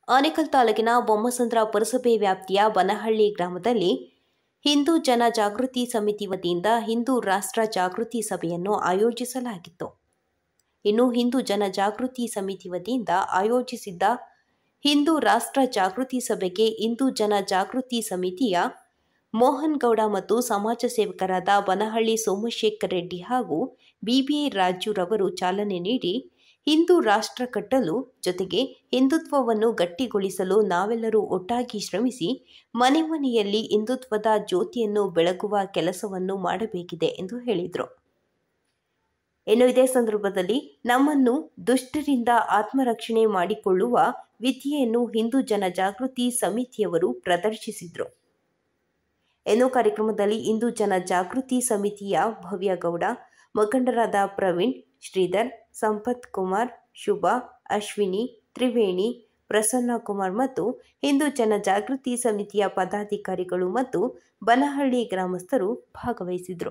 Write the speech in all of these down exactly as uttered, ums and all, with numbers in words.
ಆನೇಕಲ್ ತಾಲೂಕಿನ ಬೊಮ್ಮಸಂದ್ರ ಪುರಸಭೆ ವ್ಯಾಪ್ತಿಯ ಬನಹಳ್ಳಿ ಗ್ರಾಮದಲ್ಲಿ ಹಿಂದೂ ಜನ ಜಾಗೃತಿ ಸಮಿತಿ ವತಿಯಿಂದ ಹಿಂದೂ ರಾಷ್ಟ್ರ ಜಾಗೃತಿ ಸಭೆಯನ್ನು ಆಯೋಜಿಸಲಾಗಿತ್ತು. ಇನ್ನು ಹಿಂದೂ ಜನ ಜಾಗೃತಿ ಸಮಿತಿ ವತಿಯಿಂದ ಆಯೋಜಿಸಿದ್ದ ಹಿಂದೂ ರಾಷ್ಟ್ರ ಜಾಗೃತಿ ಸಭೆಗೆ ಹಿಂದೂ ಜನ ಜಾಗೃತಿ ಸಮಿತಿಯ ಮೋಹನ್ ಗೌಡ ಮತ್ತು ಸಮಾಜ ಸೇವಕರಾದ ಬನಹಳ್ಳಿ ಸೋಮಶೇಖರ್ ರೆಡ್ಡಿ ಹಾಗೂ ಬಿಬಿಐ ರಾಜುರವರು ಚಾಲನೆ ನೀಡಿ ಹಿಂದೂ ರಾಷ್ಟ್ರ ಕಟ್ಟಲು ಜೊತೆಗೆ ಹಿಂದುತ್ವವನ್ನು ಗಟ್ಟಿಗೊಳಿಸಲು ನಾವೆಲ್ಲರೂ ಒಟ್ಟಾಗಿ ಶ್ರಮಿಸಿ ಮನೆ ಮನೆಯಲ್ಲಿ ಹಿಂದುತ್ವದ ಜ್ಯೋತಿಯನ್ನು ಬೆಳಗುವ ಕೆಲಸವನ್ನು ಮಾಡಬೇಕಿದೆ ಎಂದು ಹೇಳಿದರು. ಇನ್ನು ಇದೇ ಸಂದರ್ಭದಲ್ಲಿ ನಮ್ಮನ್ನು ದುಷ್ಟರಿಂದ ಆತ್ಮರಕ್ಷಣೆ ಮಾಡಿಕೊಳ್ಳುವ ವಿದ್ಯೆಯನ್ನು ಹಿಂದೂ ಜನ ಜಾಗೃತಿ ಸಮಿತಿಯವರು ಪ್ರದರ್ಶಿಸಿದರು. ಇನ್ನು ಕಾರ್ಯಕ್ರಮದಲ್ಲಿ ಹಿಂದೂ ಜನ ಜಾಗೃತಿ ಸಮಿತಿಯ ಭವ್ಯಗೌಡ, ಮುಖಂಡರಾದ ಪ್ರವೀಣ್, ಶ್ರೀಧರ್, ಸಂಪತ್ ಕುಮಾರ್, ಶುಭ, ಅಶ್ವಿನಿ, ತ್ರಿವೇಣಿ, ಪ್ರಸನ್ನ ಕುಮಾರ್ ಮತ್ತು ಹಿಂದೂ ಜನ ಜಾಗೃತಿ ಸಮಿತಿಯ ಪದಾಧಿಕಾರಿಗಳು ಮತ್ತು ಬನಹಳ್ಳಿ ಗ್ರಾಮಸ್ಥರು ಭಾಗವಹಿಸಿದರು.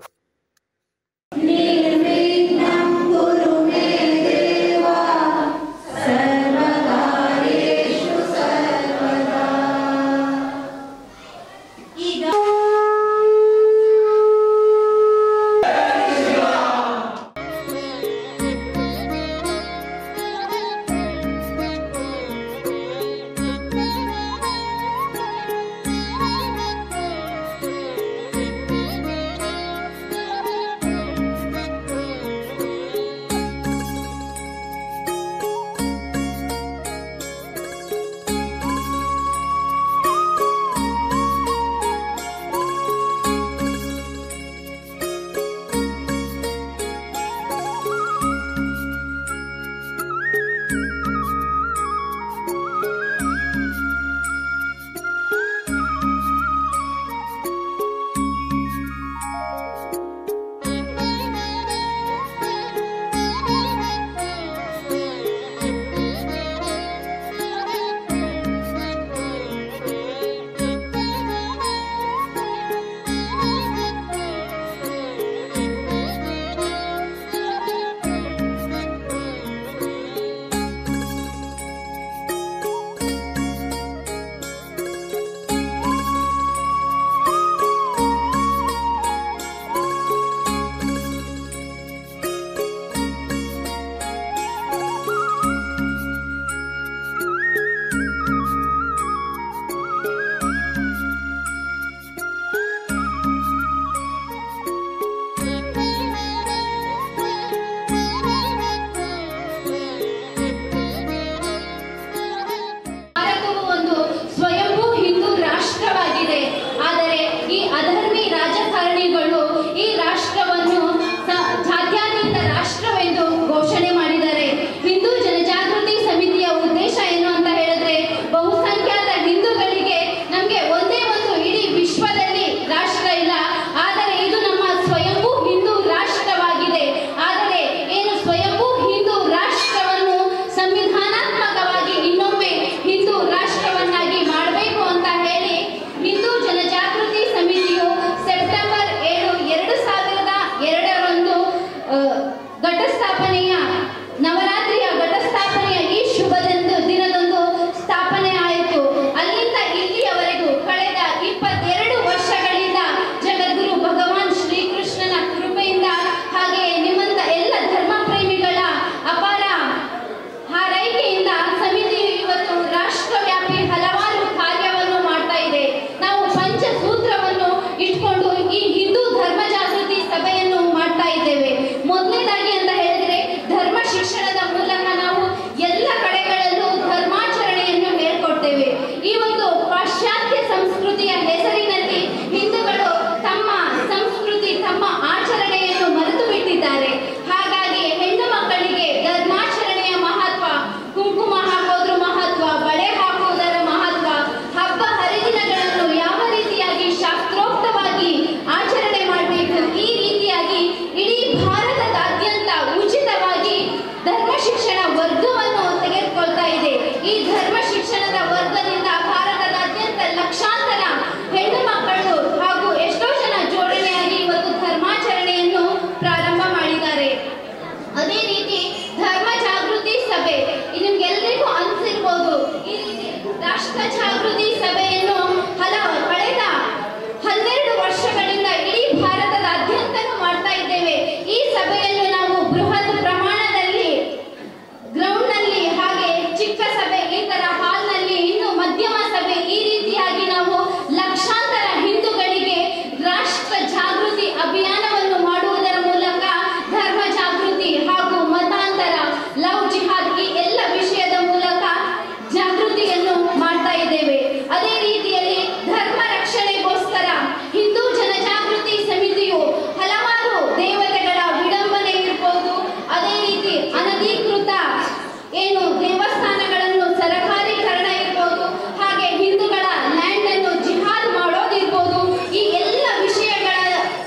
ರಾಷ್ಟ್ರ ಜಾಗೃತಿ ಸಭೆಯನ್ನು ಹಲವು ಕಳೆದ ಹನ್ನೆರಡು ವರ್ಷಗಳಿಂದ ಇಡೀ ಭಾರತದಾದ್ಯಂತನೂ ಮಾಡ್ತಾ ಇದ್ದೇವೆ. ಈ ಸಭೆಯನ್ನು ನಾವು ಬೃಹತ್ ಪ್ರಮಾಣದಲ್ಲಿ ಗ್ರೌಂಡ್ನಲ್ಲಿ, ಹಾಗೆ ಚಿಕ್ಕ ಸಭೆ ಈ ತರ ಹಾಲ್ನಲ್ಲಿ, ಇನ್ನು ಮಧ್ಯಮ ಸಭೆ, ಈ ರೀತಿಯಾಗಿ ನಾವು ಲಕ್ಷಾಂತರ ಹಿಂದೂಗಳಿಗೆ ರಾಷ್ಟ್ರ ಜಾಗೃತಿ ಅಭಿಯಾನವನ್ನು ಮಾಡುವುದರ ಮೂಲಕ ಧರ್ಮ ಜಾಗೃತಿ ಹಾಗೂ ಮತಾಂತರ, ಲವ್ ಜಿಹಾದ್ ಈ ಎಲ್ಲ ವಿಷಯದ ಮೂಲಕ ಜಾಗೃತಿಯನ್ನು ಮಾಡ್ತಾ ಇದ್ದೇವೆ. ಅದೇ ರೀತಿಯಲ್ಲಿ ಧರ್ಮ ರಕ್ಷಣೆಗೋಸ್ಕರ ಹಿಂದೂ ಜನಜಾಗೃತಿ ಸಮಿತಿಯು ಹಲವಾರು ದೇವತೆಗಳ ವಿಡಂಬನೆ ಇರ್ಬೋದು, ಅದೇ ರೀತಿ ಅನಧಿಕೃತ ಏನು ದೇವಸ್ಥಾನಗಳನ್ನು ಸರಕಾರೀಕರಣ ಇರ್ಬೋದು, ಹಾಗೆ ಹಿಂದೂಗಳ ಲ್ಯಾಂಡ್ ಅನ್ನು ಜಿಹಾದ್ ಮಾಡೋದಿರ್ಬೋದು, ಈ ಎಲ್ಲ ವಿಷಯಗಳ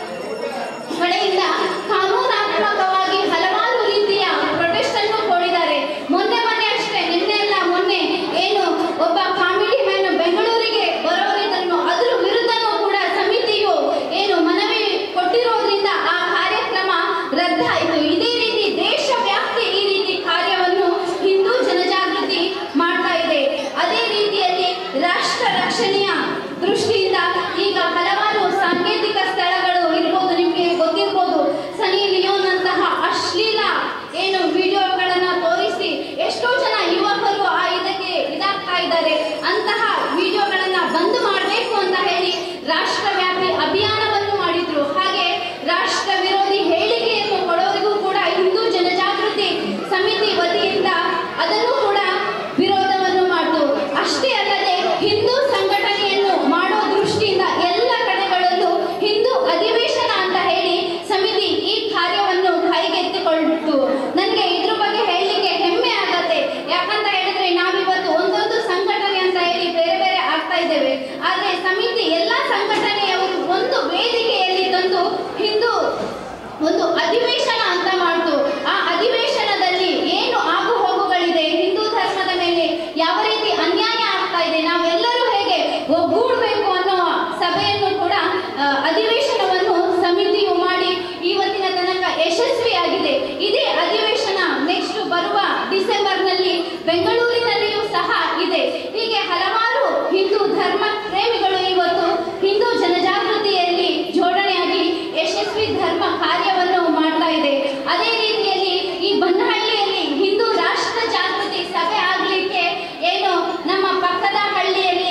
ಕಡೆಯಿಂದ ಕಾನೂನಾತ್ಮಕವಾಗಿ ಹಲವಾರು ರೀತಿಯ ಪ್ರೊಟೆಸ್ಟ್ ಅನ್ನು ಕೊಡಿದ್ದಾರೆ. ಮೊನ್ನೆ ಮೊನ್ನೆ ಅಷ್ಟೇ, ನಿನ್ನೆ ಎಲ್ಲ ಮೊನ್ನೆ ಏನು ಒಬ್ಬ ಕಾಮಿಡಿ ಮ್ಯಾನ್ ಬೆಂಗಳೂರಿಗೆ ಬರೋರಿದ್ದನ್ನು ಅದರ ವಿರುದ್ಧನೂ ಕೂಡ ಸಮಿತಿಯು ಏನು ಮನವಿ ಕೊಟ್ಟಿರೋದ್ರಿಂದ ಆ ಕಾರ್ಯಕ್ರಮ ರದ್ದಾಯಿತು. ಇದೇ ರೀತಿ ದೇಶವ್ಯಾಪ್ತಿ ಈ ರೀತಿ ಕಾರ್ಯವನ್ನು ಹಿಂದೂ ಜನಜಾಗೃತಿ ಮಾಡ್ತಾ ಇದೆ. ಅದೇ ರೀತಿಯಲ್ಲಿ ರಾಷ್ಟ್ರ ರಕ್ಷಣೆಯ ದೃಷ್ಟಿಯಿಂದ ಈಗ ಹಲವಾರು ಸಾಂಕೇತಿಕ ಸ್ಥಳಗಳು ಇರ್ಬೋದು, ನಿಮಗೆ ಗೊತ್ತಿರ್ಬೋದು, ಸನಿ ಲಿಯೋನ್ ಅಂತಹ ಅಶ್ಲೀಲ ಏನು ವಿಡಿಯೋಗಳನ್ನ ತೋರಿಸಿ ಎಷ್ಟೋ ಜನ ಯುವಕರು ಆ ಇದಕ್ಕೆ ಇದಾಗ್ತಾ ಇದ್ದಾರೆ. ಅಂತಹ ವಿಡಿಯೋಗಳನ್ನ ಬಂದ್ ಮಾಡಬೇಕು ಅಂತ ಹೇಳಿ ರಾಷ್ಟ್ರವ್ಯಾಪಿ ಅಭಿಯಾನವನ್ನು ಮಾಡಿದ್ರು. ಹಾಗೆ ರಾಷ್ಟ್ರ ವಿರೋಧಿ ಹೇಳಿಕೆಯನ್ನು ಕೊಡೋರಿಗೂ ಕೂಡ ಹಿಂದೂ ಜನಜಾಗೃತಿ ಸಮಿತಿ ವತಿಯಿಂದ ಅದನ್ನು ಕೂಡ ವಿರೋಧವನ್ನು ಮಾಡಿತು. ಅಷ್ಟೇ ಅಲ್ಲದೆ ಹಿಂದೂ ಸಂಘಟನೆಯನ್ನು ಮಾಡೋ ದೃಷ್ಟಿಯಿಂದ ಎಲ್ಲ ಕಡೆಗಳಲ್ಲೂ ಹಿಂದೂ ಅಧಿವೇಶನ ಅಂತ ಹೇಳಿ ಸಮಿತಿ ಈ ಕಾರ್ಯವನ್ನು ಕೈಗೆತ್ತಿಕೊಂಡಿತು. ನನಗೆ ಇದ್ರ ಬಗ್ಗೆ ಹೇಳಲಿಕ್ಕೆ ಹೆಮ್ಮೆ ಆಗತ್ತೆ. ಯಾಕಂತ ಹೇಳಿದ್ರೆ ನಾವಿವತ್ತು ಒಂದೊಂದು ಸಂಘಟನೆ ಅಂತ ಹೇಳಿ ಬೇರೆ ಬೇರೆ ಆಗ್ತಾ ಇದ್ದೇವೆ, ಆದ್ರೆ ಸಮಿತಿ ಎಲ್ಲ ಸಂಘಟನೆಯವರು ಒಂದು ವೇದಿಕೆಯಲ್ಲಿ ತಂದು ಹಿಂದೂ ಒಂದು ಅಧಿವೇಶನ ಅಂತ ಮಾಡ್ತು. ಆ ಅಧಿವೇಶನದಲ್ಲಿ ಏನು ಆಗು ಹೋಗುಗಳಿದೆ, ಹಿಂದೂ ಧರ್ಮದ ಮೇಲೆ ಯಾವ ರೀತಿ ಅನ್ಯಾಯ ಆಗ್ತಾ ಇದೆ, ನಾವೆಲ್ಲರೂ ಹೇಗೆ ಒಗ್ಗೂಡಬೇಕು ಅನ್ನೋ ಸಭೆಯನ್ನು ಕೂಡ ಅಧಿವೇಶನವನ್ನು ಸಮಿತಿಯು ಮಾಡಿ ಇವತ್ತಿನ ತನಕ ಯಶಸ್ವಿಯಾಗಿದೆ. ಇದೇ ಅಧಿವೇಶನ ನೆಕ್ಸ್ಟ್ ಬರುವ ಡಿಸೆಂಬರ್ನಲ್ಲಿ ಬೆಂಗಳೂರಿನಲ್ಲಿಯೂ ಸಹ ಇದೆ. ಹೀಗೆ ಹಲವಾರು ಹಿಂದೂ ಧರ್ಮ ಪ್ರೇಮಿಗಳು ಇವತ್ತು ಹಿಂದೂ ಜನಜಾಗೃತಿಯಲ್ಲಿ ಜೋಡಣೆಯಾಗಿ ಯಶಸ್ವಿ ಧರ್ಮ ಕಾರ್ಯವನ್ನು ಮಾಡ್ತಾ ಇದೆ. ಅದೇ ರೀತಿಯಲ್ಲಿ ಈ ಬನ್ನಹಳ್ಳಿಯಲ್ಲಿ ಹಿಂದೂ ರಾಷ್ಟ್ರ ಜಾಗೃತಿ ಸಭೆ ಆಗ್ಲಿಕ್ಕೆ ಏನು ನಮ್ಮ ಪಕ್ಕದ ಹಳ್ಳಿಯಲ್ಲಿ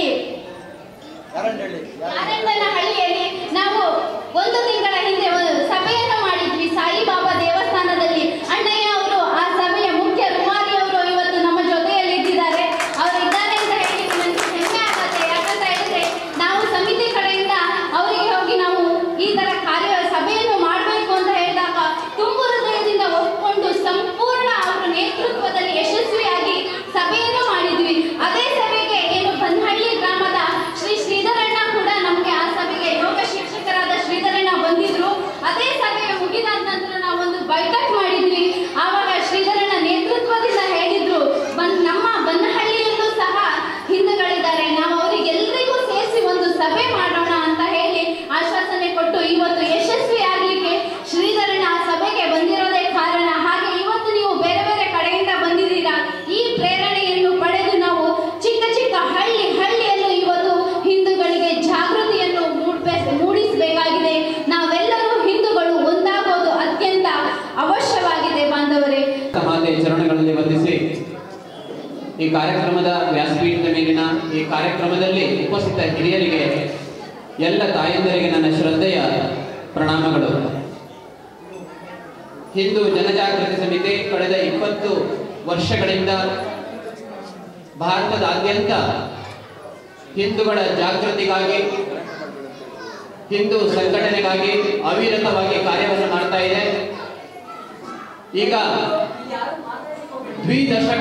ನಾರಾಯಣನ ಹಳ್ಳಿಯಲ್ಲಿ ನಾವು ಒಂದು ತಿಂಗಳ ಹಿಂದೆ ಸಭೆಯನ್ನು ಮಾಡಿದ್ವಿ ಸಾಯಿಬಾಬಾ ದೇವಸ್ಥಾನದಲ್ಲಿ. ಅಣ್ಣಯ್ಯ ಅವರು ಆ ಸಭೆಯ ಮುಖ್ಯ ರೂವಾರಿ ಅವರು ಇವತ್ತು ನಮ್ಮ ಜೊತೆಯಲ್ಲಿ ಇಟ್ಟಿದ್ದಾರೆ. ಅವರು ಇದ್ದಾರೆ ಅಂತ ಹೇಳಿ ನನಗೆ ಹೆಮ್ಮೆ ಆಗುತ್ತೆ. ಯಾಕಂತ ಹೇಳಿದ್ರೆ ನಾವು ಸಮಿತಿ ಕಡೆಯಿಂದ ಅವರಿಗೆ ಹೋಗಿ ನಾವು ಈ ತರ ಕಾರ್ಯ ಸಭೆಯನ್ನು ಮಾಡಬೇಕು ಅಂತ ಹೇಳಿದಾಗ ತುಂಬು ಹೃದಯದಿಂದ ಒಪ್ಪಿಕೊಂಡು ಸಂಪೂರ್ಣ ಅವರ ನೇತೃತ್ವದಲ್ಲಿ ಯಶಸ್ವಿಯಾಗಿ ಸಭೆಯನ್ನು ಮಾಡಿದ್ವಿ. ಅದೇ ಸಭೆಗೆ ಏನು ಬನ್ನಹಳ್ಳಿ ಗ್ರಾಮದ ಶ್ರೀ ಶ್ರೀಧರಣ್ಣ ಕೂಡ ನಮಗೆ ಆ ಸಭೆಗೆ ಯೋಗ ಶಿಕ್ಷಕರಾದ ಶ್ರೀಧರಣ್ಣ ಬಂದಿದ್ರು. ಅದೇ ಸಭೆ ಮುಗಿದಾದ ನಂತರ ನಾವು ಒಂದು ಬೈಠಕ್ ಮಾಡಿದ್ವಿ. ಆವಾಗ ಶ್ರೀಧರಣ್ಣ ನೇತೃತ್ವದಿಂದ ಹೇಳಿದ್ರು, ಬನ್ ನಮ್ಮ ಬನ್ನಹಳ್ಳಿಯಲ್ಲೂ ಸಹ ಹಿಂದೂಗಳಿದ್ದಾರೆ, ನಾವು ಅವರಿಗೆಲ್ಲರಿಗೂ ಸೇರಿಸಿ ಒಂದು ಸಭೆ ಮಾಡೋಣ ಅಂತ ಹೇಳಿ ಆಶ್ವಾಸನೆ ಕೊಟ್ಟು ಇವತ್ತು ಯಶಸ್ವಿ ಆಗ್ಲಿಕ್ಕೆ ಶ್ರೀಧರಣ್ಣ ಆ ಸಭೆಗೆ ಬಂದಿರೋದೇ ಕಾರಣ. ಹಾಗೆ ಇವತ್ತು ನೀವು ಬೇರೆ ಬೇರೆ ಕಡೆಯಿಂದ ಬಂದಿದ್ದೀರಾ. ಈ ಪ್ರೇರಣೆಯನ್ನು ಪಡೆದು ನಾವು ಚಿಕ್ಕ ಚಿಕ್ಕ ಹಳ್ಳಿ ಹಳ್ಳಿಯಲ್ಲೂ ಇವತ್ತು ಹಿಂದೂಗಳಿಗೆ ಜಾಗೃತಿಯನ್ನು ಮೂಡಿಸ ಮೂಡಿಸಬೇಕಾಗಿದೆ. ನಾವೆಲ್ಲರೂ ಹಿಂದೂಗಳು ಒಂದಾಗೋದು ಅತ್ಯಂತ ಅವಶ್ಯವಾಗಿದೆ ಬಾಂಧವರೇ. ಮಾತೆ ಚರಣಗಳಲ್ಲಿ ವಂದಿಸಿ ಈ ಕಾರ್ಯಕ್ರಮದ ವ್ಯಾಸಪೀಠದ ಮೇಲಿನ ಈ ಕಾರ್ಯಕ್ರಮದಲ್ಲಿ ಉಪಸ್ಥಿತ ಹಿರಿಯರಿಗೆ, ಎಲ್ಲ ತಾಯಂದರಿಗೆ ನನ್ನ ಶ್ರದ್ಧೆಯ ಪ್ರಣಾಮಗಳು. ಹಿಂದೂ ಜನಜಾಗೃತಿ ಸಮಿತಿ ಕಳೆದ ಇಪ್ಪತ್ತು ವರ್ಷಗಳಿಂದ ಭಾರತದಾದ್ಯಂತ ಹಿಂದೂಗಳ ಜಾಗೃತಿಗಾಗಿ, ಹಿಂದೂ ಸಂಘಟನೆಗಾಗಿ ಅವಿರತವಾಗಿ ಕಾರ್ಯವನ್ನು ಮಾಡ್ತಾ ಇದೆ. ಈಗ ದ್ವಿದಶಕ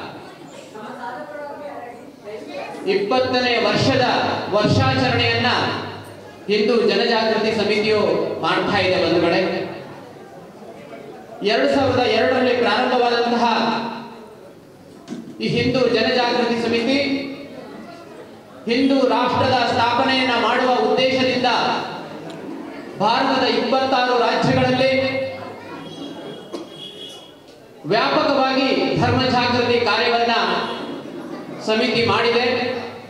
ಇಪ್ಪತ್ತನೇ ವರ್ಷದ ವರ್ಷಾಚರಣೆಯನ್ನ ಹಿಂದೂ ಜನಜಾಗೃತಿ ಸಮಿತಿಯು ಮಾಡ್ತಾ ಇದೆ ಬಂಧುಗಳೇ. ಎರಡು ಸಾವಿರದ ಎರಡರಲ್ಲಿ ಪ್ರಾರಂಭವಾದಂತಹ ಈ ಹಿಂದೂ ಜನಜಾಗೃತಿ ಸಮಿತಿ ಹಿಂದೂ ರಾಷ್ಟ್ರದ ಸ್ಥಾಪನೆಯನ್ನ ಮಾಡುವ ಉದ್ದೇಶದಿಂದ ಭಾರತದ ಇಪ್ಪತ್ತಾರು ರಾಜ್ಯಗಳಲ್ಲಿ ವ್ಯಾಪಕವಾಗಿ ಧರ್ಮ ಜಾಗೃತಿ ಕಾರ್ಯವನ್ನ ಸಮಿತಿ ಮಾಡಿದೆ.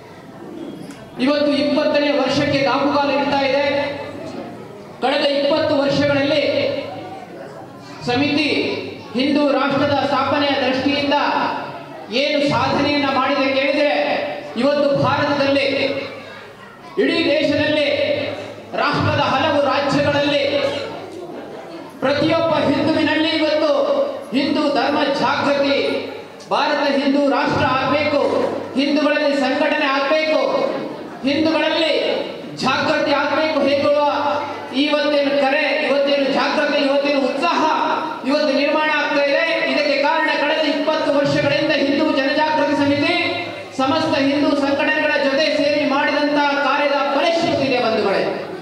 ಇವತ್ತು ಇಪ್ಪತ್ತನೇ ವರ್ಷಕ್ಕೆ ದಾಪುಗಾಲು ಇಡ್ತಾ ಇದೆ. ಕಳೆದ ಇಪ್ಪತ್ತು ವರ್ಷಗಳಲ್ಲಿ ಸಮಿತಿ ಹಿಂದೂ ರಾಷ್ಟ್ರದ ಸ್ಥಾಪನೆಯ ದೃಷ್ಟಿಯಿಂದ ಏನು ಸಾಧನೆಯನ್ನ ಮಾಡಿದೆ ಕೇಳಿದರೆ, ಇವತ್ತು ಭಾರತದಲ್ಲಿ, ಇಡೀ ದೇಶದಲ್ಲಿ, ರಾಷ್ಟ್ರದ ಹಲವು ರಾಜ್ಯಗಳಲ್ಲಿ ಪ್ರತಿಯೊಬ್ಬ ಹಿಂದುವಿನಲ್ಲಿ ಇವತ್ತು ಹಿಂದೂ ಧರ್ಮ ಜಾಗೃತಿ, ಭಾರತ ಹಿಂದೂ ರಾಷ್ಟ್ರ ಆಗಬೇಕು, ಹಿಂದೂಗಳಲ್ಲಿ ಸಂಘಟನೆ ಆಗಬೇಕು, ಹಿಂದೂಗಳಲ್ಲಿ ಜಾಗೃತಿ ಆಗಬೇಕು ಹೇಳುವ ಇವತ್ತೇನು ಕರೆ, ಇವತ್ತೇನು ಜಾಗೃತಿ, ಇವತ್ತೇನು ಉತ್ಸಾಹ ಇವತ್ತು ನಿರ್ಮಾಣ ಆಗ್ತಾ ಇದೆ. ಇದಕ್ಕೆ ಕಾರಣ ಕಳೆದ ಇಪ್ಪತ್ತು ವರ್ಷಗಳಿಂದ ಹಿಂದೂ ಜನಜಾಗೃತಿ ಸಮಿತಿ ಸಮಸ್ತ ಹಿಂದೂ ಸಂಘಟನೆಗಳ ಜೊತೆ ಸೇರಿ ಮಾಡಿದಂತಹ ಕಾರ್ಯದ ಫಲಶ್ರುತಿ ಇದೆ ಬಂಧುಗಳೇ.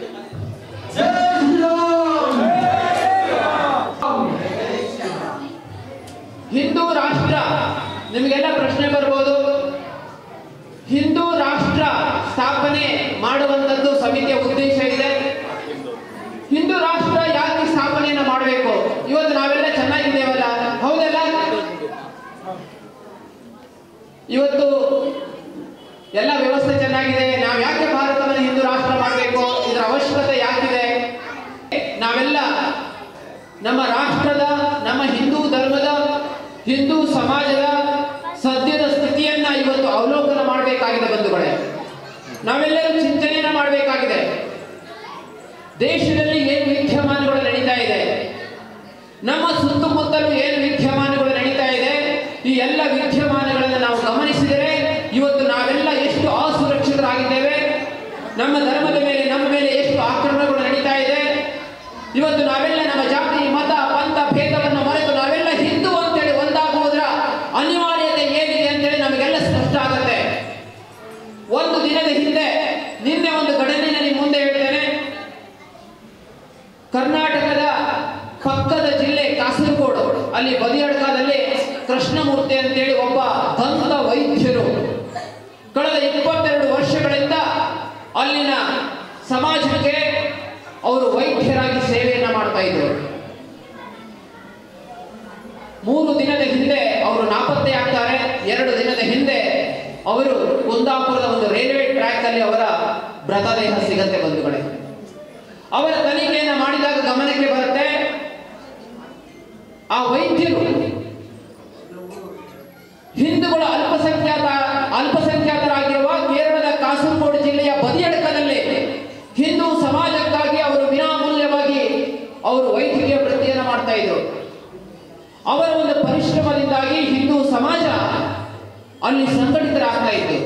ಹಿಂದೂ ರಾಷ್ಟ್ರ, ನಿಮಗೆಲ್ಲ ಪ್ರಶ್ನೆ ಬರ್ಬೋದು, ಹಿಂದೂ ರಾಷ್ಟ್ರ ಸ್ಥಾಪನೆ ಮಾಡುವಂತದ್ದು ಸಮಿತಿಯ ಉದ್ದೇಶ ಇದೆ. ಹಿಂದೂ ರಾಷ್ಟ್ರ ಯಾಕೆ ಸ್ಥಾಪನೆಯನ್ನ ಮಾಡಬೇಕು? ಇವತ್ತು ನಾವೆಲ್ಲ ಚೆನ್ನಾಗಿದ್ದೇವಲ್ಲ, ಹೌದಲ್ಲ? ಇವತ್ತು ಎಲ್ಲ ವ್ಯವಸ್ಥೆ ಚೆನ್ನಾಗಿದೆ, ನಾವು ಯಾಕೆ ಭಾರತವನ್ನು ಹಿಂದೂ ರಾಷ್ಟ್ರ ಮಾಡಬೇಕು? ಇದರ ಅವಶ್ಯಕತೆ ಯಾಕಿದೆ? ನಾವೆಲ್ಲ ನಮ್ಮ ರಾಷ್ಟ್ರದ, ನಮ್ಮ ಹಿಂದೂ ಧರ್ಮದ, ಹಿಂದೂ ಸಮಾಜದ ಸದ್ಯದ ಸ್ಥಿತಿಯನ್ನ ಇವತ್ತು ಅವಲೋಕನ ಮಾಡಬೇಕಾಗಿದೆ ಬಂಧುಗಳೇ. ನಾವೆಲ್ಲರೂ ಚಿಂತನೆಯನ್ನ ಮಾಡಬೇಕಾಗಿದೆ. ದೇಶದಲ್ಲಿ ಏನು ವಿದ್ಯಮಾನಗಳು ನಡೀತಾ ಇದೆ, ನಮ್ಮ ಸುತ್ತಮುತ್ತಲೂ ಏನು ವಿದ್ಯಮಾನಗಳು ನಡೀತಾ ಇದೆ, ಈ ಎಲ್ಲ ವಿದ್ಯಮಾನಗಳನ್ನು ನಾವು ಗಮನಿಸಿದರೆ ಇವತ್ತು ನಾವೆಲ್ಲ ಎಷ್ಟು ಅಸುರಕ್ಷಿತರಾಗಿದ್ದೇವೆ, ನಮ್ಮ ಧರ್ಮದ ಮೇಲೆ, ನಮ್ಮ ಮೇಲೆ ಎಷ್ಟು ಆಕ್ರಮಣಗಳು ನಡೀತಾ ಇದೆ. ಇವತ್ತು ನಾವೆಲ್ಲ ನಮ್ಮ ಜಾತಿ, ಮತ, ಪಂಥ ಭೇದವನ್ನು ಮರೆತು ನಾವೆಲ್ಲ ಹಿಂದೂ ಅಂತೇಳಿ ಒಂದಾಗುವುದರ ಅನಿವಾರ್ಯತೆ ಏನಿದೆ ಅಂತೇಳಿ ನಮಗೆಲ್ಲ ಸ್ಪಷ್ಟ ಆಗುತ್ತೆ. ಒಂದು ದಿನದ ಹಿಂದೆ, ನಿನ್ನೆ ಒಂದು ಘಟನೆಯನ್ನು ನಿಮ್ಮ ಮುಂದೆ ಹೇಳ್ತೇನೆ. ಕರ್ನಾಟಕದ ಪಕ್ಕದ ಜಿಲ್ಲೆ ಕಾಸರಗೋಡು, ಅಲ್ಲಿ ಬದಿಯಡ್ಕದಲ್ಲಿ ಕೃಷ್ಣಮೂರ್ತಿ ಅಂತೇಳಿ ಒಬ್ಬ ದಂತ ವೈದ್ಯರು ಕಳೆದ ಇಪ್ಪತ್ತೆರಡು ವರ್ಷಗಳಿಂದ ಅಲ್ಲಿನ ಸಮಾಜಕ್ಕೆ ಅವರು ವೈದ್ಯರಾಗಿ ಸೇವೆಯನ್ನ ಮಾಡ್ತಾ ಇದ್ರು. ಮೂರು ದಿನದ ಹಿಂದೆ ಅವರು ನಾಪತ್ತೆ ಆಗ್ತಾರೆ. ಎರಡು ದಿನದ ಹಿಂದೆ ಅವರು ಕುಂದಾಪುರದ ಒಂದು ರೈಲ್ವೆ ಟ್ರ್ಯಾಕ್ ಅಲ್ಲಿ ಅವರ ಮೃತದೇಹ ಸಿಗತ್ತೆ ಬಂಧುಗಳೇ. ಅವರ ತನಿಖೆಯನ್ನ ಮಾಡಿದಾಗ ಗಮನಕ್ಕೆ ಬರುತ್ತೆ, ಆ ವೈದ್ಯರು ಹಿಂದೂಗಳ ಅಲ್ಪಸಂಖ್ಯಾತ ಅಲ್ಪಸಂಖ್ಯಾತರಾಗಿರುವ ಕೇರಳದ ಕಾಸರಗೋಡು ಜಿಲ್ಲೆಯ ಬದಿಯಡ್ಕದಲ್ಲಿ ಹಿಂದೂ ಸಮಾಜಕ್ಕಾಗಿ ಅವರು ವಿನಾಮೂಲ್ಯವಾಗಿ ಅವರು ವೈದ್ಯಕೀಯ ವೃತ್ತಿಯನ್ನು ಮಾಡ್ತಾ ಇದ್ರು. ಅವರ ಒಂದು ಪರಿಶ್ರಮದಿಂದಾಗಿ ಹಿಂದೂ ಸಮಾಜ ಅಲ್ಲಿ ಸಂಘಟಿತರಾಗ್ತಾ ಇತ್ತು.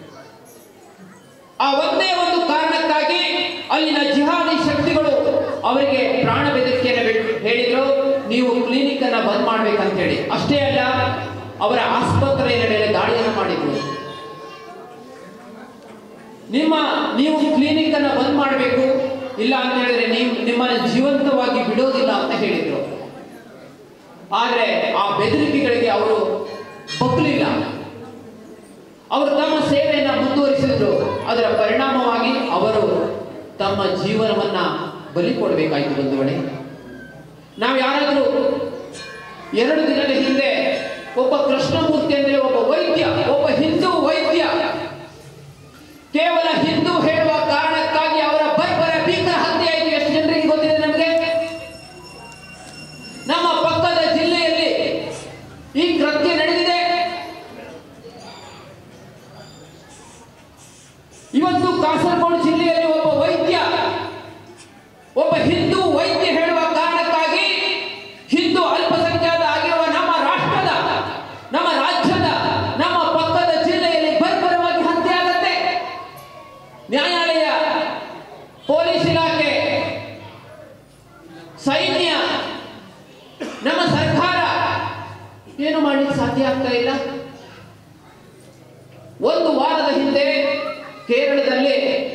ಆ ಒಂದೇ ಒಂದು ಕಾರಣಕ್ಕಾಗಿ ಅಲ್ಲಿನ ಜಿಹಾದಿ ಶಕ್ತಿಗಳು ಅವರಿಗೆ ಪ್ರಾಣ ಬೆದರಿಕೆಯನ್ನು ಹೇಳಿದ್ರು, ನೀವು ಕ್ಲಿನಿಕ್ ಅನ್ನ ಬಂದ್ ಮಾಡ್ಬೇಕಂತ ಹೇಳಿ. ಅಷ್ಟೇ ಅಲ್ಲ, ಅವರ ಆಸ್ಪತ್ರೆಯ ಮೇಲೆ ದಾಳಿಯನ್ನು ಮಾಡಿದ್ರು. ನಿಮ್ಮ ನೀವು ಕ್ಲಿನಿಕ್ ಅನ್ನ ಬಂದ್ ಮಾಡಬೇಕು, ಇಲ್ಲ ಅಂತ ಹೇಳಿದ್ರೆ ನೀವು ನಿಮ್ಮನ್ನು ಜೀವಂತವಾಗಿ ಬಿಡೋದಿಲ್ಲ ಅಂತ ಹೇಳಿದ್ರು. ಆದ್ರೆ ಆ ಬೆದರಿಕೆಗಳಿಗೆ ಅವರು ಬಗ್ಲಿಲ್ಲ. ಅವರು ತಮ್ಮ ಸೇವೆಯನ್ನ ಮುಂದುವರಿಸಿದ್ರು. ಅದರ ಪರಿಣಾಮವಾಗಿ ಅವರು ತಮ್ಮ ಜೀವನವನ್ನ ಬಲಿ ಕೊಡಬೇಕಾಯಿತು ಬಂಧುಗಳೇ. ನಾವು ಯಾರಾದರೂ ಎರಡು ದಿನದ ಹಿಂದೆ ಒಬ್ಬ ಕೃಷ್ಣಮೂರ್ತಿ ಅಂದರೆ ಒಬ್ಬ ವೈದ್ಯ, ಒಬ್ಬ ಹಿಂದೂ ವೈದ್ಯ, ಕೇವಲ ಹಿಂದೂ ಹೇಳುವ ಕಾರಣಕ್ಕಾಗಿ ಅವರ ಬರ್ಬರ ಭೀಕರ ಹತ್ಯೆ ಆಯಿತು. ಎಷ್ಟು ಜನರಿಗೆ ಗೊತ್ತಿದೆ ನಮಗೆ? ನಮ್ಮ ಪಕ್ಕದ ಜಿಲ್ಲೆಯಲ್ಲಿ ಈ ಕೃತ್ಯ ನಡೆದಿದೆ. ಇವತ್ತು ಕಾಸರಗೋಡು ಜಿಲ್ಲೆಯಲ್ಲಿ ಒಬ್ಬ ವೈದ್ಯ, ಒಬ್ಬ ಹಿಂದೂ ವೈದ್ಯ ಹೇಳುವ ಕಾರಣಕ್ಕಾಗಿ ಹಿಂದೂ ಅಲ್ಪಸಂಖ್ಯಾತ ಆಗಿರುವ ನಮ್ಮ ರಾಷ್ಟ್ರದ, ನಮ್ಮ ರಾಜ್ಯದ, ನಮ್ಮ ಪಕ್ಕದ ಜಿಲ್ಲೆಯಲ್ಲಿ ಬರ್ಬರವಾಗಿ ಹತ್ಯೆ ಆಗತ್ತೆ. ನ್ಯಾಯಾಲಯ, ಪೊಲೀಸ್ ಇಲಾಖೆ, ಸೈನ್ಯ, ನಮ್ಮ ಸರ್ಕಾರ ಏನು ಮಾಡಲಿಕ್ಕೆ ಸಾಧ್ಯ ಆಗ್ತಾ ಇಲ್ಲ. ಒಂದು ವಾರದ ಹಿಂದೆ ಕೇರಳದಲ್ಲಿ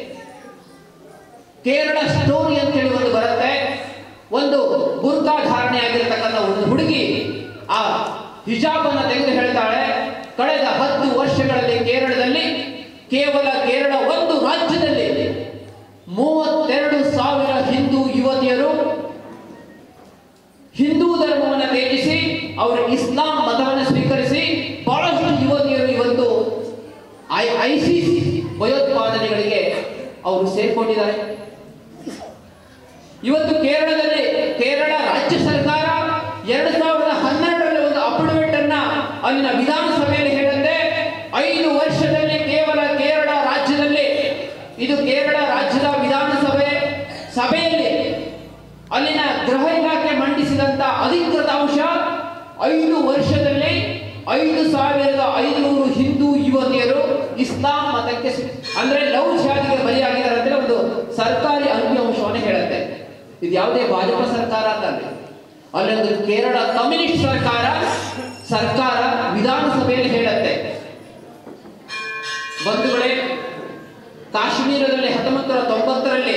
ಕೇರಳ ಸ್ಟೋರಿ ಅಂತ ಹೇಳಿ ಒಂದು ಬರುತ್ತೆ. ಒಂದು ಬುರ್ಕಾ ಧಾರಣೆ ಆಗಿರತಕ್ಕಂಥ ಒಂದು ಹುಡುಗಿ ಆ ಹಿಜಾಬ್ ಅನ್ನು ತೆಗೆದು ಹೇಳ್ತಾಳೆ, ಕಳೆದ ಹತ್ತು ವರ್ಷಗಳಲ್ಲಿ ಕೇರಳದಲ್ಲಿ, ಕೇವಲ ಕೇರಳ ಒಂದು ರಾಜ್ಯದಲ್ಲಿ ಮೂವತ್ತೆರಡು ಸಾವಿರ ಹಿಂದೂ ಯುವತಿಯರು ಹಿಂದೂ ಧರ್ಮವನ್ನು ತ್ಯಜಿಸಿ ಅವರು ಇಸ್ಲಾಂ ಮತವನ್ನು ಸ್ವೀಕರಿಸಿ ಬಹಳಷ್ಟು ಯುವತಿಯರು ಇವತ್ತು ಐಸಿಸ್ ಭಯೋತ್ಪಾದನೆಗಳಿಗೆ ಅವರು ಸೇರ್ಕೊಂಡಿದ್ದಾರೆ. ಇವತ್ತು ಕೇರಳದಲ್ಲಿ ಕೇರಳ ರಾಜ್ಯ ಸರ್ಕಾರ ಎರಡು ಸಾವಿರದ ಹನ್ನೆರಡರಲ್ಲಿ ಒಂದು ಅಫಿಡವಿಟ್ ಅನ್ನ ಅಲ್ಲಿನ ವಿಧಾನಸಭೆಯಲ್ಲಿ ಹೇಳುತ್ತೆ, ಐದು ವರ್ಷದಲ್ಲಿ ಕೇವಲ ಕೇರಳ ರಾಜ್ಯದಲ್ಲಿ, ಇದು ಕೇರಳ ರಾಜ್ಯದ ವಿಧಾನಸಭೆ ಸಭೆಯಲ್ಲಿ ಅಲ್ಲಿನ ಗೃಹ ಇಲಾಖೆ ಮಂಡಿಸಿದಂತ ಅಧಿಕೃತ ಅಂಶ, ಐದು ವರ್ಷದಲ್ಲಿ ಐದು ಸಾವಿರದ ಐನೂರು ಹಿಂದೂ ಯುವತಿಯರು ಇಸ್ಲಾಂ ಮತಕ್ಕೆ ಅಂದ್ರೆ ಲವ್ ಜಿಹಾದ್ಗೆ ಬಲಿಯಾಗಿದ್ದಾರೆ ಅಂದ್ರೆ ಒಂದು ಸರ್ಕಾರಿ ಅಂಕಿಅಂಶವನ್ನು ಹೇಳುತ್ತೆ. ಇದು ಯಾವುದೇ ಭಾಜಪ ಸರ್ಕಾರ ಅಂತಲ್ಲ, ಅಲ್ಲೊಂದು ಕೇರಳ ಕಮ್ಯುನಿಸ್ಟ್ ಸರ್ಕಾರ ಸರ್ಕಾರ ವಿಧಾನಸಭೆಯಲ್ಲಿ ಹೇಳುತ್ತೆ. ಬಂಧುಗಳೇ, ಕಾಶ್ಮೀರದಲ್ಲಿ ಹತ್ತೊಂಬತ್ತು ನೂರ ತೊಂಬತ್ತರಲ್ಲಿ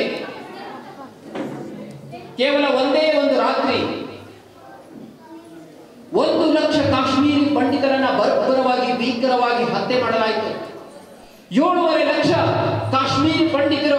ಕೇವಲ ಒಂದೇ ಒಂದು ರಾತ್ರಿ ಒಂದು ಲಕ್ಷ ಕಾಶ್ಮೀರಿ ಪಂಡಿತರನ್ನ ಬರ್ಬರವಾಗಿ ಭೀಕರವಾಗಿ ಹತ್ಯೆ ಮಾಡಲಾಯಿತು. ಏಳೂವರೆ ಲಕ್ಷ ಕಾಶ್ಮೀರಿ ಪಂಡಿತರು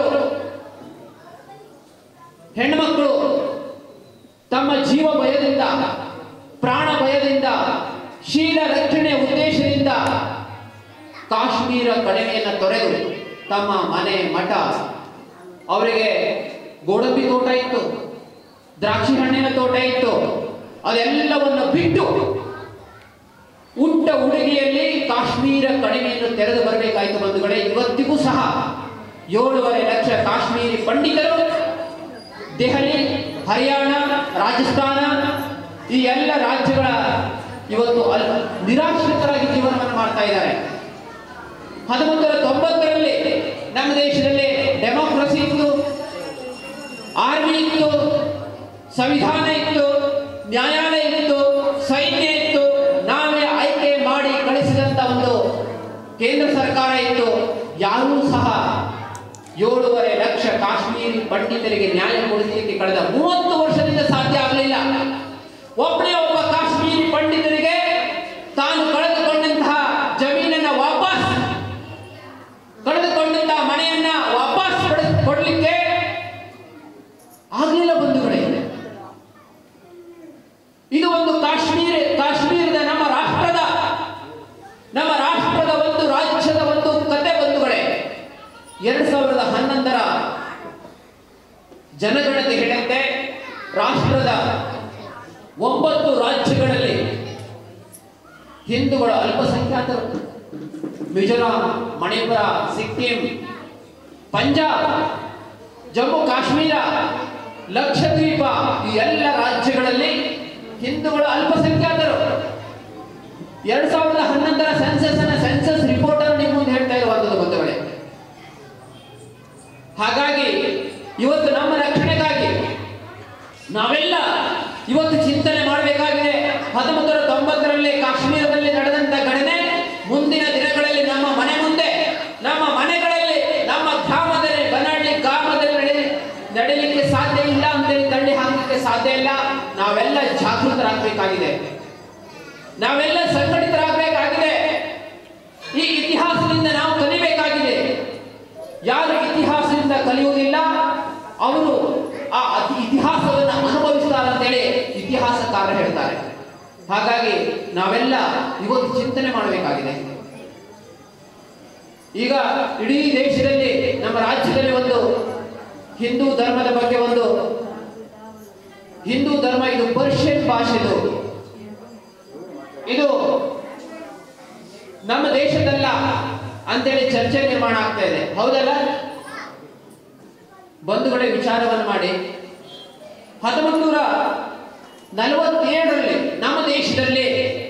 ಹೆಣ್ಮಕ್ಕಳು ತಮ್ಮ ಜೀವ ಭಯದಿಂದ, ಪ್ರಾಣ ಭಯದಿಂದ, ಶೀಲ ರಕ್ಷಣೆ ಉದ್ದೇಶದಿಂದ ಕಾಶ್ಮೀರ ಕಣಿವೆಯನ್ನು ತೊರೆದು ತಮ್ಮ ಮನೆ ಮಠ, ಅವರಿಗೆ ಗೋಡಂಬಿ ತೋಟ ಇತ್ತು, ದ್ರಾಕ್ಷಿ ಹಣ್ಣಿನ ತೋಟ ಇತ್ತು, ಅದೆಲ್ಲವನ್ನು ಬಿಟ್ಟು ಉಟ್ಟ ಉಡುಗೆಯಲ್ಲಿ ಕಾಶ್ಮೀರ ಕಣಿವೆಯನ್ನು ತೆರೆದು ಬರಬೇಕಾಯಿತು. ಬಂಧುಗಳೇ, ಇವತ್ತಿಗೂ ಸಹ ಏಳೂವರೆ ಲಕ್ಷ ಕಾಶ್ಮೀರಿ ಪಂಡಿತರು ದೆಹಲಿ, ಹರಿಯಾಣ, ರಾಜಸ್ಥಾನ ಈ ಎಲ್ಲ ರಾಜ್ಯಗಳ ಇವತ್ತು ನಿರಾಶ್ರಿತರಾಗಿ ಜೀವನವನ್ನು ಮಾಡ್ತಾ ಇದ್ದಾರೆ. ಹತ್ತೊಂಬತ್ತು ನೂರ ತೊಂಬತ್ತರಲ್ಲಿ ನಮ್ಮ ದೇಶದಲ್ಲಿ ಡೆಮೋಕ್ರಸಿ ಇತ್ತು, ಆರ್ಮಿ ಇತ್ತು, ಸಂವಿಧಾನ ಇತ್ತು, ನ್ಯಾಯಾಲಯ ಇತ್ತು, ಸೈನ್ಯ ಇತ್ತು, ನಾವೇ ಆಯ್ಕೆ ಮಾಡಿ ಕಳಿಸಿದಂತ ಒಂದು ಕೇಂದ್ರ ಸರ್ಕಾರ ಇತ್ತು. ಯಾರೂ ಸಹ ಏಳೂವರೆ ಲಕ್ಷ ಕಾಶ್ಮೀರಿ ಪಂಡಿತರಿಗೆ ನ್ಯಾಯ ಕೊಡಿಸಲಿಕ್ಕೆ ಕಳೆದ ಮೂವತ್ತು ವರ್ಷದಿಂದ ಸಾಧ್ಯ ಆಗಲಿಲ್ಲ. ಒಬ್ಬನೇ ಒಬ್ಬ ಕಾಶ್ಮೀರಿ ಪಂಡಿತರಿಗೆ ತಾನು ಕಳೆದುಕೊಂಡಂತಹ ಜಮೀನನ್ನ ವಾಪಸ್, ಕಳೆದುಕೊಂಡಂತಹ ಮನೆಯನ್ನ ವಾಪಸ್ ಕೊಡಲಿಕ್ಕೆ ಆಗಲಿಲ್ಲ. ಬಂಧುಗಳೇ, ಇದು ಒಂದು ಕಾಶ್ಮೀರ ಕಾಶ್ಮೀರದ ನಮ್ಮ ರಾಷ್ಟ್ರದ ನಮ್ಮ ರಾಷ್ಟ್ರದ ಒಂದು ರಾಜ್ಯದ ಒಂದು ಕತೆ. ಬಂಧುಗಳೇ, ಎರಡ್ ಸಾವಿರದ ಹನ್ನೊಂದರ ಜನಗಣತಿ ಹೇಳುತ್ತೆ, ರಾಷ್ಟ್ರದ ಒಂಬತ್ತು ರಾಜ್ಯಗಳಲ್ಲಿ ಹಿಂದೂಗಳ ಅಲ್ಪಸಂಖ್ಯಾತರು. ಮಿಜೋರಾಂ, ಮಣಿಪುರ, ಸಿಕ್ಕಿಂ, ಪಂಜಾಬ್, ಜಮ್ಮು ಕಾಶ್ಮೀರ, ಲಕ್ಷದ್ವೀಪ ಈ ಎಲ್ಲ ರಾಜ್ಯಗಳಲ್ಲಿ ಹಿಂದೂಗಳ ಅಲ್ಪಸಂಖ್ಯಾತರು. ಎರಡ್ ಸಾವಿರದ ಹನ್ನೊಂದರ ಸೆನ್ಸಸ್ ಅನ್ನ ಸೆನ್ಸಸ್ ರಿಪೋರ್ಟ್ ಅನ್ನು ನಿಮ್ಮ ಮುಂದೆ ಹೇಳ್ತಾ ಇರುವಂತದ್ದು. ಬಂಧುಗಳೇ, ಹಾಗಾಗಿ ಇವತ್ತು ನಮ್ಮ ರಕ್ಷಣೆಗಾಗಿ ನಾವೆಲ್ಲ ಇವತ್ತು ಚಿಂತನೆ ಮಾಡಬೇಕಾಗಿದೆ. ಹತ್ತೊಂಬತ್ತು ನೂರ ತೊಂಬತ್ತರಲ್ಲಿ ಕಾಶ್ಮೀರದಲ್ಲಿ ನಡೆದಂತ ಘಟನೆ ಮುಂದಿನ ದಿನಗಳಲ್ಲಿ ನಮ್ಮ ಮನೆ ಮುಂದೆ, ನಮ್ಮ ಮನೆಗಳಲ್ಲಿ, ನಮ್ಮ ಗ್ರಾಮದಲ್ಲಿ, ಬನಹಳ್ಳಿ ಗ್ರಾಮದಲ್ಲಿ ನಡೆ ನಡೀಲಿಕ್ಕೆ ಸಾಧ್ಯ ಇಲ್ಲ ಅಂತೇಳಿ ತಳ್ಳಿ ಹಾಕಲಿಕ್ಕೆ ಸಾಧ್ಯ ಇಲ್ಲ. ನಾವೆಲ್ಲ ಜಾಗೃತರಾಗಬೇಕಾಗಿದೆ, ನಾವೆಲ್ಲ ಸಂಘಟಿತರಾಗಬೇಕಾಗಿದೆ. ಈ ಇತಿಹಾಸದಿಂದ ನಾವು ಕಲಿಬೇಕಾಗಿದೆ. ಯಾರು ಇತಿಹಾಸದಿಂದ ಕಲಿಯುವುದಿಲ್ಲ ಅವರು ಆ ಇತಿಹಾಸವನ್ನು ಅನುಭವಿಸ್ತಾರೆ ಅಂತೇಳಿ ಇತಿಹಾಸಕಾರರು ಹೇಳ್ತಾರೆ. ಹಾಗಾಗಿ ನಾವೆಲ್ಲ ಇವತ್ತು ಚಿಂತನೆ ಮಾಡಬೇಕಾಗಿದೆ. ಈಗ ಇಡೀ ದೇಶದಲ್ಲಿ, ನಮ್ಮ ರಾಜ್ಯದಲ್ಲಿ ಒಂದು ಹಿಂದೂ ಧರ್ಮದ ಬಗ್ಗೆ ಒಂದು ಹಿಂದೂ ಧರ್ಮ ಇದು ಪರ್ಷಿಯನ್ ಭಾಷೆದು, ಇದು ನಮ್ಮ ದೇಶದಲ್ಲ ಅಂತೇಳಿ ಚರ್ಚೆ ನಿರ್ಮಾಣ ಆಗ್ತಾ ಇದೆ. ಹೌದಲ್ಲ ಬಂಧುಗಳೇ? ವಿಚಾರವನ್ನು ಮಾಡಿ. ಹತ್ತೊಂಬತ್ತು ನೂರ ನಲವತ್ತೇಳರಲ್ಲಿ ನಮ್ಮ ದೇಶದಲ್ಲಿ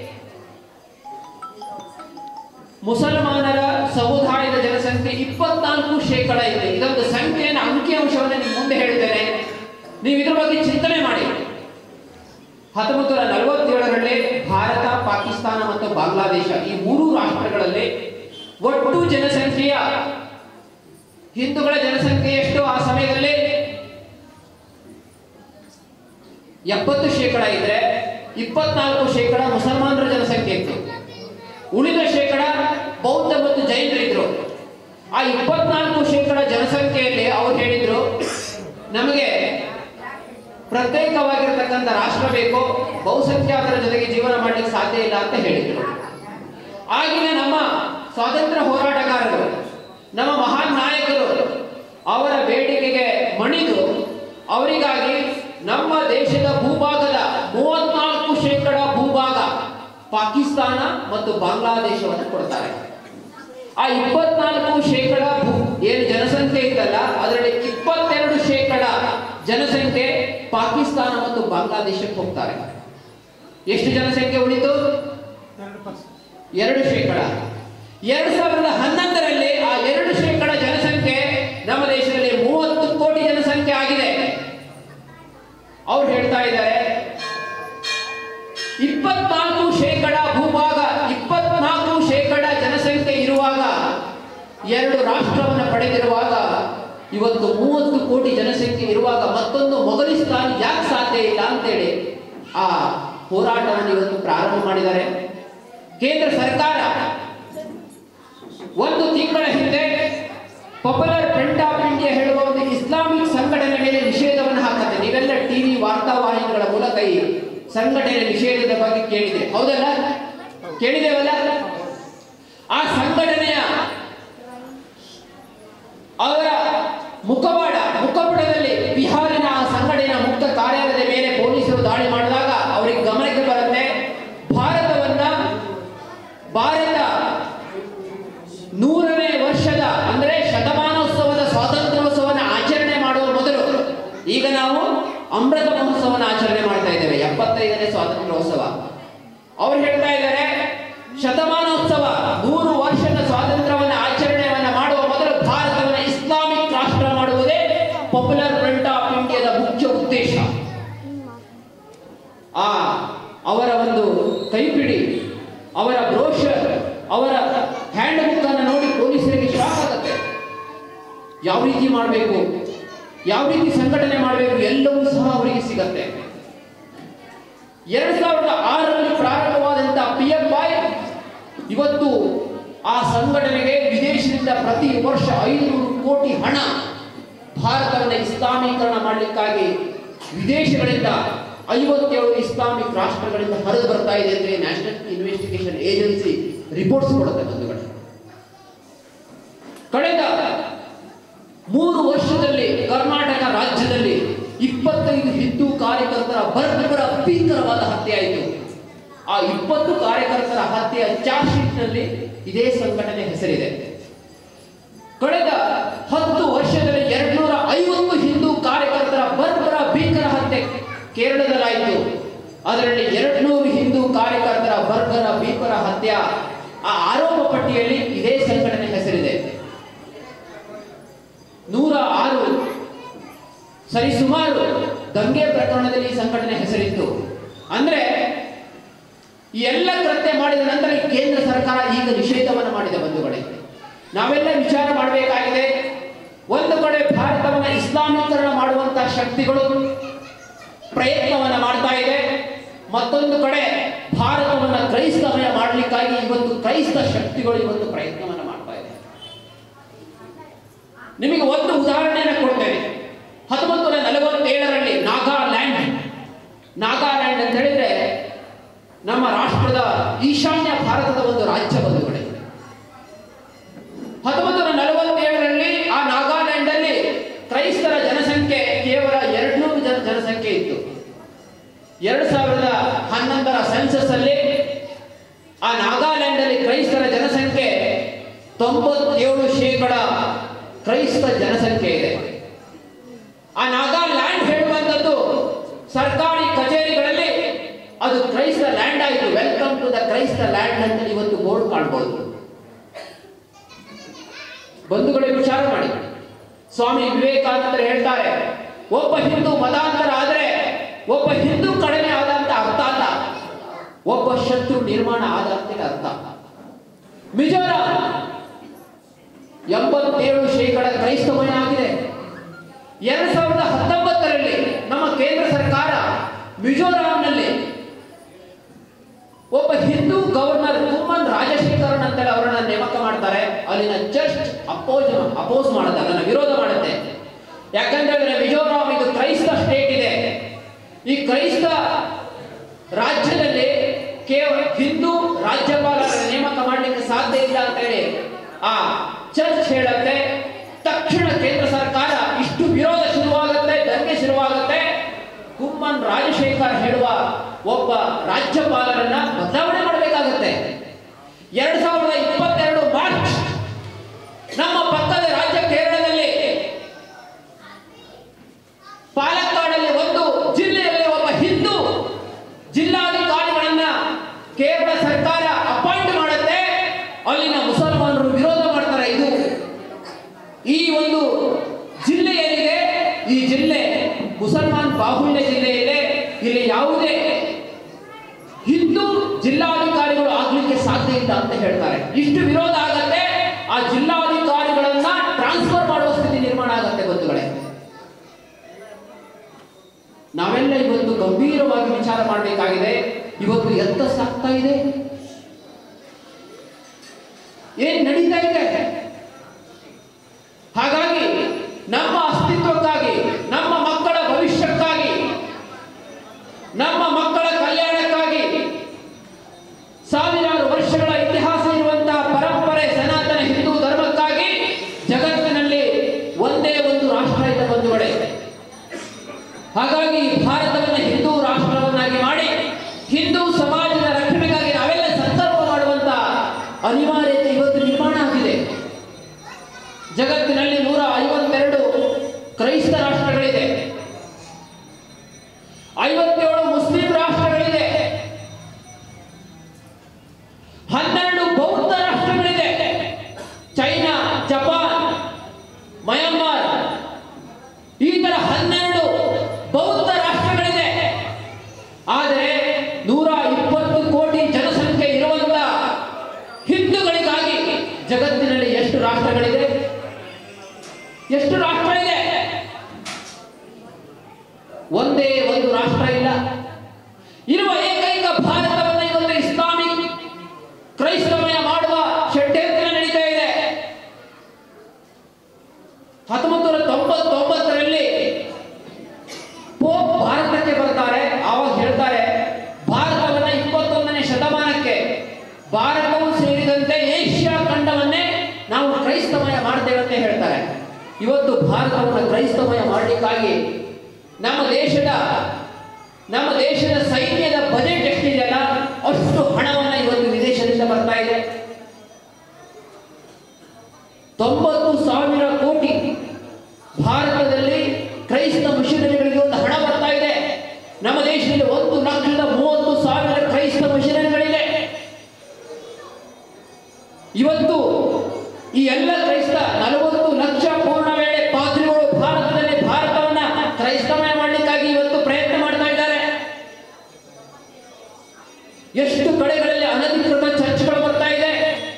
ಮುಸಲ್ಮಾನರ ಸಮುದಾಯದ ಜನಸಂಖ್ಯೆ ಇಪ್ಪತ್ನಾಲ್ಕು ಶೇಕಡ ಇದೆ. ಇದೊಂದು ಸಂಖ್ಯೆಯನ್ನು, ಅಂಕಿಅಂಶವನ್ನು ನಿಮ್ಮ ಮುಂದೆ ಹೇಳ್ತೇನೆ, ನೀವು ಇದ್ರ ಬಗ್ಗೆ ಚಿಂತನೆ ಮಾಡಿ. ಹತ್ತೊಂಬತ್ತು ನೂರ ನಲವತ್ತೇಳರಲ್ಲಿ ಭಾರತ, ಪಾಕಿಸ್ತಾನ ಮತ್ತು ಬಾಂಗ್ಲಾದೇಶ ಈ ಮೂರು ರಾಷ್ಟ್ರಗಳಲ್ಲಿ ಒಟ್ಟು ಜನಸಂಖ್ಯೆಯ ಹಿಂದೂಗಳ ಜನಸಂಖ್ಯೆ ಎಷ್ಟು? ಆ ಸಮಯದಲ್ಲಿ ಎಪ್ಪತ್ತು ಶೇಕಡ ಇದ್ರೆ ಇಪ್ಪತ್ನಾಲ್ಕು ಶೇಕಡ ಮುಸಲ್ಮಾನರ ಜನಸಂಖ್ಯೆ ಇತ್ತು. ಉಳಿದ ಶೇಕಡ ಬೌದ್ಧ ಮತ್ತು ಜೈನರಿದ್ರು. ಆ ಇಪ್ಪತ್ನಾಲ್ಕು ಶೇಕಡ ಜನಸಂಖ್ಯೆಯಲ್ಲಿ ಅವ್ರು ಹೇಳಿದ್ರು, ನಮಗೆ ಪ್ರತ್ಯೇಕವಾಗಿರತಕ್ಕಂಥ ರಾಷ್ಟ್ರ ಬೇಕು, ಬಹುಸಂಖ್ಯಾತರ ಜೊತೆಗೆ ಜೀವನ ಮಾಡಲಿಕ್ಕೆ ಸಾಧ್ಯ ಇಲ್ಲ ಅಂತ ಹೇಳಿದ್ರು. ಆಗಿನ ನಮ್ಮ ಸ್ವಾತಂತ್ರ್ಯ ಹೋರಾಟಗಾರರು, ನಮ್ಮ ಮಹಾ ಉಳಿದು ಅವರಿಗಾಗಿ ನಮ್ಮ ದೇಶದ ಭೂಭಾಗದ ಮೂವತ್ನಾಲ್ಕು ಶೇಕಡ ಭೂಭಾಗ ಪಾಕಿಸ್ತಾನ ಮತ್ತು ಬಾಂಗ್ಲಾದೇಶವನ್ನು ಕೊಡ್ತಾರೆ. ಆ ಇಪ್ಪತ್ನಾಲ್ಕು ಶೇಕಡ ಭೂ ಏನು ಜನಸಂಖ್ಯೆ ಇತ್ತಲ್ಲ, ಅದರಲ್ಲಿ ಇಪ್ಪತ್ತೆರಡು ಶೇಕಡ ಜನಸಂಖ್ಯೆ ಪಾಕಿಸ್ತಾನ ಮತ್ತು ಬಾಂಗ್ಲಾದೇಶಕ್ಕೆ ಹೋಗ್ತಾರೆ. ಎಷ್ಟು ಜನಸಂಖ್ಯೆ ಉಳಿತು? ಎರಡು ಶೇಕಡ. ಎರಡ್ ಸಾವಿರದ ಹನ್ನೊಂದರಲ್ಲಿ ಆ ಎರಡು ಶೇಕಡ ಜನಸಂಖ್ಯೆ ನಮ್ಮ ದೇಶದಲ್ಲಿ ಮೂವತ್ತು ಕೋಟಿ ಜನಸಂಖ್ಯೆ ಆಗಿದೆ. ಅವ್ರು ಹೇಳ್ತಾ ಇದ್ದಾರೆ ಇಪ್ಪತ್ನಾಲ್ಕು ಶೇಕಡ ಭೂಭಾಗ, ಇಪ್ಪತ್ನಾಲ್ಕು ಶೇಕಡ ಜನಸಂಖ್ಯೆ ಇರುವಾಗ, ಎರಡು ರಾಷ್ಟ್ರವನ್ನು ಪಡೆದಿರುವಾಗ, ಇವತ್ತು ಮೂವತ್ತು ಕೋಟಿ ಜನಸಂಖ್ಯೆ ಇರುವಾಗ ಮತ್ತೊಂದು ಮೊಘಲಿಸ್ತಾನ್ ಯಾಕೆ ಸಾಧ್ಯ ಇಲ್ಲ ಅಂತೇಳಿ ಆ ಹೋರಾಟವನ್ನು ಇವತ್ತು ಪ್ರಾರಂಭ ಮಾಡಿದ್ದಾರೆ. ಕೇಂದ್ರ ಸರ್ಕಾರ ಒಂದು ತಿಂಗಳ ಹಿಂದೆ ಪಾಪ್ಯುಲರ್ ಫ್ರಂಟ್ ಆಫ್ ಇಂಡಿಯಾ ಹೇಳುವ ಒಂದು ಇಸ್ಲಾಮಿಕ್ ಸಂಘಟನೆ ಮೇಲೆ ನಿಷೇಧವನ್ನು ಹಾಕುತ್ತೆ. ನೀವೆಲ್ಲ ಟಿವಿ ವಾರ್ತಾವಾಹಿನಿಗಳ ಮೂಲಕ ಈ ಸಂಘಟನೆ ನಿಷೇಧದ ಬಗ್ಗೆ ಕೇಳಿದೆ, ಹೌದಲ್ಲ? ಕೇಳಿದೇವಲ್ಲ? ಆ ಸಂಘಟನೆಯ ಅವರ ಮುಖವಾಡ ಮುಖಪುಟದಲ್ಲಿ ಬಿಹಾರಿನ ಆ ಸಂಘಟನೆಯ ಮುಖ್ಯ ಕಾರ್ಯಾಲಯದ ಮೇಲೆ ಪೊಲೀಸರು ದಾಳಿ ಮಾಡಿದಾಗ ಅವರಿಗೆ ಗಮನಕ್ಕೆ ಬರುತ್ತೆ, ಭಾರತವನ್ನ ಭಾರತ ನೂರನೇ ವರ್ಷದ ಅಂದ್ರೆ ಶತಮಾನೋತ್ಸವದ ಸ್ವಾತಂತ್ರ್ಯೋತ್ಸವನ ಆಚರಣೆ ಮಾಡುವ ಮೊದಲು, ಈಗ ನಾವು ಅಮೃತ ಮಹೋತ್ಸವನ ಆಚರಣೆ ಮಾಡ್ತಾ ಇದ್ದೇವೆ, ಎಪ್ಪತ್ತೈದನೇ ಸ್ವಾತಂತ್ರ್ಯೋತ್ಸವ. ಅವ್ರು ಹೇಳ್ತಾ ಇದ್ದಾರೆ ಶತಮಾನೋತ್ಸವ ನೂರು ವರ್ಷದ ಸ್ವಾತಂತ್ರ್ಯವನ್ನ ಆಚರಣೆಯನ್ನ ಮಾಡುವ ಮೊದಲು ಭಾರತವನ್ನು ಇಸ್ಲಾಮಿಕ್ ರಾಷ್ಟ್ರ ಮಾಡುವುದೇ ಪಾಪ್ಯುಲರ್ ಫ್ರಂಟ್ ಆಫ್ ಇಂಡಿಯಾದ ಮುಖ್ಯ ಉದ್ದೇಶ. ಆ ಅವರ ಒಂದು ಕೈಪಿಡಿ, ಅವರ ಬ್ರೋಷರ್, ಅವರ ಹ್ಯಾಂಡ್ ಬುಕ್ ಅನ್ನು ನೋಡಿ ಪೊಲೀಸರಿಗೆ ಶಾಕ್ ಆಗುತ್ತೆ. ಯಾವ ರೀತಿ ಮಾಡಬೇಕು, ಯಾವ ರೀತಿ ಸಂಘಟನೆ ಮಾಡಬೇಕು ಎಲ್ಲವೂ ಸಹ ಅವರಿಗೆ ಸಿಗತ್ತೆ. ಎರಡ್ ಸಾವಿರದ ಆರರಲ್ಲಿ ಪ್ರಾರಂಭವಾದಂತಹ ಪಿ ಎಫ್ ಐ ಇವತ್ತು ಆ ಸಂಘಟನೆಗೆ ವಿದೇಶದಿಂದ ಪ್ರತಿ ವರ್ಷ ಐನೂರು ಕೋಟಿ ಹಣ ಭಾರತವನ್ನು ಇಸ್ಲಾಮೀಕರಣ ಮಾಡಲಿಕ್ಕಾಗಿ ವಿದೇಶಗಳಿಂದ ಐವತ್ತೇಳು ಇಸ್ಲಾಮಿಕ್ ರಾಷ್ಟ್ರಗಳಿಂದ ಹರಿದು ಬರ್ತಾ ಇದೆ ಅಂತ ನ್ಯಾಷನಲ್ ಇನ್ವೆಸ್ಟಿಗೇಷನ್ ಏಜೆನ್ಸಿ ರಿಪೋರ್ಟ್ಸ್ ಕೊಡುತ್ತೆ. ಬಂಧುಗಳೇ, ಕಳೆದ ಮೂರು ವರ್ಷದಲ್ಲಿ ಕರ್ನಾಟಕ ರಾಜ್ಯದಲ್ಲಿ ಇಪ್ಪತ್ತೈದು ಹಿಂದೂ ಕಾರ್ಯಕರ್ತರ ಭರ್ಭರ ಭೀಕರವಾದ ಹತ್ಯೆ ಆಯಿತು. ಆ ಇಪ್ಪತ್ತು ಕಾರ್ಯಕರ್ತರ ಹತ್ಯೆಯ ಚಾರ್ಜ್ ಶೀಟ್ ನಲ್ಲಿ ಇದೇ ಸಂಘಟನೆ ಹೆಸರಿದೆ. ಕಳೆದ ಹತ್ತು ವರ್ಷದಲ್ಲಿ ಎರಡ್ನೂರ ಐವತ್ತು ಹಿಂದೂ ಕಾರ್ಯಕರ್ತರ ಭರ್ಭರ ಭೀಕರ ಹತ್ಯೆ ಕೇರಳದಲ್ಲಾಯಿತು. ಅದರಲ್ಲಿ ಎರಡ್ನೂರು ಹಿಂದೂ ಕಾರ್ಯಕರ್ತರ ಭರ್ಭರ ಭೀಕರ ಹತ್ಯೆ ಆ ಆರೋಪ ಪಟ್ಟಿಯಲ್ಲಿ ಇದೇ ಸಂಘಟನೆ ಹೆಸರಿದೆ. ನೂರ ಆರು ಸರಿಸುಮಾರು ದಂಗೆ ಪ್ರಕರಣದಲ್ಲಿ ಈ ಸಂಘಟನೆ ಹೆಸರಿತ್ತು. ಅಂದ್ರೆ ಈ ಎಲ್ಲ ಕೃತ್ಯ ಮಾಡಿದ ನಂತರ ಈ ಕೇಂದ್ರ ಸರ್ಕಾರ ಈಗ ನಿಷೇಧವನ್ನು ಮಾಡಿದೆ. ಬಂಧುಗಳೇ, ನಾವೆಲ್ಲ ವಿಚಾರ ಮಾಡಬೇಕಾಗಿದೆ. ಒಂದು ಕಡೆ ಭಾರತವನ್ನು ಇಸ್ಲಾಮೀಕರಣ ಮಾಡುವಂತಹ ಶಕ್ತಿಗಳು ಪ್ರಯತ್ನವನ್ನ ಮಾಡ್ತಾ ಇದೆ, ಮತ್ತೊಂದು ಕಡೆ ಭಾರತವನ್ನು ಕ್ರೈಸ್ತಮಯ ಮಾಡಲಿಕ್ಕಾಗಿ ಇವತ್ತು ಕ್ರೈಸ್ತ ಶಕ್ತಿಗಳು ಇವತ್ತು ಪ್ರಯತ್ನವನ್ನ ಮಾಡ್ತಾ ಇದೆ. ನಿಮಗೆ ಒಂದು ಉದಾಹರಣೆಯನ್ನು ಕೊಡ್ತೇನೆ. ಹತ್ತೊಂಬತ್ತು ನೂರ ನಲವತ್ತೇಳರಲ್ಲಿ ನಾಗಾಲ್ಯಾಂಡ್ ನಾಗಾಲ್ಯಾಂಡ್ ಅಂತ ಹೇಳಿದ್ರೆ ನಮ್ಮ ರಾಷ್ಟ್ರದ ಈಶಾನ್ಯ ಭಾರತದ ಒಂದು ರಾಜ್ಯ. ಬಂಧುಗಳೇ, ಹತ್ತೊಂಬತ್ತು ನೂರ ನಲವತ್ತೇಳರಲ್ಲಿ ಆ ನಾಗಾಲ್ಯಾಂಡ್ ಅಲ್ಲಿ ಕ್ರೈಸ್ತರ ಜನಸಂಖ್ಯೆ ಕೇವಲ ಎರಡ್ನೂರು ಜನ ಜನಸಂಖ್ಯೆ ಇತ್ತು. ಎರಡ್ ಸಾವಿರದ ಹನ್ನೊಂದರ ಸೆನ್ಸಸ್ ಅಲ್ಲಿ ಆ ನಾಗಾಲ್ಯಾಂಡ್ ಅಲ್ಲಿ ಕ್ರೈಸ್ತರ ಜನಸಂಖ್ಯೆ ತೊಂಬತ್ತೇಳು ಶೇಕಡ ಕ್ರೈಸ್ತ ಜನಸಂಖ್ಯೆ ಇದೆ. ಆ ನಾಗಾಲ್ಯಾಂಡ್ ಹೇಳುವಂಥದ್ದು ಸರ್ಕಾರಿ ಕಚೇರಿಗಳಲ್ಲಿ ಅದು ಕ್ರೈಸ್ತ ಲ್ಯಾಂಡ್ ಆಯಿತು. Welcome to the Christ land ಅಂತ ಇವತ್ತು ಬೋರ್ಡ್ ಕಾಣಬಹುದು. ಬಂಧುಗಳೇ, ವಿಚಾರ ಮಾಡಿ. ಸ್ವಾಮಿ ವಿವೇಕಾನಂದರು ಹೇಳ್ತಾರೆ, ಒಬ್ಬ ಹಿಂದೂ ಮತಾಂತರ ಆದರೆ ಒಬ್ಬ ಹಿಂದೂ ಕಡಿಮೆ ಆದ ಅಂತ ಅರ್ಥ ಅಲ್ಲ, ಒಬ್ಬ ಶತ್ರು ನಿರ್ಮಾಣ ಆದ ಅಂತ ಅರ್ಥ. ಮಿಜೋರಾಂ ಎಂಬತ್ತೇಳು ಶೇಕಡ ಕ್ರೈಸ್ತಮಯ ಆಗಿದೆ. ಎರಡ್ ಸಾವಿರದ ಹತ್ತೊಂಬತ್ತರಲ್ಲಿ ನಮ್ಮ ಕೇಂದ್ರ ಸರ್ಕಾರ ಮಿಜೋರಾಂನಲ್ಲಿ ಒಬ್ಬ ಹಿಂದೂ ಗವರ್ನರ್ ಕುಮ್ಮನ್ ರಾಜಶೇಖರನ್ ಅಂತೇಳಿ ಅವರನ್ನ ನೇಮಕ ಮಾಡ್ತಾರೆ. ಅಲ್ಲಿನ ಚರ್ಚ್ ಅಪೋಸ್ ಅಪೋಸ್ ಮಾಡುತ್ತೆ, ಅದನ್ನ ವಿರೋಧ ಮಾಡುತ್ತೆ. ಯಾಕಂದ್ರೆ ಮಿಜೋರಾಂ ಇದು ಕ್ರೈಸ್ತ ಸ್ಟೇಟ್ ಇದೆ. ಈ ಕ್ರೈಸ್ತ ರಾಜ್ಯದಲ್ಲಿ ಕೇವಲ ಹಿಂದೂ ರಾಜ್ಯಪಾಲರ ನೇಮಕ ಮಾಡಲಿಕ್ಕೆ ಸಾಧ್ಯ ಇಲ್ಲ ಅಂತ ಹೇಳಿ ಆ ಚರ್ಚ್ ಹೇಳುತ್ತೆ. ತಕ್ಷಣ ಕೇಂದ್ರ ಸರ್ಕಾರ ಇಷ್ಟು ವಿರೋಧ ಶುರುವಾದ ಶುರುವಾಗುತ್ತೆ. ಕುಮ್ಮನ್ ರಾಜಶೇಖರ್ ಹೇಳುವ ಒಬ್ಬ ರಾಜ್ಯಪಾಲರನ್ನ ಬದಲಾವಣೆ ಮಾಡಬೇಕಾಗುತ್ತೆ. ಎರಡ್ ಸಾವಿರದ ಇಪ್ಪತ್ತೆರಡು ಮಾರ್ಚ್ ನಮ್ಮ ಪಕ್ಕದ ರಾಜ್ಯ ಕೇರಳದಲ್ಲಿ ಪಾಲಕ್ಕಾಡಲ್ಲಿ ಒಂದು ಜಿಲ್ಲೆಯಲ್ಲಿ ಒಬ್ಬ ಹಿಂದೂ ಜಿಲ್ಲಾಧಿಕಾರಿಗಳನ್ನ ಕೇರಳ ಸರ್ಕಾರ ಅಪಾಯಿಂಟ್ ಮಾಡುತ್ತೆ. ಅಲ್ಲಿನ ಮುಸಲ್ಮಾನರು ವಿರೋಧ ಮಾಡ್ತಾರೆ. ಇದು ಈ ಒಂದು ಜಿಲ್ಲೆ ಏನಿದೆ, ಈ ಜಿಲ್ಲೆ ಮುಸಲ್ಮಾನ್ ಬಾಹುಳ್ಯ ಜಿಲ್ಲೆ ಇದೆ. ಇಲ್ಲಿ ಯಾವುದೇ ಹಿಂದೂ ಜಿಲ್ಲಾಧಿಕಾರಿಗಳು ಆಗ್ಲಿಕ್ಕೆ ಸಾಧ್ಯ ಇಲ್ಲ ಅಂತ ಹೇಳ್ತಾರೆ. ಇಷ್ಟು ವಿರೋಧ ಆಗತ್ತೆ, ಆ ಜಿಲ್ಲಾಧಿಕಾರಿಗಳನ್ನ ಟ್ರಾನ್ಸ್ಫರ್ ಮಾಡುವ ಸ್ಥಿತಿ ನಿರ್ಮಾಣ ಆಗತ್ತೆ. ಬಂಧುಗಳೇ, ನಾವೆಲ್ಲ ಇವತ್ತು ಗಂಭೀರವಾಗಿ ವಿಚಾರ ಮಾಡಬೇಕಾಗಿದೆ. ಇವತ್ತು ಎತ್ತ ಸಾಗ್ತಾ ಇದೆ, ಏನ್ ನಡೀತಾ ಇದೆ. ಹಾಗಾಗಿ ನಮ್ಮ ಅಸ್ತಿತ್ವಕ್ಕಾಗಿ, ನಮ್ಮ ಮಕ್ಕಳ ಭವಿಷ್ಯಕ್ಕಾಗಿ, ನಮ್ಮ ಮಕ್ಕಳ ಕಲ್ಯಾಣಕ್ಕಾಗಿ ಸಾವಿರಾರು ವರ್ಷಗಳ ಇತಿಹಾಸ ಇರುವಂತಹ ಪರಂಪರೆ ಸನಾತನ ಹಿಂದೂ ಧರ್ಮಕ್ಕಾಗಿ ಜಗತ್ತಿನಲ್ಲಿ ಒಂದೇ ಒಂದು ರಾಷ್ಟ್ರ ಇದೆ ಬಂಧುಗಳೇ. ಹಾಗಾಗಿ ಭಾರತವನ್ನು ಹಿಂದೂ ರಾಷ್ಟ್ರವನ್ನಾಗಿ ಮಾಡಿ ಹಿಂದೂ ಸಮಾಜದ ರಕ್ಷಣೆಗಾಗಿ ನಾವೆಲ್ಲ ಸಂಕಲ್ಪ ಮಾಡುವಂತ ಅನಿವಾರ್ಯತೆ ಇವತ್ತು ನಿರ್ಮಾಣ ಆಗಿದೆ. ಜಗತ್ತಿನಲ್ಲಿ ನೂರ ಐವತ್ತೆರಡು ಕ್ರೈಸ್ತ ರಾಷ್ಟ್ರಗಳಿದೆ, ಐವತ್ತೇಳು ಮುಸ್ಲಿಂ ರಾಷ್ಟ್ರಗಳಿದೆ, ಹನ್ನೆರಡು ಬೌದ್ಧ ರಾಷ್ಟ್ರಗಳಿದೆ. ಚೈನಾ, ಜಪಾನ್, ಮಯನ್ಮಾರ್, ಈ ತರ ಹನ್ನೆರಡು ಬೌದ್ಧ ರಾಷ್ಟ್ರಗಳಿದೆ. ಆದರೆ ನೂರ ಇಪ್ಪತ್ತು ಕೋಟಿ ಜನಸಂಖ್ಯೆ ಇರುವಂತ ಹಿಂದೂಗಳಿಗಾಗಿ ಜಗತ್ತಿನಲ್ಲಿ ಎಷ್ಟು ರಾಷ್ಟ್ರಗಳಿದೆ? ಎಷ್ಟು ರಾಷ್ಟ್ರ ಇದೆ? ಒಂದೇ ಒಂದು ರಾಷ್ಟ್ರ ಇಲ್ಲ. ಇರುವ ಏಕೈಕ ಭಾರತವನ್ನು ಇವತ್ತು ಇಸ್ಲಾಮಿಕ್ ಕ್ರೈಸ್ತಮಯ ಮಾಡುವ ಷಡ್ಯಂತ್ರ ನಡೀತಾ ಇದೆ. ಹತ್ತೊಂಬತ್ತು ನೂರ ತೊಂಬತ್ತೊಂಬತ್ತರಲ್ಲಿ ಪೋಪ್ ಭಾರತಕ್ಕೆ ಬರ್ತಾರೆ. ಆವಾಗ ಹೇಳ್ತಾರೆ, ಭಾರತವನ್ನ ಇಪ್ಪತ್ತೊಂದನೇ ಶತಮಾನಕ್ಕೆ ಭಾರತವು ಸೇರಿದಂತೆ ಏಷ್ಯಾ ಖಂಡವನ್ನೇ ನಾವು ಕ್ರೈಸ್ತಮಯ ಮಾಡ್ತೇವೆ ಅಂತ ಹೇಳ್ತಾರೆ. ಇವತ್ತು ಭಾರತವನ್ನು ಕ್ರೈಸ್ತಮಯ ಮಾಡಲಿಕ್ಕಾಗಿ ನಮ್ಮ ದೇಶದ ನಮ್ಮ ದೇಶದ ಸೈನ್ಯದ ಬಜೆಟ್ ಎಷ್ಟಿದೆಯಲ್ಲ ಅಷ್ಟು ಹಣವನ್ನ ಇವತ್ತು ವಿದೇಶದಿಂದ ಬರ್ತಾ ಇದೆ. ತೊಂಬತ್ತು ಸಾವಿರ ಕೋಟಿ ಭಾರತದಲ್ಲಿ ಕ್ರೈಸ್ತ ಮಿಷನರಿಗಳಿಗೆ ಒಂದು ಹಣ ಬರ್ತಾ ಇದೆ. ನಮ್ಮ ದೇಶದಲ್ಲಿ ಒಂದು ಲಕ್ಷದ ಮೂವತ್ತು ಸಾವಿರ ಕ್ರೈಸ್ತ ಮಿಷನರಿಗಳಿದೆ. ಇವತ್ತು ಈ ಎಲ್ಲ ಕ್ರೈಸ್ತ ನಲವತ್ತು ಲಕ್ಷ ಪೂರ್ಣ ವೇಳೆ ಪಾದ್ರಿಗಳು ಭಾರತದಲ್ಲಿ ಭಾರತವನ್ನ ಕ್ರೈಸ್ತಮಯ ಮಾಡಲಿಕ್ಕಾಗಿ ಇವತ್ತು ಪ್ರಯತ್ನ ಮಾಡ್ತಾ ಇದ್ದಾರೆ. ಎಷ್ಟು ಕಡೆಗಳಲ್ಲಿ ಅನಧಿಕೃತ ಚರ್ಚ್ಗಳು ಬರ್ತಾ ಇದೆ,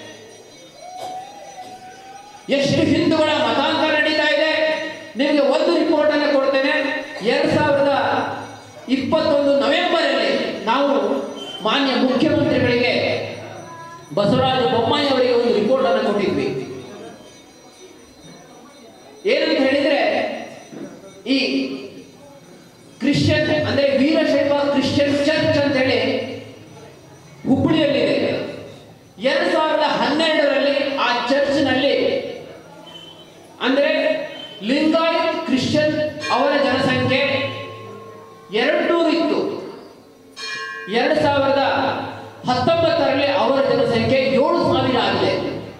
ಎಷ್ಟು ಹಿಂದೂಗಳ ಮತಾಂತರ ನಡೀತಾ ಇದೆ. ನಿಮಗೆ ಒಂದು ರಿಪೋರ್ಟ್ ಅನ್ನು ಕೊಡ್ತೇನೆ. ಎರಡ್ ಸಾವಿರದ ಇಪ್ಪತ್ತೊಂದು ನವೆಂಬರ್ ಅಲ್ಲಿ ನಾವು ಮಾನ್ಯ ಮುಖ್ಯಮಂತ್ರಿಗಳಿಗೆ ಬಸವರಾಜ ಬೊಮ್ಮಾಯಿ ಅವರಿಗೆ ಒಂದು ರಿಪೋರ್ಟ್ ಅನ್ನು ಕೊಟ್ಟಿದ್ವಿ. ಏನಂತ ಹೇಳಿದ್ರೆ, ಈ ಕ್ರಿಶ್ಚಿಯನ್ ಅಂದ್ರೆ ವೀರಶೈವ ಕ್ರಿಶ್ಚಿಯನ್ ಚರ್ಚ್ ಅಂತ ಹೇಳಿ ಹುಬ್ಬಳ್ಳಿಯಲ್ಲಿದೆ. ಎರಡ್ ಸಾವಿರದ ಹನ್ನೆರಡರಲ್ಲಿ ಆ ಚರ್ಚ್ನಲ್ಲಿ ಅಂದ್ರೆ ಲಿಂಗಾಯತ್ ಕ್ರಿಶ್ಚಿಯನ್ ಅವರ ಜನಸಂಖ್ಯೆ ಎರಡು ನೂರು ಇತ್ತು. ಎರಡ್ ಸಾವಿರದ ಹತ್ತೊಂಬತ್ತರಲ್ಲಿ ಅವರ ಜನಸಂಖ್ಯೆ ಏಳು ಸಾವಿರ ಆಗಿದೆ.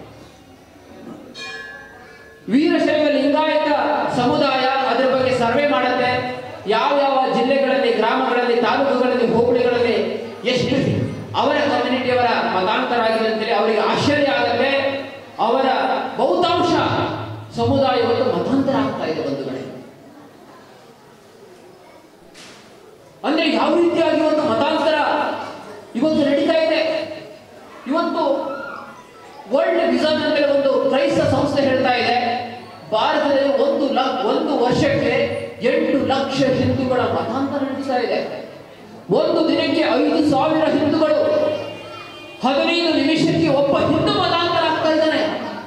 ವೀರಶೈವ ಲಿಂಗಾಯತ ಸಮುದಾಯ ಅದರ ಬಗ್ಗೆ ಸರ್ವೆ ಮಾಡುತ್ತೆ. ಯಾವ ಯಾವ ಜಿಲ್ಲೆಗಳಲ್ಲಿ, ಗ್ರಾಮಗಳಲ್ಲಿ, ತಾಲೂಕುಗಳಲ್ಲಿ, ಹೋಬಳಿಗಳಲ್ಲಿ ಎಷ್ಟು ಅವರ ಕಮ್ಯುನಿಟಿಯವರ ಮತಾಂತರ ಆಗಿದೆ ಅಂತೇಳಿ ಅವರಿಗೆ ಆಶ್ಚರ್ಯ ಆಗುತ್ತೆ. ಅವರ ಬಹುತಾಂಶ ಸಮುದಾಯ ಇವತ್ತು ಮತಾಂತರ ಆಗ್ತಾ ಇದೆ ಬಂಧುಗಳೇ. ಅಂದ್ರೆ ಯಾವ ರೀತಿಯಾಗಿ ಒಂದು ಮತಾಂತರ ಇವತ್ತು ನಡೀತಾ ಇದೆ. ಇವತ್ತು ವರ್ಲ್ಡ್ ವಿಷನ್ ಅಂತ ಒಂದು ಕ್ರೈಸ್ತ ಸಂಸ್ಥೆ ಹೇಳ್ತಾ ಇದೆ, ಭಾರತದಲ್ಲಿ ಒಂದು ಲಕ್ಷ ಒಂದು ವರ್ಷಕ್ಕೆ ಎಂಟು ಲಕ್ಷ ಹಿಂದೂಗಳ ಮತಾಂತರ ನಡೀತಾ ಇದೆ. ಒಂದು ದಿನಕ್ಕೆ ಐದು ಸಾವಿರ ಹಿಂದೂಗಳು, ಹದಿನೈದು ನಿಮಿಷಕ್ಕೆ ಒಬ್ಬ ಹಿಂದೂ ಮತಾಂತರ ಆಗ್ತಾ ಇದ್ದಾನೆ.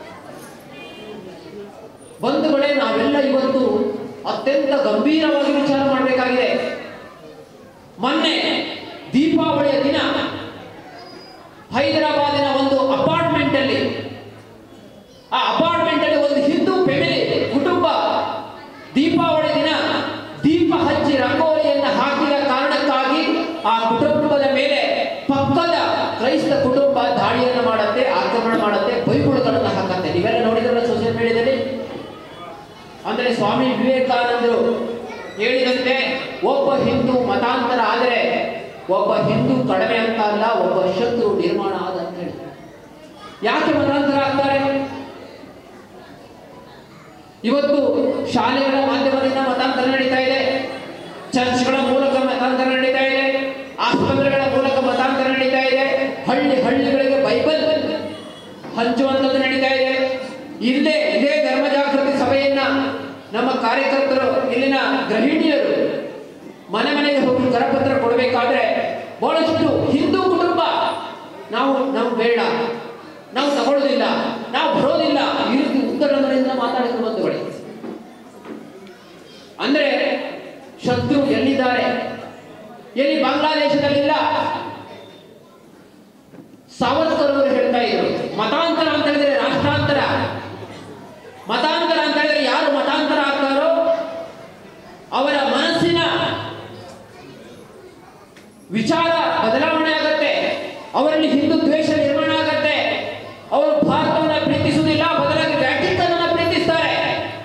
ಬಂಧುಗಳೇ, ನಾವೆಲ್ಲ ಇವತ್ತು ಅತ್ಯಂತ ಗಂಭೀರವಾಗಿ ವಿಚಾರ ಮಾಡಬೇಕಾಗಿದೆ. ಮೊನ್ನೆ ದೀಪಾವಳಿಯ ದಿನ ಹೈದರಾಬಾದಿನ ಒಂದು ಅಪಾರ್ಟ್ಮೆಂಟ್ ಅಲ್ಲಿ ಆ ಅಪಾರ್ಟ್ಮೆಂಟ್ ಅಲ್ಲಿ ಒಂದು ಹಿಂದೂ ಫ್ಯಾಮಿಲಿ ಕುಟುಂಬ ದೀಪಾವಳಿ ದಿನ ದೀಪ ಸ್ವಾಮಿ ವಿವೇಕಾನಂದರು ಹೇಳಿದಂತೆ ಒಬ್ಬ ಹಿಂದೂ ಮತಾಂತರ ಆದರೆ ಒಬ್ಬ ಹಿಂದೂ ಕಡಿಮೆ ಅಂತ ಅಲ್ಲ, ಒಬ್ಬ ಶತ್ರು ನಿರ್ಮಾಣ ಆದ ಅಂತ ಹೇಳಿ. ಯಾಕೆ ಮತಾಂತರ ಆಗ್ತಾರೆ? ಇವತ್ತು ಶಾಲೆಗಳ ಮಾಧ್ಯಮದಿಂದ ಮತಾಂತರ ನಡೀತಾ ಇದೆ, ಚರ್ಚ್ಗಳ ಮೂಲಕ ಮತಾಂತರ ನಡೀತಾ ಇದೆ, ಆಸ್ಪತ್ರೆಗಳ ಮೂಲಕ ಮತಾಂತರ ನಡೀತಾ ಇದೆ, ಹಳ್ಳಿ ಹಳ್ಳಿಗಳಿಗೆ ಬೈಬಲ್ ಹಂಚುವಂಥದ್ದು ನಡೀತಾ ಇದೆ. ಇಲ್ಲೇ ಇದೇ ಧರ್ಮ ಜಾಗೃತಿ ಸಭೆಯನ್ನ ನಮ್ಮ ಕಾರ್ಯಕರ್ತರು, ಇಲ್ಲಿನ ಗೃಹಿಣಿಯರು ಮನೆ ಮನೆಗೆ ಹೋಗಿ ಕರಪತ್ರ ಕೊಡಬೇಕಾದ್ರೆ ಬಹಳಷ್ಟು ಹಿಂದೂ ಕುಟುಂಬ ನಾವು ನಾವು ಬೇಡ, ನಾವು ತಗೊಳ್ಳೋದಿಲ್ಲ, ನಾವು ಬರೋದಿಲ್ಲ, ಈ ರೀತಿ ಉತ್ತರಗಳಿಂದ ಮಾತಾಡಿದ್ರು ಬಂಧುಗಳೇ. ಅಂದ್ರೆ ಶತ್ರು ಎಲ್ಲಿದ್ದಾರೆ? ಎಲ್ಲಿ? ಬಾಂಗ್ಲಾದೇಶದಲ್ಲಿಲ್ಲ. ಸಾವರ್ಕರ್ ಅವರು ಹೇಳ್ತಾ ಇದ್ರು, ಮತಾಂತರ ಅಂತ ಹೇಳಿದ್ರೆ ರಾಷ್ಟ್ರಾಂತರ. ಮತಾಂತರ ಅಂತ ಹೇಳಿದ್ರೆ ಯಾರು ಮತಾಂತರ ಆಗ್ತಾರೋ ಅವರ ಮನಸ್ಸಿನ ವಿಚಾರ ಬದಲಾವಣೆ ಆಗತ್ತೆ, ಅವರಲ್ಲಿ ಹಿಂದೂ ದ್ವೇಷ ನಿರ್ಮಾಣ ಆಗತ್ತೆ, ಅವರು ಭಾರತವನ್ನು ಪ್ರೀತಿಸುವುದಿಲ್ಲ, ಬದಲಾಗಿ ವ್ಯಾಟಿಕನ್ ಅನ್ನು ಪ್ರೀತಿಸ್ತಾರೆ.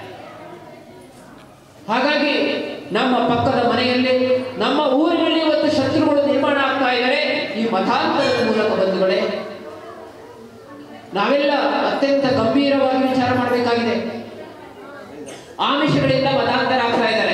ಹಾಗಾಗಿ ನಮ್ಮ ಪಕ್ಕದ ಮನೆಯಲ್ಲಿ, ನಮ್ಮ ಊರಿನಲ್ಲಿ ಇವತ್ತು ಶತ್ರುಗಳು ನಿರ್ಮಾಣ ಆಗ್ತಾ ಇದ್ದಾರೆ ಈ ಮತಾಂತರದ ಮೂಲಕ. ಬಂಧುಗಳೇ, ನಾವೆಲ್ಲ ಅತ್ಯಂತ ಗಂಭೀರವಾಗಿ ವಿಚಾರ ಮಾಡಬೇಕಾಗಿದೆ. ಆಮಿಷಗಳಿಂದ ಮತಾಂತರ ಆಗ್ತಾ ಇದ್ದಾರೆ.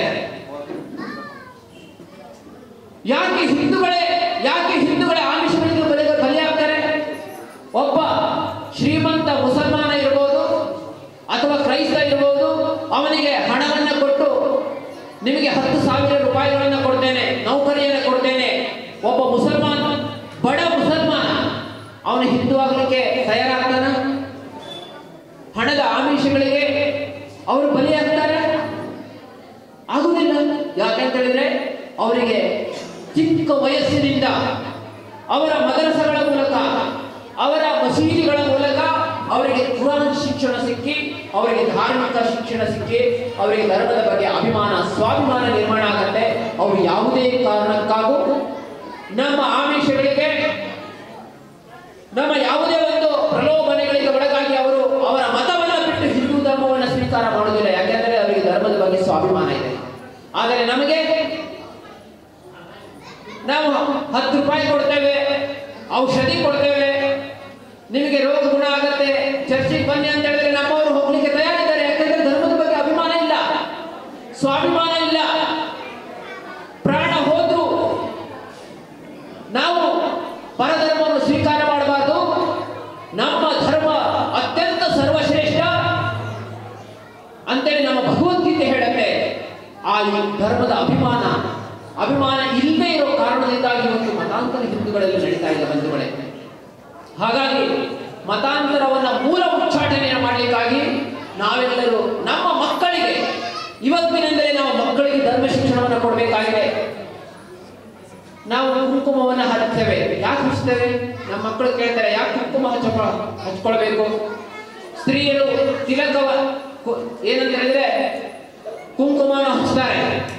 ಯಾಕೆ ಹಿಂದೂಗಳೇ ಯಾಕೆ ಹಿಂದೂಗಳೇ ಆಮಿಷಗಳಿಂದ ಬಲಿ ಬಲಿಯಾಗ್ತಾರೆ? ಒಬ್ಬ ಶ್ರೀಮಂತ ಮುಸಲ್ಮಾನ ಇರಬಹುದು ಅಥವಾ ಕ್ರೈಸ್ತ ಇರಬಹುದು, ಅವನಿಗೆ ಹಣವನ್ನ ಕೊಟ್ಟು ನಿಮಗೆ ಹತ್ತು ಸಾವಿರ ರೂಪಾಯಿಗಳನ್ನ ಕೊಡ್ತೇನೆ, ನೌಕರಿಯನ್ನು ಕೊಡ್ತೇನೆ. ಒಬ್ಬ ಮುಸಲ್ಮಾನ, ಬಡ ಮುಸಲ್ಮಾನ, ಅವನು ಹಿಂದೂ ಆಗಲಿಕ್ಕೆ ತಯಾರಾಗ್ತಾನ? ಹಣದ ಆಮಿಷಗಳಿಗೆ ಅವರು ಬಲಿಯಾಗ್ತಾರೆ? ಆಗುದಿಲ್ಲ. ಯಾಕೆಂತ ಹೇಳಿದ್ರೆ ಅವರಿಗೆ ಚಿಕ್ಕ ವಯಸ್ಸಿನಿಂದ ಅವರ ಮದರಸಗಳ ಮೂಲಕ, ಅವರ ಮಸೀದಿಗಳ ಮೂಲಕ ಅವರಿಗೆ ಕುರಾನ್ ಶಿಕ್ಷಣ ಸಿಕ್ಕಿ, ಅವರಿಗೆ ಧಾರ್ಮಿಕ ಶಿಕ್ಷಣ ಸಿಕ್ಕಿ, ಅವರಿಗೆ ಧರ್ಮದ ಬಗ್ಗೆ ಅಭಿಮಾನ, ಸ್ವಾಭಿಮಾನ ನಿರ್ಮಾಣ ಆಗುತ್ತೆ. ಅವರು ಯಾವುದೇ ಕಾರಣಕ್ಕಾಗೂ ನಮ್ಮ ಆಮಿಷಗಳಿಗೆ, ನಮ್ಮ ಯಾವುದೇ ಒಂದು ಪ್ರಲೋಭನೆಗಳಿಗೆ ಒಳಗಾಗಿ ಅವರು ಅವರ ಮತವನ್ನು ಬಿಟ್ಟು ಹಿಂದೂ ಧರ್ಮವನ್ನು ಸ್ವೀಕಾರ ಮಾಡುವುದಿಲ್ಲ. ಯಾಕೆಂದರೆ ಅವರಿಗೆ ಧರ್ಮದ ಬಗ್ಗೆ ಸ್ವಾಭಿಮಾನ ಇದೆ. ಆದರೆ ನಮಗೆ, ನಾವು ಹತ್ತು ರೂಪಾಯಿ ಕೊಡ್ತೇವೆ, ಔಷಧಿ ಕೊಡ್ತೇವೆ, ನಿಮಗೆ ರೋಗ ಗುಣ ಆಗತ್ತೆ, ಚರ್ಚಿಗೆ ಬನ್ನಿ ಅಂತ ಹೇಳಿದ್ರೆ ನಮ್ಮವರು ಹೋಗ್ಲಿಕ್ಕೆ ತಯಾರಿದ್ದಾರೆ. ಯಾಕಂದ್ರೆ ಧರ್ಮದ ಬಗ್ಗೆ ಅಭಿಮಾನ ಇಲ್ಲ, ಸ್ವಾಭಿಮಾನ ಇಲ್ಲ. ಪ್ರಾಣ ಹೋದ್ರು ನಾವು ಪರಧರ್ಮವನ್ನು ಸ್ವೀಕಾರ ಮಾಡಬಾರ್ದು. ನಮ್ಮ ಧರ್ಮ ಅತ್ಯಂತ ಸರ್ವಶ್ರೇಷ್ಠ ಅಂತೇಳಿ ನಮ್ಮ ಭಗವದ್ಗೀತೆ ಹೇಳುತ್ತೆ. ಆ ಧರ್ಮದ ಅಭಿಮಾನ ಅಭಿಮಾನ ಇಲ್ಲದೆ ಇರೋ ಕಾರಣದಿಂದಾಗಿ ಇವತ್ತು ಮತಾಂತರ ಹಿಂದೂಗಳಲ್ಲಿ ನಡೀತಾ ಇದೆ ಬಂಧುಗಳೇ. ಹಾಗಾಗಿ ಮತಾಂತರವನ್ನ ಮೂಲ ಉಚ್ಚಾಟನೆ ಮಾಡಲಿಕ್ಕಾಗಿ ನಾವೆಲ್ಲರೂ ನಮ್ಮ ಮಕ್ಕಳಿಗೆ ಇವತ್ತಿನಿಂದಲೇ ನಾವು ಮಕ್ಕಳಿಗೆ ಧರ್ಮ ಶಿಕ್ಷಣವನ್ನು ಕೊಡಬೇಕಾಗಿದೆ. ನಾವು ಕುಂಕುಮವನ್ನು ಹಚ್ಚುತ್ತೇವೆ. ಯಾಕೆ ಹಚ್ತೇವೆ? ನಮ್ಮ ಮಕ್ಕಳು ಕೇಳ್ತಾರೆ, ಯಾಕೆ ಕುಂಕುಮ ಹಚ್ಚ ಹಚ್ಕೊಳ್ಬೇಕು? ಸ್ತ್ರೀಯರು ತಿಲಕವ ಏನಂತ ಹೇಳಿದ್ರೆ ಕುಂಕುಮವನ್ನು ಹಚ್ತಾರೆ,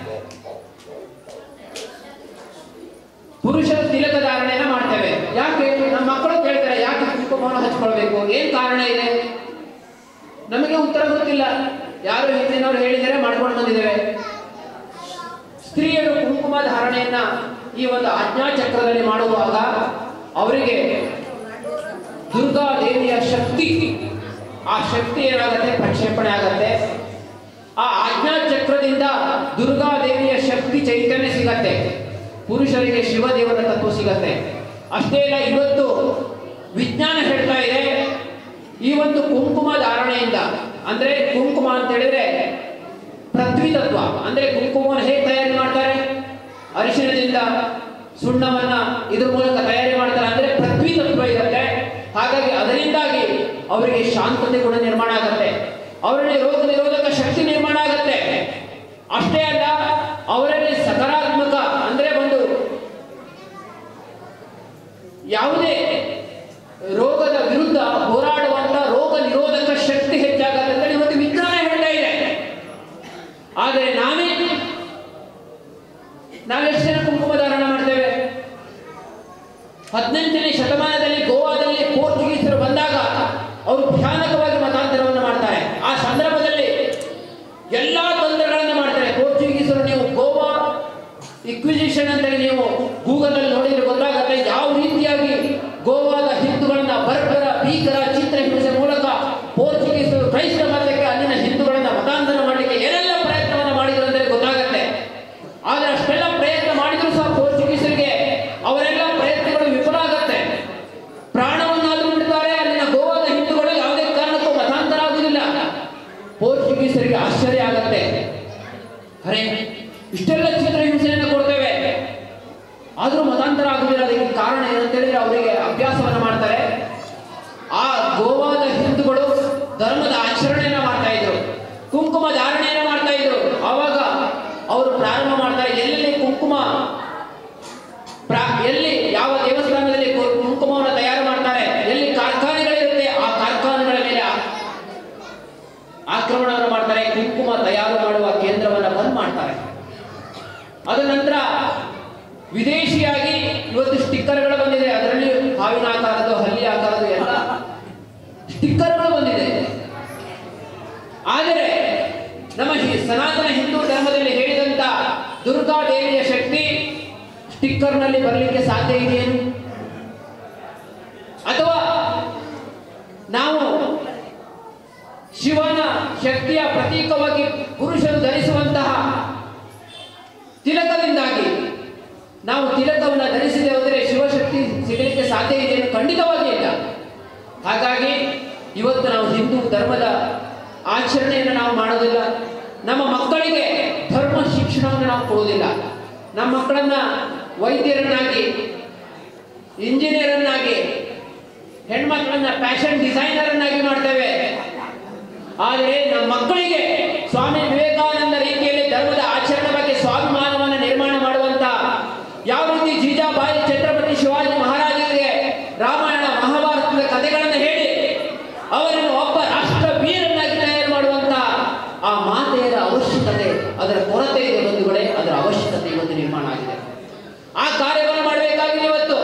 ಪುರುಷರು ತಿಲಕ ಧಾರಣೆಯನ್ನ ಮಾಡ್ತೇವೆ. ಯಾಕೆ? ನಮ್ಮ ಮಕ್ಕಳು ಕೇಳ್ತಾರೆ, ಯಾಕೆ ಕುಂಕುಮವನ್ನು ಹಚ್ಕೊಳ್ಬೇಕು? ಏನ್ ಕಾರಣ ಇದೆ? ನಮಗೆ ಉತ್ತರ ಗೊತ್ತಿಲ್ಲ. ಯಾರು ಹಿಂದಿನವರು ಹೇಳಿದರೆ ಮಾಡ್ಕೊಂಡು ಬಂದಿದ್ದೇವೆ. ಸ್ತ್ರೀಯರು ಕುಂಕುಮ ಧಾರಣೆಯನ್ನ ಈ ಒಂದು ಆಜ್ಞಾ ಚಕ್ರದಲ್ಲಿ ಮಾಡುವಾಗ ಅವರಿಗೆ ದುರ್ಗಾ ದೇವಿಯ ಶಕ್ತಿ, ಆ ಶಕ್ತಿ ಏನಾಗುತ್ತೆ? ಪ್ರಕ್ಷೇಪಣೆ ಆಗತ್ತೆ. ಆ ಆಜ್ಞಾ ಚಕ್ರದಿಂದ ದುರ್ಗಾ ದೇವಿಯ ಶಕ್ತಿ ಚೈತನ್ಯ ಸಿಗತ್ತೆ. ಪುರುಷರಿಗೆ ಶಿವದೇವರ ತತ್ವ ಸಿಗತ್ತೆ. ಅಷ್ಟೇ ಇಲ್ಲ, ಇವತ್ತು ವಿಜ್ಞಾನ ಹೇಳ್ತಾ ಇದೆ, ಈ ಒಂದು ಕುಂಕುಮ ಧಾರಣೆಯಿಂದ, ಅಂದ್ರೆ ಕುಂಕುಮ ಅಂತ ಹೇಳಿದ್ರೆ ಪೃಥ್ವಿ ತತ್ವ. ಅಂದ್ರೆ ಕುಂಕುಮವನ್ನು ಹೇಗೆ ತಯಾರಿ ಮಾಡ್ತಾರೆ? ಅರಿಶಿಣದಿಂದ, ಸುಣ್ಣವನ್ನ ಇದ್ರ ಮೂಲಕ ತಯಾರಿ ಮಾಡ್ತಾರೆ. ಅಂದ್ರೆ ಪೃಥ್ವಿ ತತ್ವ ಇರುತ್ತೆ. ಹಾಗಾಗಿ ಅದರಿಂದಾಗಿ ಅವರಿಗೆ ಶಾಂತತೆ ಕೂಡ ನಿರ್ಮಾಣ ಆಗುತ್ತೆ, ಅವರಲ್ಲಿ ರೋಗ ನಿರೋಧಕ ಶಕ್ತಿ ನಿರ್ಮಾಣ ಆಗುತ್ತೆ. ಅಷ್ಟೇ ಅಲ್ಲ, ಅವರಲ್ಲಿ ಸಕಾರಾತ್ಮಕ ಅಂದ್ರೆ ಒಂದು ಯಾವುದೇ ರೋಗದ ವಿರುದ್ಧ ಹೋರಾಡುವಂತ ರೋಗ ನಿರೋಧಕ ಶಕ್ತಿ ಹೆಚ್ಚಾಗುತ್ತೆ ಅಂತ ಇವತ್ತು ವಿಜ್ಞಾನ ಹೇಳ್ತಾ ಇದೆ. ಆದರೆ ನಾವೇ ನಾವೆಷ್ಟು ಜನ ಕುಂಕುಮ ಧಾರಣ ಮಾಡ್ತೇವೆ? ಹದಿನೆಂಟನೇ ಶತಮಾನದಲ್ಲಿ ಗೋವಾದಲ್ಲಿ ಪೋರ್ಚುಗೀಸರು ಬಂದಾಗ ಅವರು ಭಯಾನಕವಾಗಿ ಮತಾಂತರವನ್ನು ಮಾಡ್ತಾರೆ. ಆ ಸಂದರ್ಭದಲ್ಲಿ ಎಲ್ಲಾ ಇನ್ಕ್ವಿಸಿಷನ್ ಅಂತೇಳಿ ನೀವು ಗೂಗಲ್ ಅಲ್ಲಿ ನೋಡಿದ್ರೆ ಗೊತ್ತಾಗುತ್ತೆ ಯಾವ ರೀತಿಯಾಗಿ ಗೋವಾದ ಹಿಂದೂಗಳನ್ನ ಬರ್ಬರ ಭೀಕರ ಚಿತ್ರಹಿಂಸೆ ಮೂಲಕ ಪೋರ್ಚುಗೀಸರು ಕ್ರೈಸ್ತ ಮತಕ್ಕೆ ಅಲ್ಲಿನ ಹಿಂದೂಗಳನ್ನ ಮತಾಂತರ ಮಾಡಲಿಕ್ಕೆ ಏನೆಲ್ಲ ಪ್ರಯತ್ನವನ್ನ ಮಾಡಿದ್ರು ಅಂತೇಳಿ ಗೊತ್ತಾಗುತ್ತೆ. ಆದ್ರೆ ಅಷ್ಟೆಲ್ಲ ಪ್ರಯತ್ನ ಮಾಡಿದ್ರು ಸಹ ಪೋರ್ಚುಗೀಸರಿಗೆ ಅವರೆಲ್ಲ ಪ್ರಯತ್ನಗಳು ವಿಫಲ ಆಗುತ್ತೆ. ಪ್ರಾಣವನ್ನಾದ್ರೂ ಬಿಡ್ತಾರೆ. ಅಲ್ಲಿನ ಗೋವಾದ ಹಿಂದೂಗಳು ಯಾವುದೇ ಕಾರಣಕ್ಕೂ ಮತಾಂತರ ಆಗುವುದಿಲ್ಲ. ಪೋರ್ಚುಗೀಸರಿಗೆ ಆಶ್ಚರ್ಯ ಆಗುತ್ತೆ, ಅರೆ ಇಷ್ಟೆಲ್ಲ ಚಿತ್ರಹಿಂಸೆಯನ್ನು ಕೊಡ್ತೇವೆ ಆದ್ರೂ ಮತಾಂತರ ಆಗುದಿಲ್ಲ. ಅದಕ್ಕೆ ಕಾರಣ ಏನಂತೇಳಿದ್ರೆ ಅವರಿಗೆ ಅಭ್ಯಾಸವನ್ನ ಮಾಡ್ತಾರೆ. ಆ ಗೋವಾದ ಹಿಂದೂಗಳು ಧರ್ಮದ ಆಚರಣೆಯನ್ನ ಮಾಡ್ತಾ ಇದ್ರು, ಕುಂಕುಮ ಧಾರಣೆಯನ್ನ ಮಾಡ್ತಾ ಇದ್ರು. ಆವಾಗ ಅವರು ಪ್ರಾರಂಭ ಮಾಡ್ತಾರೆ, ಎಲ್ಲಿ ಕುಂಕುಮ ಎಲ್ಲಿ ಯಾವ ದೇವಸ್ಥಾನದಲ್ಲಿ ಕುಂಕುಮವನ್ನು ತಯಾರು ಮಾಡ್ತಾರೆ, ಎಲ್ಲಿ ಕಾರ್ಖಾನೆಗಳಿರುತ್ತೆ ಆ ಕಾರ್ಖಾನೆಗಳ ಮೇಲೆ ಆಕ್ರಮಣವನ್ನು ಮಾಡ್ತಾರೆ, ಕುಂಕುಮ ತಯಾರು ಮಾಡುವ ಕೇಂದ್ರವನ್ನ ಬಂದ್ ಮಾಡ್ತಾರೆ. ಅದ ನಂತರ ವಿದೇಶಿಯಾಗಿ ಇವತ್ತು ಸ್ಟಿಕ್ಕರ್ಗಳು ಬಂದಿದೆ, ಅದರಲ್ಲಿ ಹಾವಿನ ಆಕಾರದ್ದು ಹಲ್ಲಿ ಆಕಾರದ್ದು ಎಲ್ಲ ಸ್ಟಿಕ್ಕರ್ಗಳು ಬಂದಿದೆ. ಆದರೆ ನಮ್ಮ ಸನಾತನ ಹಿಂದೂ ಧರ್ಮದಲ್ಲಿ ಹೇಳಿದಂತ ದುರ್ಗಾ ದೇವಿಯ ಶಕ್ತಿ ಸ್ಟಿಕ್ಕರ್ನಲ್ಲಿ ಬರಲಿಕ್ಕೆ ಸಾಧ್ಯ ಇದೆಯೇನು? ಅಥವಾ ನಾವು ಶಿವನ ಶಕ್ತಿಯ ಪ್ರತೀಕವಾಗಿ ಪುರುಷರು ಧರಿಸುವಂತಹ ತಿಲಕದಿಂದಾಗಿ ನಾವು ತಿಲಕವನ್ನು ಧರಿಸಿದೆ ಹೋದರೆ ಶಿವಶಕ್ತಿ ಸಿಗಲಿಕ್ಕೆ ಸಾಧ್ಯ ಇದೆ? ಖಂಡಿತವಾಗಿ ಇಲ್ಲ. ಹಾಗಾಗಿ ಇವತ್ತು ನಾವು ಹಿಂದೂ ಧರ್ಮದ ಆಚರಣೆಯನ್ನು ನಾವು ಮಾಡೋದಿಲ್ಲ. ನಮ್ಮ ಮಕ್ಕಳಿಗೆ ಧರ್ಮ ಶಿಕ್ಷಣವನ್ನು ನಾವು ಕೊಡುವುದಿಲ್ಲ. ನಮ್ಮ ಮಕ್ಕಳನ್ನ ವೈದ್ಯರನ್ನಾಗಿ, ಇಂಜಿನಿಯರನ್ನಾಗಿ, ಹೆಣ್ಮಕ್ಳನ್ನ ಫ್ಯಾಷನ್ ಡಿಸೈನರ್ ಅನ್ನಾಗಿ ಮಾಡ್ತೇವೆ. ಆದರೆ ನಮ್ಮ ಮಕ್ಕಳಿಗೆ ಸ್ವಾಮಿ ವಿವೇಕಾನಂದ ರೀತಿಯಲ್ಲಿ ಧರ್ಮದ ಆಚರಣೆ ಬಗ್ಗೆ ಸ್ವಾಭಿಮಾನವನ್ನು ನಿರ್ಮಾಣ ಮಾಡುವಂತ, ಯಾವ ರೀತಿ ಜೀಜಾಬಾಯಿ ಛತ್ರಪತಿ ಶಿವಾಜಿ ಮಹಾರಾಜರಿಗೆ ರಾಮಾಯಣ ಮಹಾಭಾರತದ ಕಥೆಗಳನ್ನು ಹೇಳಿ ಅವರನ್ನು ಒಬ್ಬ ರಾಷ್ಟ್ರ ವೀರನ್ನಾಗಿ ತಯಾರು ಮಾಡುವಂತ ಆ ಮಾತೆಯರ ಅವಶ್ಯಕತೆ, ಅದರ ಕೊರತೆ ಇದೆ ಬಂಧುಗಳೇ, ಅದರ ಅವಶ್ಯಕತೆ ಇವತ್ತು ನಿರ್ಮಾಣ ಆಗಿದೆ. ಆ ಕಾರ್ಯವನ್ನು ಮಾಡಬೇಕಾಗಿದೆ ಇವತ್ತು.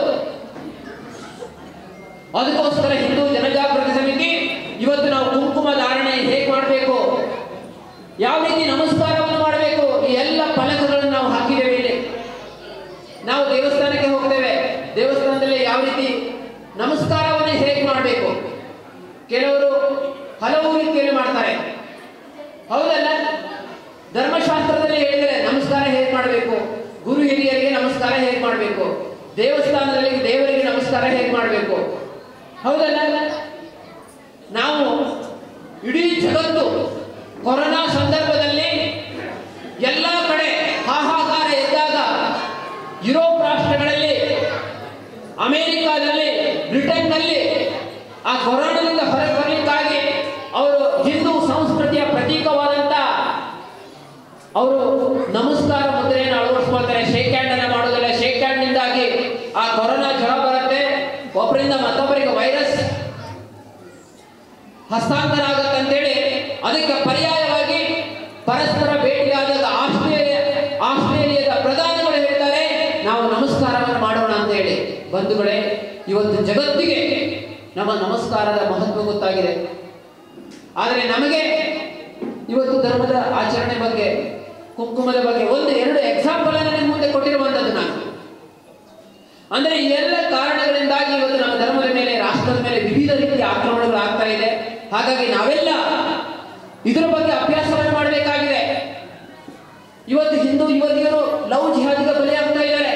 ಅದಕ್ಕೋಸ್ಕರ ಹಿಂದೂ ಜನಜಾಗೃತಿ ಸಮಿತಿ ಇವತ್ತು ನಾವು ಕುಂಕುಮ ಧಾರಣೆ ಹೇಗೆ ಮಾಡಬೇಕು, ಯಾವ ರೀತಿ ನಮಸ್ಕಾರವನ್ನು ಮಾಡಬೇಕು, ಈ ಎಲ್ಲ ಫಲಕಗಳನ್ನು ನಾವು ಹಾಕಿದ್ದೇವೆ. ಇಲ್ಲಿ ನಾವು ದೇವಸ್ಥಾನಕ್ಕೆ ಹೋಗ್ತೇವೆ, ದೇವಸ್ಥಾನದಲ್ಲಿ ಯಾವ ರೀತಿ ನಮಸ್ಕಾರವನ್ನು ಹೇಗೆ ಮಾಡಬೇಕು, ಕೆಲವರು ಹಲವು ರೀತಿಯಲ್ಲಿ ಮಾಡ್ತಾರೆ, ಹೌದಲ್ಲ? ಧರ್ಮಶಾಸ್ತ್ರದಲ್ಲಿ ಹೇಳಿದರೆ ನಮಸ್ಕಾರ ಹೇಗೆ ಮಾಡಬೇಕು, ಗುರು ಹಿರಿಯರಿಗೆ ನಮಸ್ಕಾರ ಹೇಗೆ ಮಾಡಬೇಕು, ದೇವಸ್ಥಾನದಲ್ಲಿ ದೇವರಿಗೆ ನಮಸ್ಕಾರ ಹೇಗೆ ಮಾಡಬೇಕು, ಹೌದಲ್ಲ? ನಾವು ಇಡೀ ಜಗತ್ತು ಕೊರೋನಾ ಸಂದರ್ಭದಲ್ಲಿ ಎಲ್ಲ ಕಡೆ ಹಾಹಾಕಾರ ಎದ್ದಾಗ ಯುರೋಪ್ ರಾಷ್ಟ್ರಗಳಲ್ಲಿ, ಅಮೆರಿಕಾದಲ್ಲಿ, ಬ್ರಿಟನ್ನಲ್ಲಿ ಆ ಕೊರೋನಾದಿಂದ ಹೊರಗೆ ಬರಲಿಕ್ಕಾಗಿ ಅವರು ಹಿಂದೂ ಸಂಸ್ಕೃತಿಯ ಪ್ರತೀಕವಾದಂತ ಅವರು ನಮಸ್ಕಾರ ಮುದ್ರೆಯನ್ನು ಅಳವಡಿಸ್ಕೊಳ್ತಾರೆ. ಶೇಕ್ ಹ್ಯಾಂಡ್ ಅನ್ನ ಮಾಡೋದಿಲ್ಲ. ಶೇಕ್ ಹ್ಯಾಂಡ್ ನಿಂದಾಗಿ ಆ ಕೊರೋನಾ ಜ್ವರ ಬರುತ್ತೆ, ಒಬ್ಬರಿಂದ ಮತ್ತೊಬ್ಬರಿಗೆ ವೈರಸ್ ಹಸ್ತಾಂತರ ಆಗುತ್ತೆ ಅಂತೇಳಿ ಅದಕ್ಕೆ ಪರ್ಯಾಯವಾಗಿ ಪರಸ್ಪರ ಭೇಟಿಯಾದಾಗ ಆಸ್ಟ್ರೇಲಿಯಾ ಆಸ್ಟ್ರೇಲಿಯಾದ ಪ್ರಧಾನಿಗಳು ಹೇಳ್ತಾರೆ ನಾವು ನಮಸ್ಕಾರವನ್ನು ಮಾಡೋಣ ಅಂತ ಹೇಳಿ. ಬಂಧುಗಳೇ, ಇವತ್ತು ಜಗತ್ತಿಗೆ ನಮ್ಮ ನಮಸ್ಕಾರದ ಮಹತ್ವ ಗೊತ್ತಾಗಿದೆ. ಆದರೆ ನಮಗೆ ಇವತ್ತು ಧರ್ಮದ ಆಚರಣೆ ಬಗ್ಗೆ, ಕುಂಕುಮದ ಬಗ್ಗೆ ಒಂದು ಎರಡು ಎಕ್ಸಾಂಪಲ್ ಅನ್ನು ನಿಮ್ಮ ಮುಂದೆ ಕೊಟ್ಟಿರುವಂತದ್ದು ನಾನು. ಅಂದ್ರೆ ಈ ಎಲ್ಲ ಕಾರಣಗಳಿಂದಾಗಿ ಇವತ್ತು ನಮ್ಮ ಧರ್ಮದ ಮೇಲೆ, ರಾಷ್ಟ್ರದ ಮೇಲೆ ವಿವಿಧ ರೀತಿಯ ಆಕ್ರಮಣಗಳು ಆಗ್ತಾ ಇದೆ. ಹಾಗಾಗಿ ನಾವೆಲ್ಲ ಇದರ ಬಗ್ಗೆ ಅಭ್ಯಾಸವನ್ನು ಮಾಡಬೇಕಾಗಿದೆ. ಇವತ್ತು ಹಿಂದೂ ಯುವತಿಯರು ಲವ್ ಜಿಹಾದಿಗೆ ಬಲಿಯಾಗ್ತಾ ಇದ್ದಾರೆ.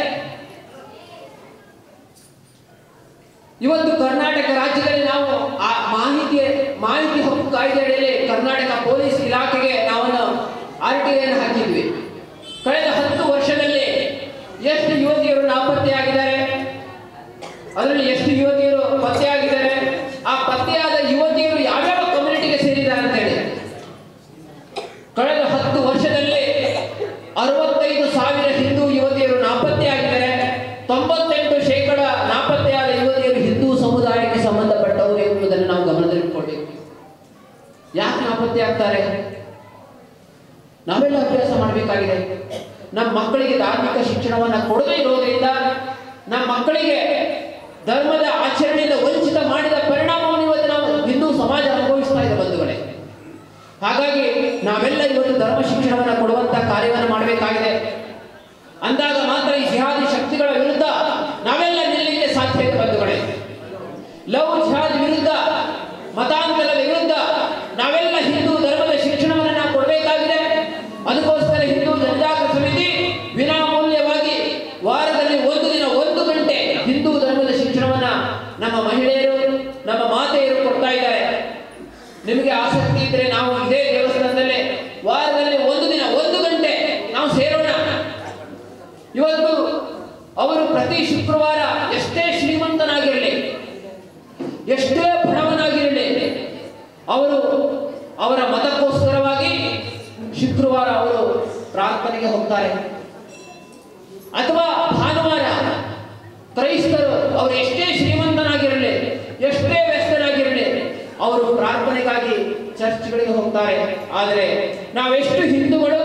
ಇವತ್ತು ಕರ್ನಾಟಕ ರಾಜ್ಯದಲ್ಲಿ ನಾವು ಆ ಮಾಹಿತಿ ಮಾಹಿತಿ ಹಕ್ಕು ಕಾಯ್ದೆ ಅಡಿಯಲ್ಲಿ ಕರ್ನಾಟಕ ಪೊಲೀಸ್ ಇಲಾಖೆಗೆ ನಾವು ಆರ್ ಟಿ ಐ ಹಾಕಿದ್ವಿ. ಕಳೆದ ಹತ್ತು ವರ್ಷದಲ್ಲಿ ಎಷ್ಟು ಯುವತಿಯರು ನಾಪತ್ತೆಯಾಗಿದ್ದಾರೆ, ಅದರಲ್ಲಿ ಎಷ್ಟು ಯುವತಿಯರು ಪತ್ತೆಯಾಗಿದ್ದಾರೆ, ಆ ಪತ್ತೆಯಾದ ಯುವತಿಯರು ಯಾವ್ಯಾವ ಕಮ್ಯುನಿಟಿಗೆ ಸೇರಿದ್ದಾರೆ ಅಂತ ಹೇಳಿ ಕಳೆದ ಹತ್ತು ವರ್ಷದಲ್ಲಿ ಅರವತ್ತೈದು ಸಾವಿರ ಹಿಂದೂ ಯುವತಿಯರು ನಾಪತ್ತೆಯಾಗಿದ್ದಾರೆ. ತೊಂಬತ್ತೆಂಟು ಶೇಕಡ ನಾಪತ್ತೆಯಾದ ಯುವತಿಯರು ಹಿಂದೂ ಸಮುದಾಯಕ್ಕೆ ಸಂಬಂಧಪಟ್ಟವರು ಎಂಬುದನ್ನು ನಾವು ಗಮನದಲ್ಲಿಟ್ಟುಕೊಳ್ಳಬೇಕು. ಯಾಕೆ ನಾಪತ್ತೆ ಆಗ್ತಾರೆ? ನಾವೆಲ್ಲ ಅಭ್ಯಾಸ ಮಾಡಬೇಕಾಗಿದೆ. ನಮ್ಮ ಮಕ್ಕಳಿಗೆ ಧಾರ್ಮಿಕ ಶಿಕ್ಷಣವನ್ನು ಕೊಡದೇ ಇರೋದ್ರಿಂದ ನಮ್ಮ ಮಕ್ಕಳಿಗೆ ಧರ್ಮದ ಆಚರಣೆಯಿಂದ ವಂಚಿತ ಮಾಡಿದ ಪರಿಣಾಮವನ್ನು ಇವತ್ತು ನಾವು ಹಿಂದೂ ಸಮಾಜ ಅನುಭವಿಸ್ತಾ ಇದೆ ಬಂಧುಗಳೇ. ಹಾಗಾಗಿ ನಾವೆಲ್ಲ ಇವತ್ತು ಧರ್ಮ ಶಿಕ್ಷಣವನ್ನು ಕೊಡುವಂತ ಕಾರ್ಯವನ್ನು ಮಾಡಬೇಕಾಗಿದೆ. ಅಂದಾಗ ಮಾತ್ರ ಈ ಜಿಹಾದಿ ಶಕ್ತಿಗಳ ವಿರುದ್ಧ ನಾವೆಲ್ಲ ನಿಲ್ಲಲಿಕ್ಕೆ ಸಾಧ್ಯ ಇದೆ ಬಂಧುಗಳೇ. ಲವ್ ಜಿಹಾದ್ ವಿರುದ್ಧ, ಮತಾಂತರದ ವಿರುದ್ಧ ನಾವೆಲ್ಲ ಹಿಂದೂ ಧರ್ಮದ ಶಿಕ್ಷಣವನ್ನು ನಾವು ಕೊಡಬೇಕಾಗಿದೆ. ಅದಕ್ಕೋಸ್ಕರ ಹಿಂದೂ ಜನಜಾಗೃತಿ ಸಮಿತಿ ವಿನಾಮೂಲ್ಯವಾಗಿ ವಾರದಲ್ಲಿ ಒಂದು ದಿನ ಒಂದು ಗಂಟೆ ಹಿಂದೂ ಧರ್ಮದ ಶಿಕ್ಷಣವನ್ನ ನಮ್ಮ ಮಹಿಳೆಯರು, ನಮ್ಮ ಮಾತೆಯರು ಕೊಡ್ತಾ ಇದ್ದಾರೆ. ನಿಮಗೆ ಆಸಕ್ತಿ ಇದ್ರೆ ನಾವು ಇದೇ ದೇವಸ್ಥಾನದಲ್ಲೇ ವಾರದಲ್ಲಿ ಒಂದು ದಿನ ಒಂದು ಗಂಟೆ ನಾವು ಸೇರೋಣ. ಇವತ್ತು ಅವರು ಪ್ರತಿ ಶುಕ್ರವಾರ ಎಷ್ಟೇ ಶ್ರೀಮಂತನಾಗಿರಲಿ, ಎಷ್ಟೇ ಬಡವನಾಗಿರಲಿ, ಅವರು ಅವರ ಮತಕ್ಕೋಸ್ಕರವಾಗಿ ಶುಕ್ರವಾರ ಅವರು ಪ್ರಾರ್ಥನೆಗೆ ಹೋಗ್ತಾರೆ. ಅಥವಾ ಭಾನುವಾರ ಕ್ರೈಸ್ತರು ಅವರು ಎಷ್ಟೇ ಶ್ರೀಮಂತನಾಗಿರಲಿ, ಎಷ್ಟೇ ವ್ಯಸ್ತನಾಗಿರಲಿ, ಅವರು ಪ್ರಾರ್ಥನೆಗಾಗಿ ಚರ್ಚ್ಗಳಿಗೆ ಹೋಗ್ತಾರೆ. ಆದರೆ ನಾವೆಷ್ಟು ಹಿಂದೂಗಳು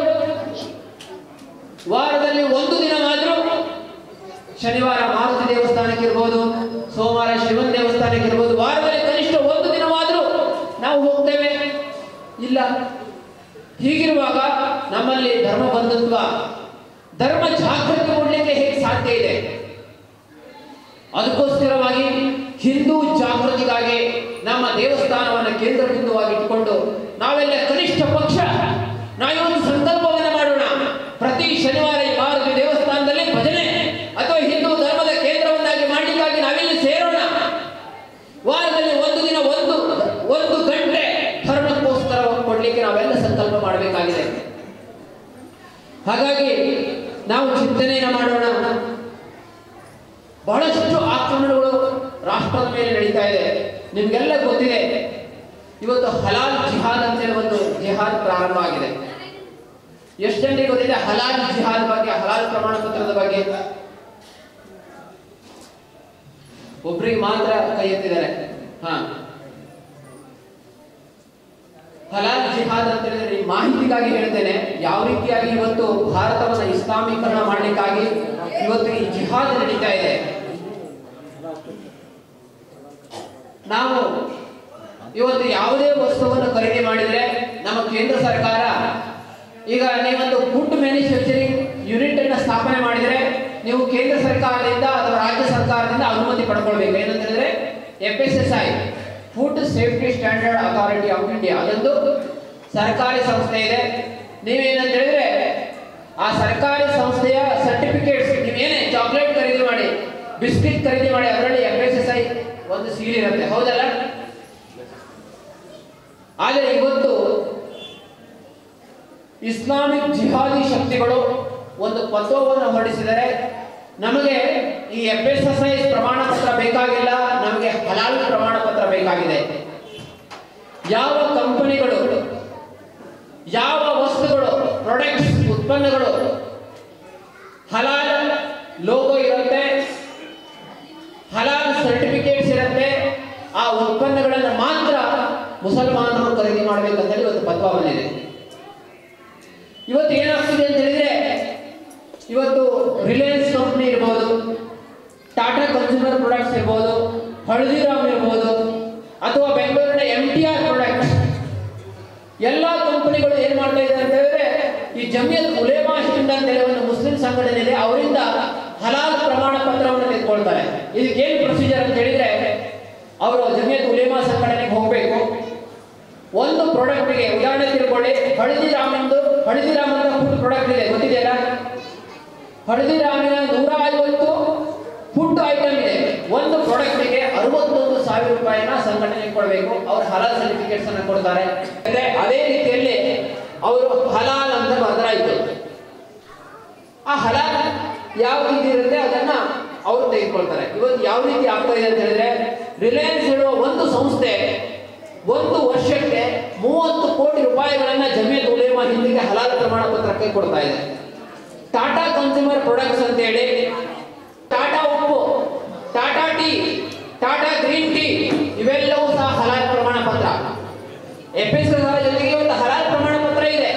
ವಾರದಲ್ಲಿ ಒಂದು ದಿನವಾದರೂ ಶನಿವಾರ ಮಾರುತಿ ದೇವಸ್ಥಾನಕ್ಕೆ ಇರ್ಬೋದು, ಸೋಮವಾರ ಶಿವನ ದೇವಸ್ಥಾನಕ್ಕೆ ಇರ್ಬೋದು, ವಾರದಲ್ಲಿ ಕನಿಷ್ಠ ಒಂದು ದಿನವಾದರೂ ನಾವು ಹೋಗ್ತೇವೆ ಇಲ್ಲ. ಹೀಗಿರುವಾಗ ನಮ್ಮಲ್ಲಿ ಧರ್ಮ ಬಂಧುತ್ವ, ಧರ್ಮ ಜಾಗೃತಿ ಮೂಡಲಿಕ್ಕೆ ಹೇಗೆ ಸಾಧ್ಯ ಇದೆ? ಅದಕ್ಕೋಸ್ಕರವಾಗಿ ಹಿಂದೂ ಜಾಗೃತಿಗಾಗಿ ನಮ್ಮ ದೇವಸ್ಥಾನವನ್ನು ಕೇಂದ್ರ ಬಿಂದುವಾಗಿ ಇಟ್ಟುಕೊಂಡು ನಾವೆಲ್ಲ ಕನಿಷ್ಠ ಪಕ್ಷ ನಾವೊಂದು ಸಂಕಲ್ಪವನ್ನು ಮಾಡೋಣ. ಪ್ರತಿ ಶನಿವಾರ ಈ ಮಾರುತಿ ದೇವಸ್ಥಾನದಲ್ಲಿ ಭಜನೆ ಅಥವಾ ಹಿಂದೂ ಧರ್ಮದ ಕೇಂದ್ರವನ್ನಾಗಿ ಮಾಡಲಿಕ್ಕಾಗಿ ನಾವಿಲ್ಲಿ ಸೇರೋಣ. ವಾರದಲ್ಲಿ ಒಂದು ದಿನ ಒಂದು ಒಂದು ಗಂಟೆ ಧರ್ಮಕ್ಕೋಸ್ಕರ ಕೊಡ್ಲಿಕ್ಕೆ ನಾವೆಲ್ಲ ಸಂಕಲ್ಪ ಮಾಡಬೇಕಾಗಿದೆ. ಹಾಗಾಗಿ ನಾವು ಚಿಂತನೆಯನ್ನು ಮಾಡೋಣ. ಬಹಳಷ್ಟು ಆಕ್ರಮಣಗಳು ರಾಷ್ಟ್ರದ ಮೇಲೆ ನಡೀತಾ ಇದೆ. ನಿಮ್ಗೆಲ್ಲ ಗೊತ್ತಿದೆ, ಇವತ್ತು ಹಲಾಲ್ ಜಿಹಾದ್ ಅಂತೇಳಿ ಒಂದು ಜಿಹಾದ್ ಪ್ರಾರಂಭ ಆಗಿದೆ. ಎಷ್ಟು ಜನರಿಗೆ ಗೊತ್ತಿದೆ ಹಲಾಲ್ ಜಿಹಾದ್ ಬಗ್ಗೆ, ಹಲಾಲ್ ಪ್ರಮಾಣ ಪತ್ರದ ಬಗ್ಗೆ? ಒಬ್ಬರಿಗೆ ಮಾತ್ರ ಕೈ ಎತ್ತಿದ್ದಾರೆ. ಹಾ, ಹಲಾಲ್ ಜಿಹಾದ್ ಅಂತ ಹೇಳಿದ್ರೆ ಮಾಹಿತಿಗಾಗಿ ಹೇಳ್ತೇನೆ, ಯಾವ ರೀತಿಯಾಗಿ ಇವತ್ತು ಭಾರತವನ್ನು ಇಸ್ಲಾಮೀಕರಣ ಮಾಡಲಿಕ್ಕಾಗಿ ಇವತ್ತು ಈ ಜಿಹಾದ್ ನಡೀತಾ ಇದೆ. ನಾವು ಇವತ್ತು ಯಾವುದೇ ವಸ್ತುವನ್ನು ಖರೀದಿ ಮಾಡಿದ್ರೆ ನಮ್ಮ ಕೇಂದ್ರ ಸರ್ಕಾರ ಈಗ ನೀವೊಂದು ಫುಡ್ ಮ್ಯಾನುಫ್ಯಾಕ್ಚರಿಂಗ್ ಯೂನಿಟ್ ಅನ್ನು ಸ್ಥಾಪನೆ ಮಾಡಿದರೆ ನೀವು ಕೇಂದ್ರ ಸರ್ಕಾರದಿಂದ ಅಥವಾ ರಾಜ್ಯ ಸರ್ಕಾರದಿಂದ ಅನುಮತಿ ಪಡ್ಕೊಳ್ಬೇಕು. ಏನಂತ ಹೇಳಿದ್ರೆ F S S I, food safety standard authority of India, ಅದೊಂದು ಸರ್ಕಾರಿ ಸಂಸ್ಥೆ ಇದೆ. ನೀವೇನಂತ ಹೇಳಿದ್ರೆ ಆ ಸರ್ಕಾರಿ ಸಂಸ್ಥೆಯ ಸರ್ಟಿಫಿಕೇಟ್ಸ್, ನೀವೇನೇ ಚಾಕ್ಲೇಟ್ ಖರೀದಿ ಮಾಡಿ, ಬಿಸ್ಕಿಟ್ ಖರೀದಿ ಮಾಡಿ, ಅದರಲ್ಲಿ ಎಫ್ ಎಸ್ ಎಸ್ ಐ ಒಂದು ಸೀಲ್ ಇರುತ್ತೆ, ಹೌದಲ್ಲ? ಆದರೆ ಇವತ್ತು ಇಸ್ಲಾಮಿಕ್ ಜಿಹಾದಿ ಶಕ್ತಿಗಳು ಒಂದು ಪತ್ರವನ್ನು ಹೊರಡಿಸಿದರೆ ನಮಗೆ ಈ ಎಫ್ ಎಸ್ ಎಸ್ ಐ ಪ್ರಮಾಣ ಪತ್ರ ಬೇಕಾಗಿಲ್ಲ, ನಮಗೆ ಹಲಾಲ್ ಪ್ರಮಾಣ ಪತ್ರ ಬೇಕಾಗಿದೆ. ಯಾವ ಕಂಪನಿಗಳು, ಯಾವ ವಸ್ತುಗಳು, ಪ್ರಾಡಕ್ಟ್ಸ್, ಉತ್ಪನ್ನಗಳು ಹಲಾಲ್ ಲೋಗೋ ಇರುತ್ತೆ, ಹಲಾಲ್ ಸರ್ಟಿಫಿಕೇಟ್ಸ್ ಇರುತ್ತೆ, ಆ ಉತ್ಪನ್ನಗಳನ್ನು ಮಾತ್ರ ಮುಸಲ್ಮಾನರು ಖರೀದಿ ಮಾಡಬೇಕಂತ ಇವತ್ತು ಪತ್ರ ಬಂದಿದೆ. ಇವತ್ತು ಏನಾಗ್ತಿದೆ ಅಂತ ಹೇಳಿದ್ರೆ, ಇವತ್ತು ರಿಲಯನ್ಸ್ ಕಂಪನಿ ಇರ್ಬೋದು, ಟಾಟಾ ಕನ್ಸ್ಯೂಮರ್ ಪ್ರಾಡಕ್ಟ್ಸ್ ಇರ್ಬೋದು, ಹಳದಿರಾಮ್ ಇರ್ಬೋದು, ಅಥವಾ ಬೆಂಗಳೂರಿನ ಎಂ ಟಿ ಆರ್ ಪ್ರಾಡಕ್ಟ್ಸ್, ಎಲ್ಲ ಕಂಪನಿಗಳು ಏನ್ ಮಾಡ್ತಾ ಇದ್ದಾರೆ ಅಂತ ಹೇಳಿದ್ರೆ ಈ ಜಮಿಯತ್ ಉಲೇಮಾ ಹಿಂದ್ ಅಂತ ಹೇಳಿ ಒಂದು ಮುಸ್ಲಿಂ ಸಂಘಟನೆ ಇದೆ, ಅವರಿಂದ ಹಲಾಲ್ ಪ್ರಮಾಣ ಪತ್ರವನ್ನು ತೆಗೆದುಕೊಳ್ತಾರೆ. ಇದಕ್ಕೆ ಏನು ಪ್ರೊಸೀಜರ್ ಅಂತ ಹೇಳಿದ್ರೆ, ಅವರು ಜಮಿಯತ್ ಉಲೇಮಾ ಸಂಘಟನೆಗೆ ಹೋಗಬೇಕು. ಒಂದು ಪ್ರಾಡಕ್ಟ್ಗೆ ಉದಾಹರಣೆ ತಿಳ್ಕೊಳ್ಳಿ, ಹಳದಿರಾಮಂದು ಹಳದಿರಾಮಂದ ಫುಡ್ ಪ್ರಾಡಕ್ಟ್ ಇದೆ, ಗೊತ್ತಿದೆಯಲ್ಲ? ಹಳದಿರಾಮಿನ ನೂರ ಐವತ್ತು ಫುಡ್ ಐಟಮ್ ಇದೆ. ಒಂದು ಪ್ರಾಡಕ್ಟ್ಗೆ ಅರವತ್ತೊಂದು ಸಾವಿರ ರೂಪಾಯಿನ ಸಂಘಟನೆಗೆ ಕೊಡಬೇಕು. ಅವರು ಹಲಾಲ್ ಸರ್ಟಿಫಿಕೇಟ್ಸ್ ಅನ್ನು ಕೊಡ್ತಾರೆ. ಅದೇ ರೀತಿಯಲ್ಲಿ ಅವರು ಹಲಾಲ್ ಅಂತ ಬದಲಾಯಿತು. ಆ ಹಲಾಲ್ ಯಾವ ರೀತಿ ಇರುತ್ತೆ ಅದನ್ನ ಅವರು ತೆಗೆದುಕೊಳ್ತಾರೆ. ಇವತ್ತು ಯಾವ ರೀತಿ ಆಗ್ತಾ ಇದೆ ಅಂತ ಹೇಳಿದ್ರೆ, ರಿಲಯನ್ಸ್ ಹೇಳುವ ಒಂದು ಸಂಸ್ಥೆ ಒಂದು ವರ್ಷಕ್ಕೆ ಮೂವತ್ತು ಕೋಟಿ ರೂಪಾಯಿಗಳನ್ನ ಜಮಿಯತ್ ಉಲೇಮಾ ಹಿಂದಿಗೆ ಹಲಾಲ್ ಪ್ರಮಾಣ ಪತ್ರಕ್ಕೆ ಕೊಡ್ತಾ ಇದೆ. ಟಾಟಾ ಕನ್ಸ್ಯೂಮರ್ ಪ್ರಾಡಕ್ಟ್ಸ್ ಅಂತ ಹೇಳಿ, ಟಾಟಾ ಉಪ್ಪು, Tata tea, Tata green tea, ಇವೆಲ್ಲವೂ ಸಹ ಹಲಾಲ್ ಪ್ರಮಾಣ ಪತ್ರ. ಎಫ್ ಎಸ್ ಎಸ್ ಐ ಜೊತೆಗೆ ಒಂದು ಹಲಾಲ್ ಪ್ರಮಾಣ ಪತ್ರ ಇದೆ.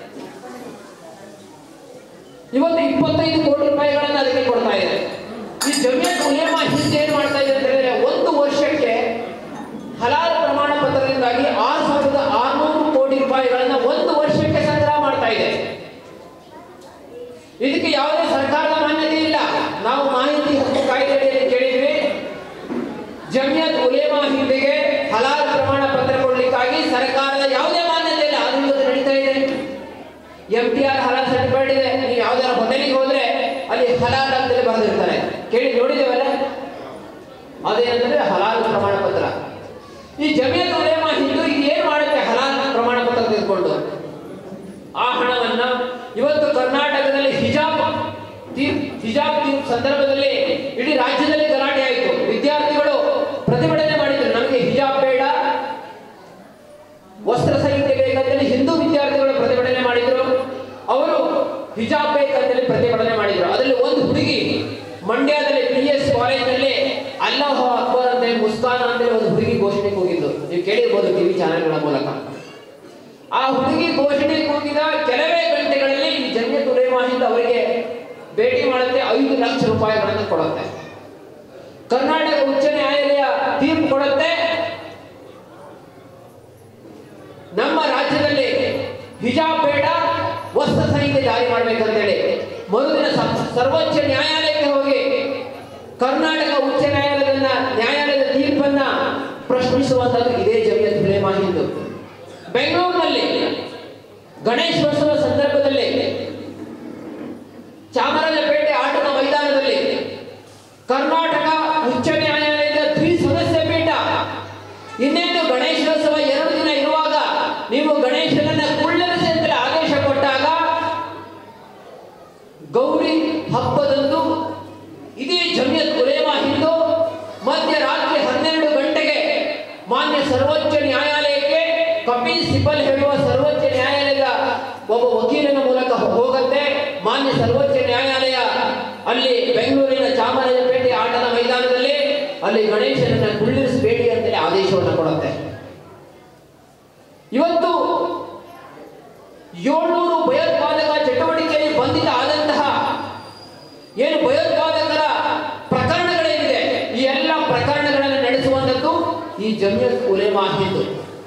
ಇವತ್ತು ಇಪ್ಪತ್ತೈದು ಕೋಟಿ ರೂಪಾಯಿಗಳನ್ನ ಅದಕ್ಕೆ ಕೊಡ್ತಾ ಇದೆ. ಈ ಜಮಿಯತ್ ಉಲೇಮಾ ಹಿಂದ್ ಏನ್ ಮಾಡ್ತಾ ಇದೆ ಅಂತ ಹೇಳಿದ್ರೆ, ಒಂದು ವರ್ಷಕ್ಕೆ ಹಲಾಲ್ ಪ್ರಮಾಣ ಪತ್ರದಿಂದಾಗಿ ಆರು ಸಾವಿರದ ಆರ್ನೂರು ಕೋಟಿ ರೂಪಾಯಿಗಳನ್ನ ಒಂದು ವರ್ಷಕ್ಕೆ ಸಂಗ್ರಹ ಮಾಡ್ತಾ ಇದೆ. ಇದಕ್ಕೆ ಯಾವುದೇ ಸರ್ಟಿಫೈಡ್ ಇದೆ. ನೀವು ಯಾವ್ದಾರ ಹೋಟೆಲಿಗೆ ಹೋದ್ರೆ ಅಲ್ಲಿ ಹಲಾಲ್ ಅಂತಲೇ ಬರೆದಿರ್ತಾರೆ, ಕೇಳಿ ನೋಡಿದೇವಲ್ಲ. ಅದೇನಂದ್ರೆ ಹಲಾಲ್ ಪ್ರಮಾಣ ಪತ್ರ. ಈ ಜಮಿಯತ್ ಉಲೇಮಾ ಹಿಂದೂ ಈಗ ಏನ್ ಮಾಡುತ್ತೆ? ಹಲಾಲ್ ಪ್ರಮಾಣ ಪತ್ರ ತೆಗೆದುಕೊಂಡು ಆ ಹಣವನ್ನ ಇವತ್ತು ಕರ್ನಾಟಕದಲ್ಲಿ ಹಿಜಾಬ್ ಹಿಜಾಬ್ ಸಂದರ್ಭದಲ್ಲಿ ಇಡೀ ರಾಜ್ಯದಲ್ಲಿ ಗಲಾಟೆ ಆಯಿತು. ವಿದ್ಯಾರ್ಥಿಗಳು ಪ್ರತಿಭಟನೆ ಮಾಡಿದ್ರು, ನಮಗೆ ಹಿಜಾಬ್ ಬೇಡ, ವಸ್ತ್ರ ಸಂಹಿತೆ ಬೇಕಂತೇಳಿ ಹಿಂದೂ ವಿದ್ಯಾರ್ಥಿಗಳು ಪ್ರತಿಭಟನೆ ಮಾಡಿದ್ರು. ಅವರು ಹಿಜಾಬ್ ಬೇಕಂತೇಳಿ ಪ್ರತಿಭಟನೆ ಮಾಡಿದ್ರು. ಅದರಲ್ಲಿ ಒಂದು ಹುಡುಗಿ ಮಂಡ್ಯದಲ್ಲಿ ಪಿ ಎಸ್ ಕಾಲೇಜಿನಲ್ಲಿ ಅಲ್ಲಾಹು ಅಕ್ಬರ್ ಅಂತ ಮುಸ್ಕಾನ್ ಅಂತೇಳಿ ಒಂದು ಹುಡುಗಿ ಘೋಷಣೆಗೆ ಹೋಗಿದ್ದು ನೀವು ಕೇಳಿರ್ಬೋದು ಟಿವಿ ಚಾನೆಲ್ಗಳ ಮೂಲಕ. ಆ ಹುಡುಗಿ ಘೋಷಣೆಗೆ ಹೋಗಿದ ಕೆಲವೇ ಗಂಟೆಗಳಲ್ಲಿ ಈ ಜಮಿಯತ್ ಉಲೇಮಾ ಹಿಂದ್ ಅವರಿಗೆ ಭೇಟಿ ಮಾಡುತ್ತೆ, ಐದು ಲಕ್ಷ ರೂಪಾಯಿಗಳನ್ನು ಕೊಡುತ್ತೆ. ಕರ್ನಾಟಕ ಉಚ್ಚ ನ್ಯಾಯಾಲಯ ತೀರ್ಪು ಕೊಡುತ್ತೆ, ನಮ್ಮ ರಾಜ್ಯದಲ್ಲಿ ಹಿಜಾಬ್ ಬೇಡ, ವಸ್ತ್ರ ಸಂಹಿತೆ ಜಾರಿ ಮಾಡಬೇಕಂತೇಳಿ ಮೊದಲಿನ ಸರ್ವೋಚ್ಚ ನ್ಯಾಯಾಲಯಕ್ಕೆ ಹೋಗಿ ಕರ್ನಾಟಕ ಉಚ್ಚ ನ್ಯಾಯಾಲಯದ ನ್ಯಾಯಾಲಯದ ತೀರ್ಪನ್ನ ಪ್ರಶ್ನಿಸುವಂತದ್ದು ಇದೇ ಜಮಿಯತ್ ಉಲೇಮಾ ಹಿಂದ್. ಬೆಂಗಳೂರಿನಲ್ಲಿ ಗಣೇಶೋತ್ಸವ ಸಂದರ್ಭದಲ್ಲಿ ಚಾಮರಾಜಪೇಟೆ ಆಟದ ಮೈದಾನದಲ್ಲಿ ಕರ್ನಾಟಕ ಉಚ್ಚ ನ್ಯಾಯಾಲಯದ ದ್ವಿಸದಸ್ಯ ಪೀಠ ಇನ್ನೇನು ಗಣೇಶೋತ್ಸವ ಎರಡು ದಿನ ಇರುವಾಗ ನೀವು ಗಣೇಶನನ್ನ ಕುಳ್ಳರಿಸಿ ಅಂತಲೇ ಆದೇಶ ಕೊಟ್ಟಾಗ ಗೌರಿ ಹಬ್ಬದಂದು ಇದೇ ಜಮಿಯತ್ ಉಲೇಮಾ ಹಿಂದ್ ಮಧ್ಯರಾತ್ರಿ ಹನ್ನೆರಡು ಗಂಟೆಗೆ ಮಾನ್ಯ ಸರ್ವೋಚ್ಚ ನ್ಯಾಯಾಲಯಕ್ಕೆ ಕಪಿಲ್ ಸಿಬಲ್ ಹೇಳುವ ಸರ್ವೋಚ್ಚ ನ್ಯಾಯಾಲಯದ ಒಬ್ಬ ವಕೀಲನ ಮೂಲಕ ಹೋಗುತ್ತೆ. ಮಾನ್ಯ ಸರ್ವೋಚ್ಚ ನ್ಯಾಯಾಲಯ ಅಲ್ಲಿ ಬೆಂಗಳೂರಿನ ಚಾಮರಾಜಪೇಟೆ ಆಟದ ಮೈದಾನದಲ್ಲಿ ಅಲ್ಲಿ ಗಣೇಶನನ್ನ ಕುಳ್ಳಿರಿಸಬೇಡಿ ಅಂತೇಳಿ ಆದೇಶವನ್ನು ಕೊಡುತ್ತೆ. ಇವತ್ತು ಏಳ್ನೂರು ಭಯೋತ್ಪಾದಕ ಚಟುವಟಿಕೆಯಲ್ಲಿ ಬಂಧಿತ ಆದಂತಹ ಏನು ಭಯೋತ್ಪಾದಕರ ಪ್ರಕರಣಗಳೇನಿದೆ ಈ ಎಲ್ಲ ಪ್ರಕರಣಗಳನ್ನು ನಡೆಸುವಂತದ್ದು ಈ ಜಮಿಯತ್ ಉಲೇಮಾ ಹಿಂದ್.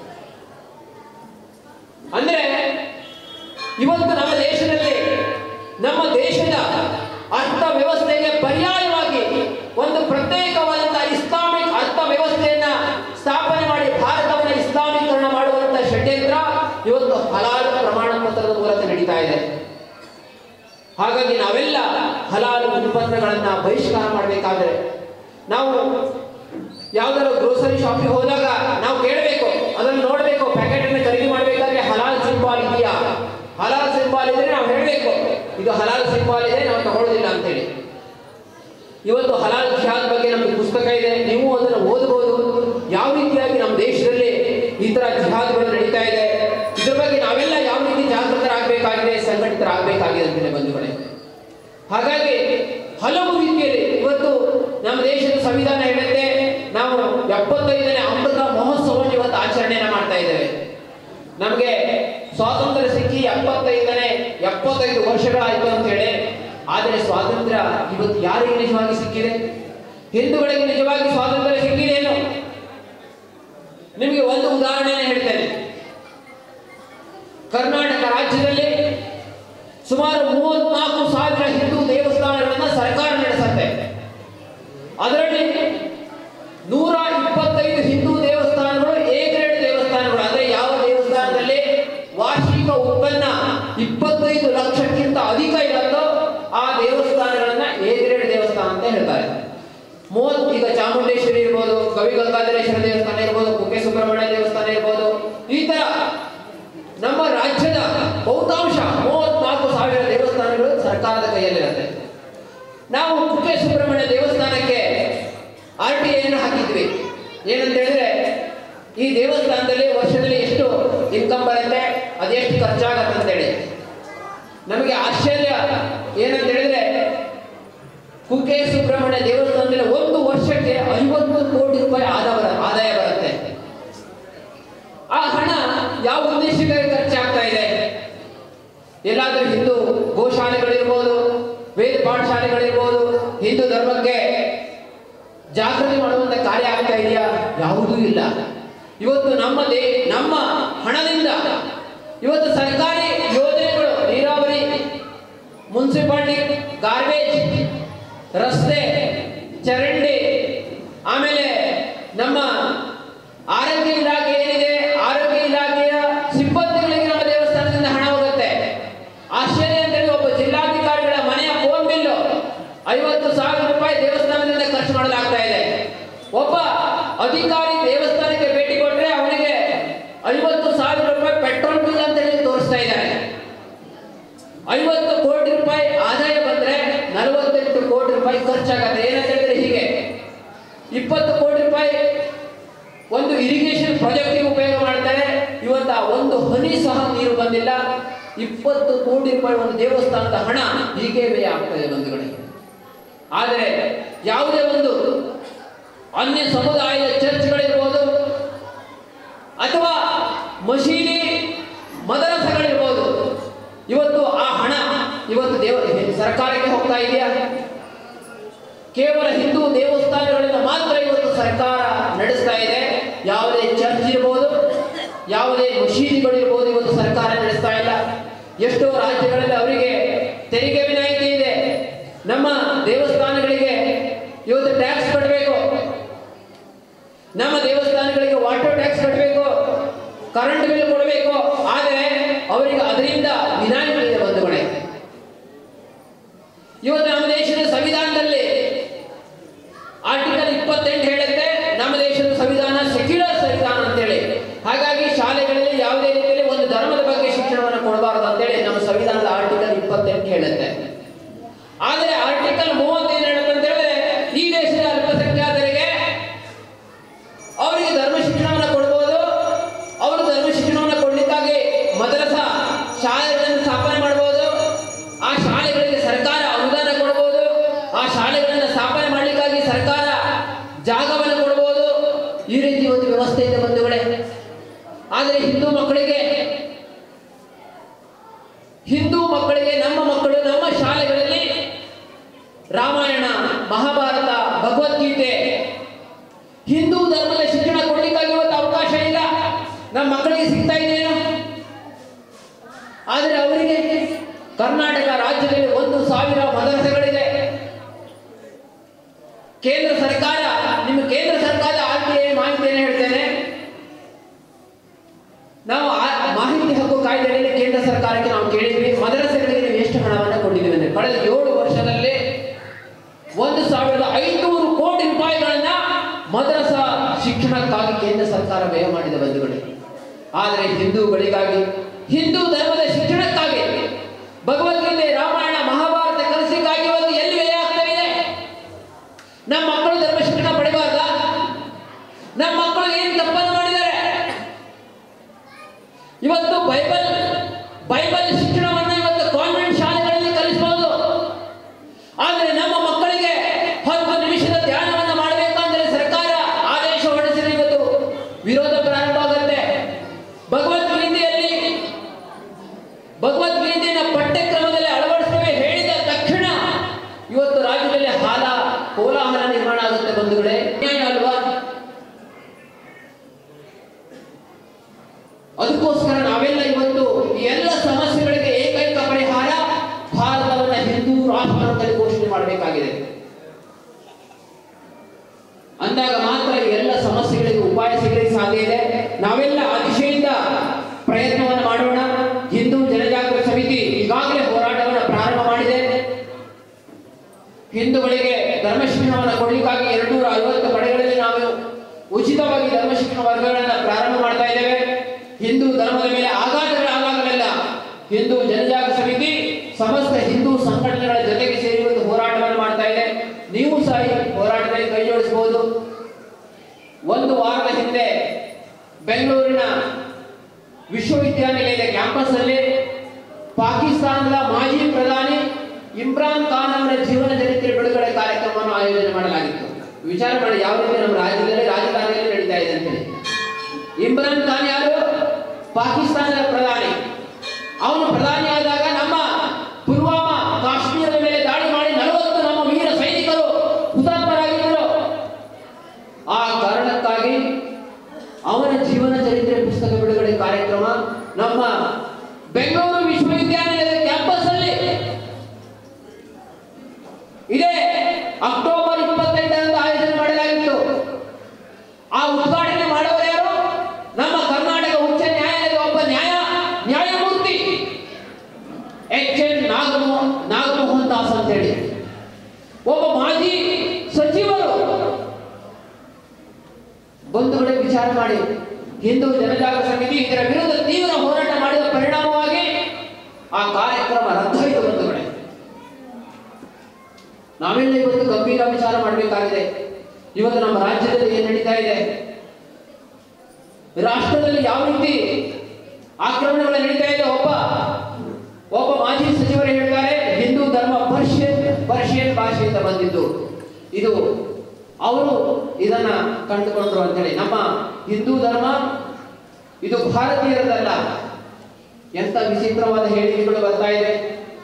ಅಂದ್ರೆ ಇವತ್ತು ನಮ್ಮ ದೇಶದಲ್ಲಿ ನಮ್ಮ ದೇಶದ ಅರ್ಥ ವ್ಯವಸ್ಥೆಗೆ ಪರ್ಯಾಯವಾಗಿ ಒಂದು ಪ್ರತ್ಯೇಕವಾದಂತಹ ಇಸ್ಲಾಮಿಕ್ ಅರ್ಥ ವ್ಯವಸ್ಥೆಯನ್ನ ಸ್ಥಾಪನೆ ಮಾಡಿ ಭಾರತವನ್ನು ಇಸ್ಲಾಮೀಕರಣ ಮಾಡುವಂತಹ ಷಡ್ಯಂತ್ರ ಇವತ್ತು ಹಲಾಲ್ ಪ್ರಮಾಣ ಪತ್ರದ ಮೂಲಕ ನಡೀತಾ ಇದೆ. ಹಾಗಾಗಿ ನಾವೆಲ್ಲ ಹಲಾಲ್ ಉತ್ಪನ್ನಗಳನ್ನ ಬಹಿಷ್ಕಾರ ಮಾಡಬೇಕಾದ್ರೆ ನಾವು ಯಾವ್ದಾದ್ರು ಗ್ರೋಸರಿ ಶಾಪಿಗೆ ಹೋದಾಗ ನಾವು ಕೇಳಬೇಕು, ಅದನ್ನು ನೋಡಬೇಕು, ಪ್ಯಾಕೆಟ್ ಅನ್ನು ಖರೀದಿ ಮಾಡಬೇಕಾದ್ರೆ ಹಲಾಲ್ ಸಿಂಬಾಲ್ ಇದೆಯಾ, ಹಲಾಲ್ ಸಿಂಬಾಲ್ ಇದ್ರೆ ನಾವು ಹೇಳಬೇಕು ಇದು ಹಲಾಲ್ ಸಿಂಬಾಲ್ ಇದೆ, ನಾವು ತಗೊಳ್ಳೋದಿಲ್ಲ ಅಂತೇಳಿ. ಇವತ್ತು ಹಲಾಲ್ ಜಿಹಾದ್ ಬಗ್ಗೆ ನಮ್ಗೆ ಪುಸ್ತಕ ಇದೆ, ನೀವು ಅದನ್ನು ಓದಬಹುದು. ಯಾವ ರೀತಿಯಾಗಿ ನಮ್ಮ ದೇಶದಲ್ಲಿ ಈ ತರ ಜಿಹಾದ್ಗಳು ನಡೀತಾ ಇದೆ, ಇದ್ರ ಬಗ್ಗೆ ನಾವೆಲ್ಲ ಯಾವ ರೀತಿ ಜಾಗೃತರಾಗಬೇಕಾಗಿದೆ, ಸಂಘಟಿತರಾಗಬೇಕಾಗಿದೆ ಅಂತೇಳಿ ಬಂಧುಗಳೇ. ಹಾಗಾಗಿ ಹಲವು ರೀತಿಯಲ್ಲಿ ಇವತ್ತು ನಮ್ಮ ದೇಶದ ಸಂವಿಧಾನ ಹೇಳುತ್ತೆ ನಾವು ಎಪ್ಪತ್ತೈದನೇ ಅಮೃತ ಮಹೋತ್ಸವವನ್ನು ಇವತ್ತು ಆಚರಣೆಯನ್ನ ಮಾಡ್ತಾ ಇದ್ದೇವೆ. ನಮಗೆ ಸ್ವಾತಂತ್ರ್ಯ ಸಿಕ್ಕಿ ಎಪ್ಪತ್ತೈದನೇ ಎಪ್ಪತ್ತೈದು ವರ್ಷಗಳಾಯ್ತು ಅಂತ ಹೇಳಿ. ಆದರೆ ಸ್ವಾತಂತ್ರ್ಯ ಇವತ್ತು ಯಾರಿಗೆ ನಿಜವಾಗಿ ಸಿಕ್ಕಿದೆ? ಹಿಂದೂಗಳಿಗೆ ನಿಜವಾಗಿ ಸ್ವಾತಂತ್ರ್ಯ ಸಿಕ್ಕಿದೇನು? ನಿಮಗೆ ಒಂದು ಉದಾಹರಣೆ ಹೇಳ್ತೇನೆ. ಕರ್ನಾಟಕ ರಾಜ್ಯದಲ್ಲಿ ಸುಮಾರು ಮೂವತ್ನಾಲ್ಕು ಸಾವಿರ ಹಿಂದೂ ದೇವಸ್ಥಾನಗಳನ್ನ ಸರ್ಕಾರ ನಡೆಸುತ್ತೆ. ಅದರಲ್ಲಿ ನೂರ ಇಪ್ಪತ್ತೈದು ಹಿಂದೂ ದೇವಸ್ಥಾನಗಳು ಎ ಗ್ರೇಡ್ ದೇವಸ್ಥಾನಗಳು. ಅಂದ್ರೆ ಯಾವ ದೇವಸ್ಥಾನದಲ್ಲಿ ವಾರ್ಷಿಕ ಉತ್ಪನ್ನ ಇಪ್ಪತ್ತೈದು ಲಕ್ಷಕ್ಕಿಂತ ಅಧಿಕ ಇರುತ್ತೋ ಆ ದೇವಸ್ಥಾನಗಳನ್ನ ಎ ಗ್ರೇಡ್ ದೇವಸ್ಥಾನ ಅಂತ ಹೇಳ್ತಾರೆ. ಮೂವತ್ ಈಗ ಚಾಮುಂಡೇಶ್ವರಿ ಇರ್ಬೋದು, ಕವಿ ಗಂಗಾಧರೇಶ್ವರ ದೇವಸ್ಥಾನ ಇರ್ಬೋದು, ಕುಕ್ಕೆ ಸುಬ್ರಹ್ಮಣ್ಯ ದೇವಸ್ಥಾನ ಇರ್ಬೋದು, ಈ ತರ ನಮ್ಮ ರಾಜ್ಯದ ಬಹುತಾಂಶ ಮೂವತ್ನಾಲ್ಕು ಸಾವಿರ ದೇವಸ್ಥಾನಗಳು ಸರ್ಕಾರದ ಕೈಯಲ್ಲಿರುತ್ತೆ. ನಾವು ಕುಕ್ಕೆ ಸುಬ್ರಹ್ಮಣ್ಯ ದೇವಸ್ಥಾನಕ್ಕೆ ಆರ್ ಟಿ ಐ ಹಾಕಿದ್ವಿ. ಏನಂತ ಹೇಳಿದ್ರೆ ಈ ದೇವಸ್ಥಾನದಲ್ಲಿ ವರ್ಷದಲ್ಲಿ ಎಷ್ಟು ಇನ್ಕಮ್ ಬರುತ್ತೆ, ಅದೆಷ್ಟು ಖರ್ಚಾಗತ್ತೆ ಅಂತೇಳಿ. ನಮಗೆ ಆಶ್ಚರ್ಯ ಏನಂತ ಹೇಳಿದ್ರೆ ಕುಕ್ಕೆ ಸುಬ್ರಹ್ಮಣ್ಯ ದೇವಸ್ಥಾನದಲ್ಲಿ ಒಂದು ವರ್ಷಕ್ಕೆ ಐವತ್ತು ಕೋಟಿ ರೂಪಾಯಿ ಆದಾಯ ಆದಾಯ ಬರುತ್ತೆ. ಆ ಹಣ ಯಾವ ಉದ್ದೇಶಕ್ಕೆ ಖರ್ಚಾಗ್ತಾ ಇದೆ? ಎಲ್ಲಾದ್ರೂ ಹಿಂದೂ ಗೋಶಾಲೆಗಳಿರ್ಬೋದು, ವೇದ ಪಾಠಶಾಲೆಗಳಿರ್ಬೋದು, ಹಿಂದೂ ಧರ್ಮಕ್ಕೆ ಜಾಗೃತಿ ಮಾಡುವಂತ ಕಾರ್ಯ ಆಗ್ತಾ ಇದೆಯಾ? ಯಾವುದೂ ಇಲ್ಲ. ಇವತ್ತು ನಮ್ಮ ದೇ ನಮ್ಮ ಹಣದಿಂದ ಇವತ್ತು ಸರ್ಕಾರಿ ಯೋಜನೆಗಳು, ನೀರಾವರಿ, ಮುನ್ಸಿಪಾಲಿಟಿ, ಗಾರ್ಬೇಜ್, ರಸ್ತೆ, ಚರಂಡಿ, ಆಮೇಲೆ ನಮ್ಮ ಆರೋಗ್ಯ ಇಲಾಖೆ ಏನಿದೆ, ಆರೋಗ್ಯ ಇಲಾಖೆಯ ಸಿಬ್ಬಂದಿಗಳಿಗೆ ನಮ್ಮ ದೇವಸ್ಥಾನದಿಂದ ಹಣ ಹೋಗುತ್ತೆ. ಆಶ್ಚರ್ಯ ಅಂದ್ರೆ ಅಧಿಕಾರಿ ದೇವಸ್ಥಾನಕ್ಕೆ ಭೇಟಿ ಕೊಟ್ಟರೆ ಅವನಿಗೆ ಐವತ್ತು ಸಾವಿರ ರೂಪಾಯಿ ಪೆಟ್ರೋಲ್ ಬಿಲ್ ಅಂತ ಹೇಳಿ ತೋರಿಸ್ತಾ ಇದ್ದಾರೆ. ಐವತ್ತು ಕೋಟಿ ರೂಪಾಯಿ ಆದಾಯ ಬಂದ್ರೆ ನಲವತ್ತೆಂಟು ಕೋಟಿ ರೂಪಾಯಿ ಖರ್ಚಾಗತ್ತೆ. ಏನಂತ ಹೇಳಿದ್ರೆ ಹೀಗೆ ಇಪ್ಪತ್ತು ಕೋಟಿ ರೂಪಾಯಿ ಒಂದು ಇರಿಗೇಷನ್ ಪ್ರಾಜೆಕ್ಟ್ಗೆ ಉಪಯೋಗ ಮಾಡ್ತಾರೆ. ಇವತ್ತು ಆ ಒಂದು ಹನಿ ಸಹ ನೀರು ಬಂದಿಲ್ಲ. ಇಪ್ಪತ್ತು ಕೋಟಿ ರೂಪಾಯಿ ಒಂದು ದೇವಸ್ಥಾನದ ಹಣ ಹೀಗೆ ವ್ಯಯ ಆಗ್ತದೆ ಬಂಧುಗಳೇ. ಆದರೆ ಯಾವುದೇ ಒಂದು ಅನ್ಯ ಸಮುದಾಯದ ಚರ್ಚ್ಗಳಿರ್ಬೋದು ಅಥವಾ ಮಸೀದಿ ಮದರಸಗಳಿರ್ಬೋದು, ಇವತ್ತು ಆ ಹಣ ಇವತ್ತು ದೇವ ಸರ್ಕಾರಕ್ಕೆ ಹೋಗ್ತಾ ಇದೆಯಾ? ಕೇವಲ ಹಿಂದೂ ದೇವಸ್ಥಾನಗಳಿಂದ ಮಾತ್ರ ಇವತ್ತು ಸರ್ಕಾರ ನಡೆಸ್ತಾ ಇದೆ. ಯಾವುದೇ ಚರ್ಚ್ ಇರ್ಬೋದು, ಯಾವುದೇ ಮಸೀದಿಗಳಿರ್ಬೋದು ಇವತ್ತು ಸರ್ಕಾರ ನಡೆಸ್ತಾ ಇಲ್ಲ. ಎಷ್ಟೋ ರಾಜ್ಯಗಳಲ್ಲಿ ಅವರಿಗೆ ತೆರಿಗೆ ವಿನಾಯಿತಿ ಇದೆ. ನಮ್ಮ ದೇವಸ್ಥಾನಗಳಿಗೆ ಇವತ್ತು ಟ್ಯಾಕ್ಸ್ ಕಟ್ಟಬೇಕು, ನಮ್ಮ ದೇವಸ್ಥಾನಗಳಿಗೆ ವಾಟರ್ ಟ್ಯಾಕ್ಸ್ ಕಟ್ಟಬೇಕು, ಕರೆಂಟ್ ಬಿಲ್ ಕೊಡಬೇಕು. ಆದರೆ ಅವರಿಗೆ ಅದರಿಂದ ವಿನಾಯಿತಿ ಇದೆ ಬಂಧುಗಳೇ. ಇವತ್ತು ನಮ್ಮ ದೇಶದ ಸಂವಿಧಾನದಲ್ಲಿ ಆರ್ಟಿಕಲ್ ಇಪ್ಪತ್ತೆಂಟು ಹೇಳುತ್ತೆ ನಮ್ಮ ದೇಶದ ಸಂವಿಧಾನ ಸೆಕ್ಯುಲರ್ ಸಂವಿಧಾನ ಅಂತೇಳಿ. ಹಾಗಾಗಿ ಶಾಲೆಗಳಲ್ಲಿ ಯಾವುದೇ ರೀತಿಯಲ್ಲಿ ಒಂದು ಧರ್ಮದ ಬಗ್ಗೆ ಶಿಕ್ಷಣವನ್ನು ಕೊಡಬಾರದು ಅಂತೇಳಿ ನಮ್ಮ ಸಂವಿಧಾನದ ಆರ್ಟಿಕಲ್ ಇಪ್ಪತ್ತೆಂಟು ಹೇಳುತ್ತೆ. ಆದರೆ ಆರ್ಟಿಕಲ್ ಮೂವತ್ತೇನು ಹೇಳುತ್ತೆ ಅಂತ ಹೇಳಿದ್ರೆ ಈ ದೇಶದ ಅಲ್ಪಸಂಖ್ಯಾತರಿಗೆ ಅವರಿಗೆ ಧರ್ಮ ಶಿಕ್ಷಣವನ್ನು ಕೊಡಬಹುದು. ಅವರು ಧರ್ಮ ಶಿಕ್ಷಣವನ್ನು ಕೊಡಲಿಕ್ಕಾಗಿ ಮದರಸಾ ಶಾಲೆಗಳನ್ನು ಸ್ಥಾಪನೆ ಮಾಡಬಹುದು. ಆ ಶಾಲೆಗಳಿಗೆ ಸರ್ಕಾರ ಅನುದಾನ ಕೊಡಬಹುದು. ಆ ಶಾಲೆಗಳನ್ನು ಸ್ಥಾಪನೆ ಮಾಡಲಿಕ್ಕಾಗಿ ಸರ್ಕಾರ ಜಾಗವನ್ನು ಕೊಡಬಹುದು. ಈ ರೀತಿ ಒಂದು ವ್ಯವಸ್ಥೆ ಇದೆ ಬಂಧುಗಳೇ. ಆದರೆ ಹಿಂದೂ ಮಕ್ಕಳಿಗೆ ಹಿಂದೂ ಮಕ್ಕಳಿಗೆ ನಮ್ಮ ಮಕ್ಕಳು ನಮ್ಮ ಶಾಲೆಗಳಲ್ಲಿ ರಾಮಾಯಣ, ಮಹಾಭಾರತ, ಭಗವದ್ಗೀತೆ, ಹಿಂದೂ ಧರ್ಮದ ಶಿಕ್ಷಣ ಕೊಡಲಿಕ್ಕಾಗಿ ಇವತ್ತು ಅವಕಾಶ ಇಲ್ಲ. ನಮ್ಮ ಮಕ್ಕಳಿಗೆ ಸಿಗ್ತಾ ಇದೆಯೇನು? ಆದರೆ ಅವರಿಗೆ ಕರ್ನಾಟಕ ರಾಜ್ಯದಲ್ಲಿ ಒಂದು ಸಾವಿರ ಮದರಸೆಗಳಿದೆ. ಕೇಂದ್ರ ಸರ್ಕಾರ, ನಿಮ್ಮ ಕೇಂದ್ರ ಸರ್ಕಾರದ ಆರ್ ಟಿ ಐ ಮಾಹಿತಿಯನ್ನು ಹೇಳ್ತೇನೆ. ನಾವು ಮಾಹಿತಿ ಹಕ್ಕು ಕಾಯ್ದೆಯಲ್ಲಿ ಕೇಂದ್ರ ಸರ್ಕಾರಕ್ಕೆ ನಾವು ಕೇಳಿದ್ವಿ, ಮದರಸೆಗಳಿಗೆ ನೀವು ಎಷ್ಟು ಹಣವನ್ನು ಕೊಟ್ಟಿದ್ದೀವಿ ಅಂದರೆ ಕಳೆದ ಏಳು ವರ್ಷದಲ್ಲಿ ಒಂದು ಸಾವಿರದ ಐನೂರು ಕೋಟಿ ರೂಪಾಯಿಗಳನ್ನ ಮದರಸಾ ಶಿಕ್ಷಣಕ್ಕಾಗಿ ಕೇಂದ್ರ ಸರ್ಕಾರ ವ್ಯಯ ಮಾಡಿದ ಬಂಧುಗಳೇ. ಆದರೆ ಹಿಂದೂಗಳಿಗಾಗಿ, ಹಿಂದೂ ಧರ್ಮದ ಶಿಕ್ಷಣಕ್ಕಾಗಿ, ಭಗವದ್ಗೀತೆ, ರಾಮಾಯಣ, ಮಹಾಭಾರತ ಕಲಿಸಲಿಕ್ಕಾಗಿ ಇವತ್ತು ಎಲ್ಲಿ ವ್ಯಯ ಆಗ್ತಾ ಇದೆ? ನಮ್ಮ ಮಕ್ಕಳು ಧರ್ಮ ಶಿಕ್ಷಣ ಪಡೆಯಬಾರ್ದ? ನಮ್ಮ ಮಕ್ಕಳು ಏನು ತಪ್ಪನ್ನು ಮಾಡಿದ್ದಾರೆ? ಇವತ್ತು ಬೈಬಲ್ ಬೈಬಲ್ ಶಿಕ್ಷಣವನ್ನು ಇವತ್ತು ಕಾನ್ವೆಂಟ್ ಶಾಲೆಗಳಲ್ಲಿ ಕಲಿಸಬಹುದು. ಆದರೆ ನಮ್ಮ ಮಕ್ಕಳಿಗೆ ಹತ್ತು ನಿಮಿಷದ ಧ್ಯಾನವನ್ನು ಮಾಡಬೇಕಂದ್ರೆ ಸರ್ಕಾರ ಆದೇಶ ಹೊರಡಿಸಿದ್ರೆ ಇವತ್ತು ವಿರೋಧ ಪ್ರಾರಂಭ ಆಗುತ್ತೆ. ಭಗವದ್ಗೀತೆಯಲ್ಲಿ ಭಗವದ್ಗೀತೆಯ ಪಠ್ಯಕ್ರಮದಲ್ಲಿ ಅಳವಡಿಸುತ್ತೇವೆ ಹೇಳಿದ ತಕ್ಷಣ ಇವತ್ತು ರಾಜ್ಯದಲ್ಲಿ ಹಾಲ ಕೋಲಾಹಲ ನಿರ್ಮಾಣ ಆಗುತ್ತೆ ಬಂಧುಗಳೇ. ನ್ಯಾಯ ಅಲ್ವಾ? ಅದಕ್ಕೋಸ್ಕರ ನಾವೆಲ್ಲ ಇವತ್ತು ಈ ಎಲ್ಲ ಸಮಸ್ಯೆಗಳಿಗೆ ಏಕೈಕ ಪರಿಹಾರ ಭಾರತವನ್ನು ಹಿಂದೂ ರಾಷ್ಟ್ರ ಅಂತೇಳಿ ಘೋಷಣೆ ಮಾಡಬೇಕಾಗಿದೆ. ಅಂದಾಗ ಮಾತ್ರ ಈ ಎಲ್ಲ ಸಮಸ್ಯೆಗಳಿಗೆ ಉಪಾಯ ಸಿಗಲಿಕ್ಕೆ ಸಾಧ್ಯ ಇದೆ. ನಾವೆಲ್ಲ ಅತಿಶಯಿಂದ ಪ್ರಯತ್ನವನ್ನು ಮಾಡೋಣ. ಹಿಂದೂ ಜನಜಾಗೃತಿ ಸಮಿತಿ ಈಗಾಗಲೇ ಹೋರಾಟವನ್ನು ಪ್ರಾರಂಭ ಮಾಡಿದೆ. ಹಿಂದೂಗಳಿಗೆ ಧರ್ಮ ಶಿಕ್ಷಣವನ್ನು ಕೊಡಲಿಕ್ಕಾಗಿ ಎರಡು ನೂರ ಐವತ್ತು ಕಡೆಗಳಲ್ಲಿ ನಾವು ಉಚಿತವಾಗಿ ಧರ್ಮ ಶಿಕ್ಷಣ ವರ್ಗಗಳನ್ನು ಪ್ರಾರಂಭ ಮಾಡ್ತಾ ಇದ್ದೇವೆ. ಹಿಂದೂ ಧರ್ಮದ ಮೇಲೆ ಆಘಾತಗಳಾಗಲೆಲ್ಲ ಹಿಂದೂ ಜನಜಾಗೃತಿ ಸಮಿತಿ ಸಮಸ್ತ ಹಿಂದೂ ಸಂಘಟನೆಗಳ ಜೊತೆಗೆ ಸೇರಿ ಒಂದು ಹೋರಾಟವನ್ನು ಮಾಡ್ತಾ ಇದೆ. ನೀವು ಸಹ ಈ ಹೋರಾಟದಲ್ಲಿ ಕೈ ಜೋಡಿಸಬಹುದು. ಒಂದು ವಾರದ ಹಿಂದೆ ಬೆಂಗಳೂರಿನ ವಿಶ್ವವಿದ್ಯಾನಿಲಯದ ಕ್ಯಾಂಪಸ್ ಅಲ್ಲಿ ಪಾಕಿಸ್ತಾನದ ಮಾಜಿ ಪ್ರಧಾನಿ ಇಮ್ರಾನ್ ಖಾನ್ ಅವರ ಜೀವನ ಚರಿತ್ರೆ ಬಿಡುಗಡೆ ಕಾರ್ಯಕ್ರಮವನ್ನು ಆಯೋಜನೆ ಮಾಡಲಾಗಿತ್ತು. ವಿಚಾರ ಮಾಡಿ ಯಾವ ರೀತಿ ನಮ್ಮ ರಾಜ್ಯದಲ್ಲಿ ರಾಜಕಾರಣದಲ್ಲಿ ನಡೀತಾ ಇದೆ ಅಂತ ಹೇಳಿ. ಇಮ್ರಾನ್ ಖಾನ್ ಯಾರು? ಪಾಕಿಸ್ತಾನದ ಪ್ರಧಾನಿ. ಅವನು ಪ್ರಧಾನಿ ಆದಾಗ ನಮ್ಮ ಪುಲ್ವಾಮಾ ಕಾಶ್ಮೀರದ ಮೇಲೆ ದಾಳಿ ಮಾಡಿ ನಲವತ್ತು ನಮ್ಮ ವೀರ ಸೈನಿಕರು ಹುತಾತ್ಮರಾಗಿದ್ದರು. ಆ ಕಾರಣಕ್ಕಾಗಿ ಅವನ ಜೀವನ ಚರಿತ್ರೆ ಪುಸ್ತಕ ಬಿಡುಗಡೆ ಕಾರ್ಯಕ್ರಮ ನಮ್ಮ ಬೆಂಗಳೂರು ವಿಶ್ವವಿದ್ಯಾನಿಲಯದ ಕ್ಯಾಂಪಸ್ ಅಲ್ಲಿ ಇದೇ ಅಕ್ಟೋಬರ್ ಇಪ್ಪತ್ತೆಂಟರಂದು ಆಯೋಜನೆ ಮಾಡಲಾಗಿತ್ತು. ಆ ಉದ್ಘಾಟನೆ ಮಾಡುವರು ಯಾರು? ನಮ್ಮ ಕರ್ನಾಟಕ ಉಚ್ಚ ನ್ಯಾಯಾಲಯದ ಒಬ್ಬ ನ್ಯಾಯ ನ್ಯಾಯಮೂರ್ತಿ ಎಚ್ ಎನ್ ನಾಗಮೋಹನ್ ನಾಗಮೋಹನ್ ದಾಸ್ ಅಂತ ಹೇಳಿ ಒಬ್ಬ ಮಾಜಿ ಸಚಿವರು ಬಂಧುಗಳೇ ವಿಚಾರ ಮಾಡಿ. ಹಿಂದೂ ಜನಜಾಗೃತಿ ಸಮಿತಿ ಇದರ ವಿರುದ್ಧ ತೀವ್ರ ಹೋರಾಟ ಮಾಡಿದ ಪರಿಣಾಮವಾಗಿ ಆ ಕಾರ್ಯಕ್ರಮ ರದ್ದಾಯಿತು ಬಂಧುಗಳೇ. ನಾವೆಲ್ಲ ಇವತ್ತು ಗಂಭೀರ ವಿಚಾರ ಮಾಡಬೇಕಾಗಿದೆ. ಇವತ್ತು ನಮ್ಮ ರಾಜ್ಯದಲ್ಲಿ ಏನ್ ನಡೀತಾ ಇದೆ, ರಾಷ್ಟ್ರದಲ್ಲಿ ಯಾವ ರೀತಿ ಆಕ್ರಮಣಗಳು ನಡೀತಾ ಇದೆ. ಒಬ್ಬ ಒಬ್ಬ ಮಾಜಿ ಸಚಿವರು ಹೇಳ್ತಾರೆ, ಹಿಂದೂ ಧರ್ಮ ಪರ್ಷಿಯನ್ ಪರ್ಷಿಯನ್ ಭಾಷೆಯಿಂದ ಬಂದಿದ್ದು, ಇದು ಅವರು ಇದನ್ನ ಕಂಡುಕೊಂಡ್ರು ಅಂತೇಳಿ. ನಮ್ಮ ಹಿಂದೂ ಧರ್ಮ ಇದು ಭಾರತೀಯರದಲ್ಲ. ಎಂತ ವಿಚಿತ್ರವಾದ ಹೇಳಿಕೆಗಳು ಬರ್ತಾ ಇದೆ.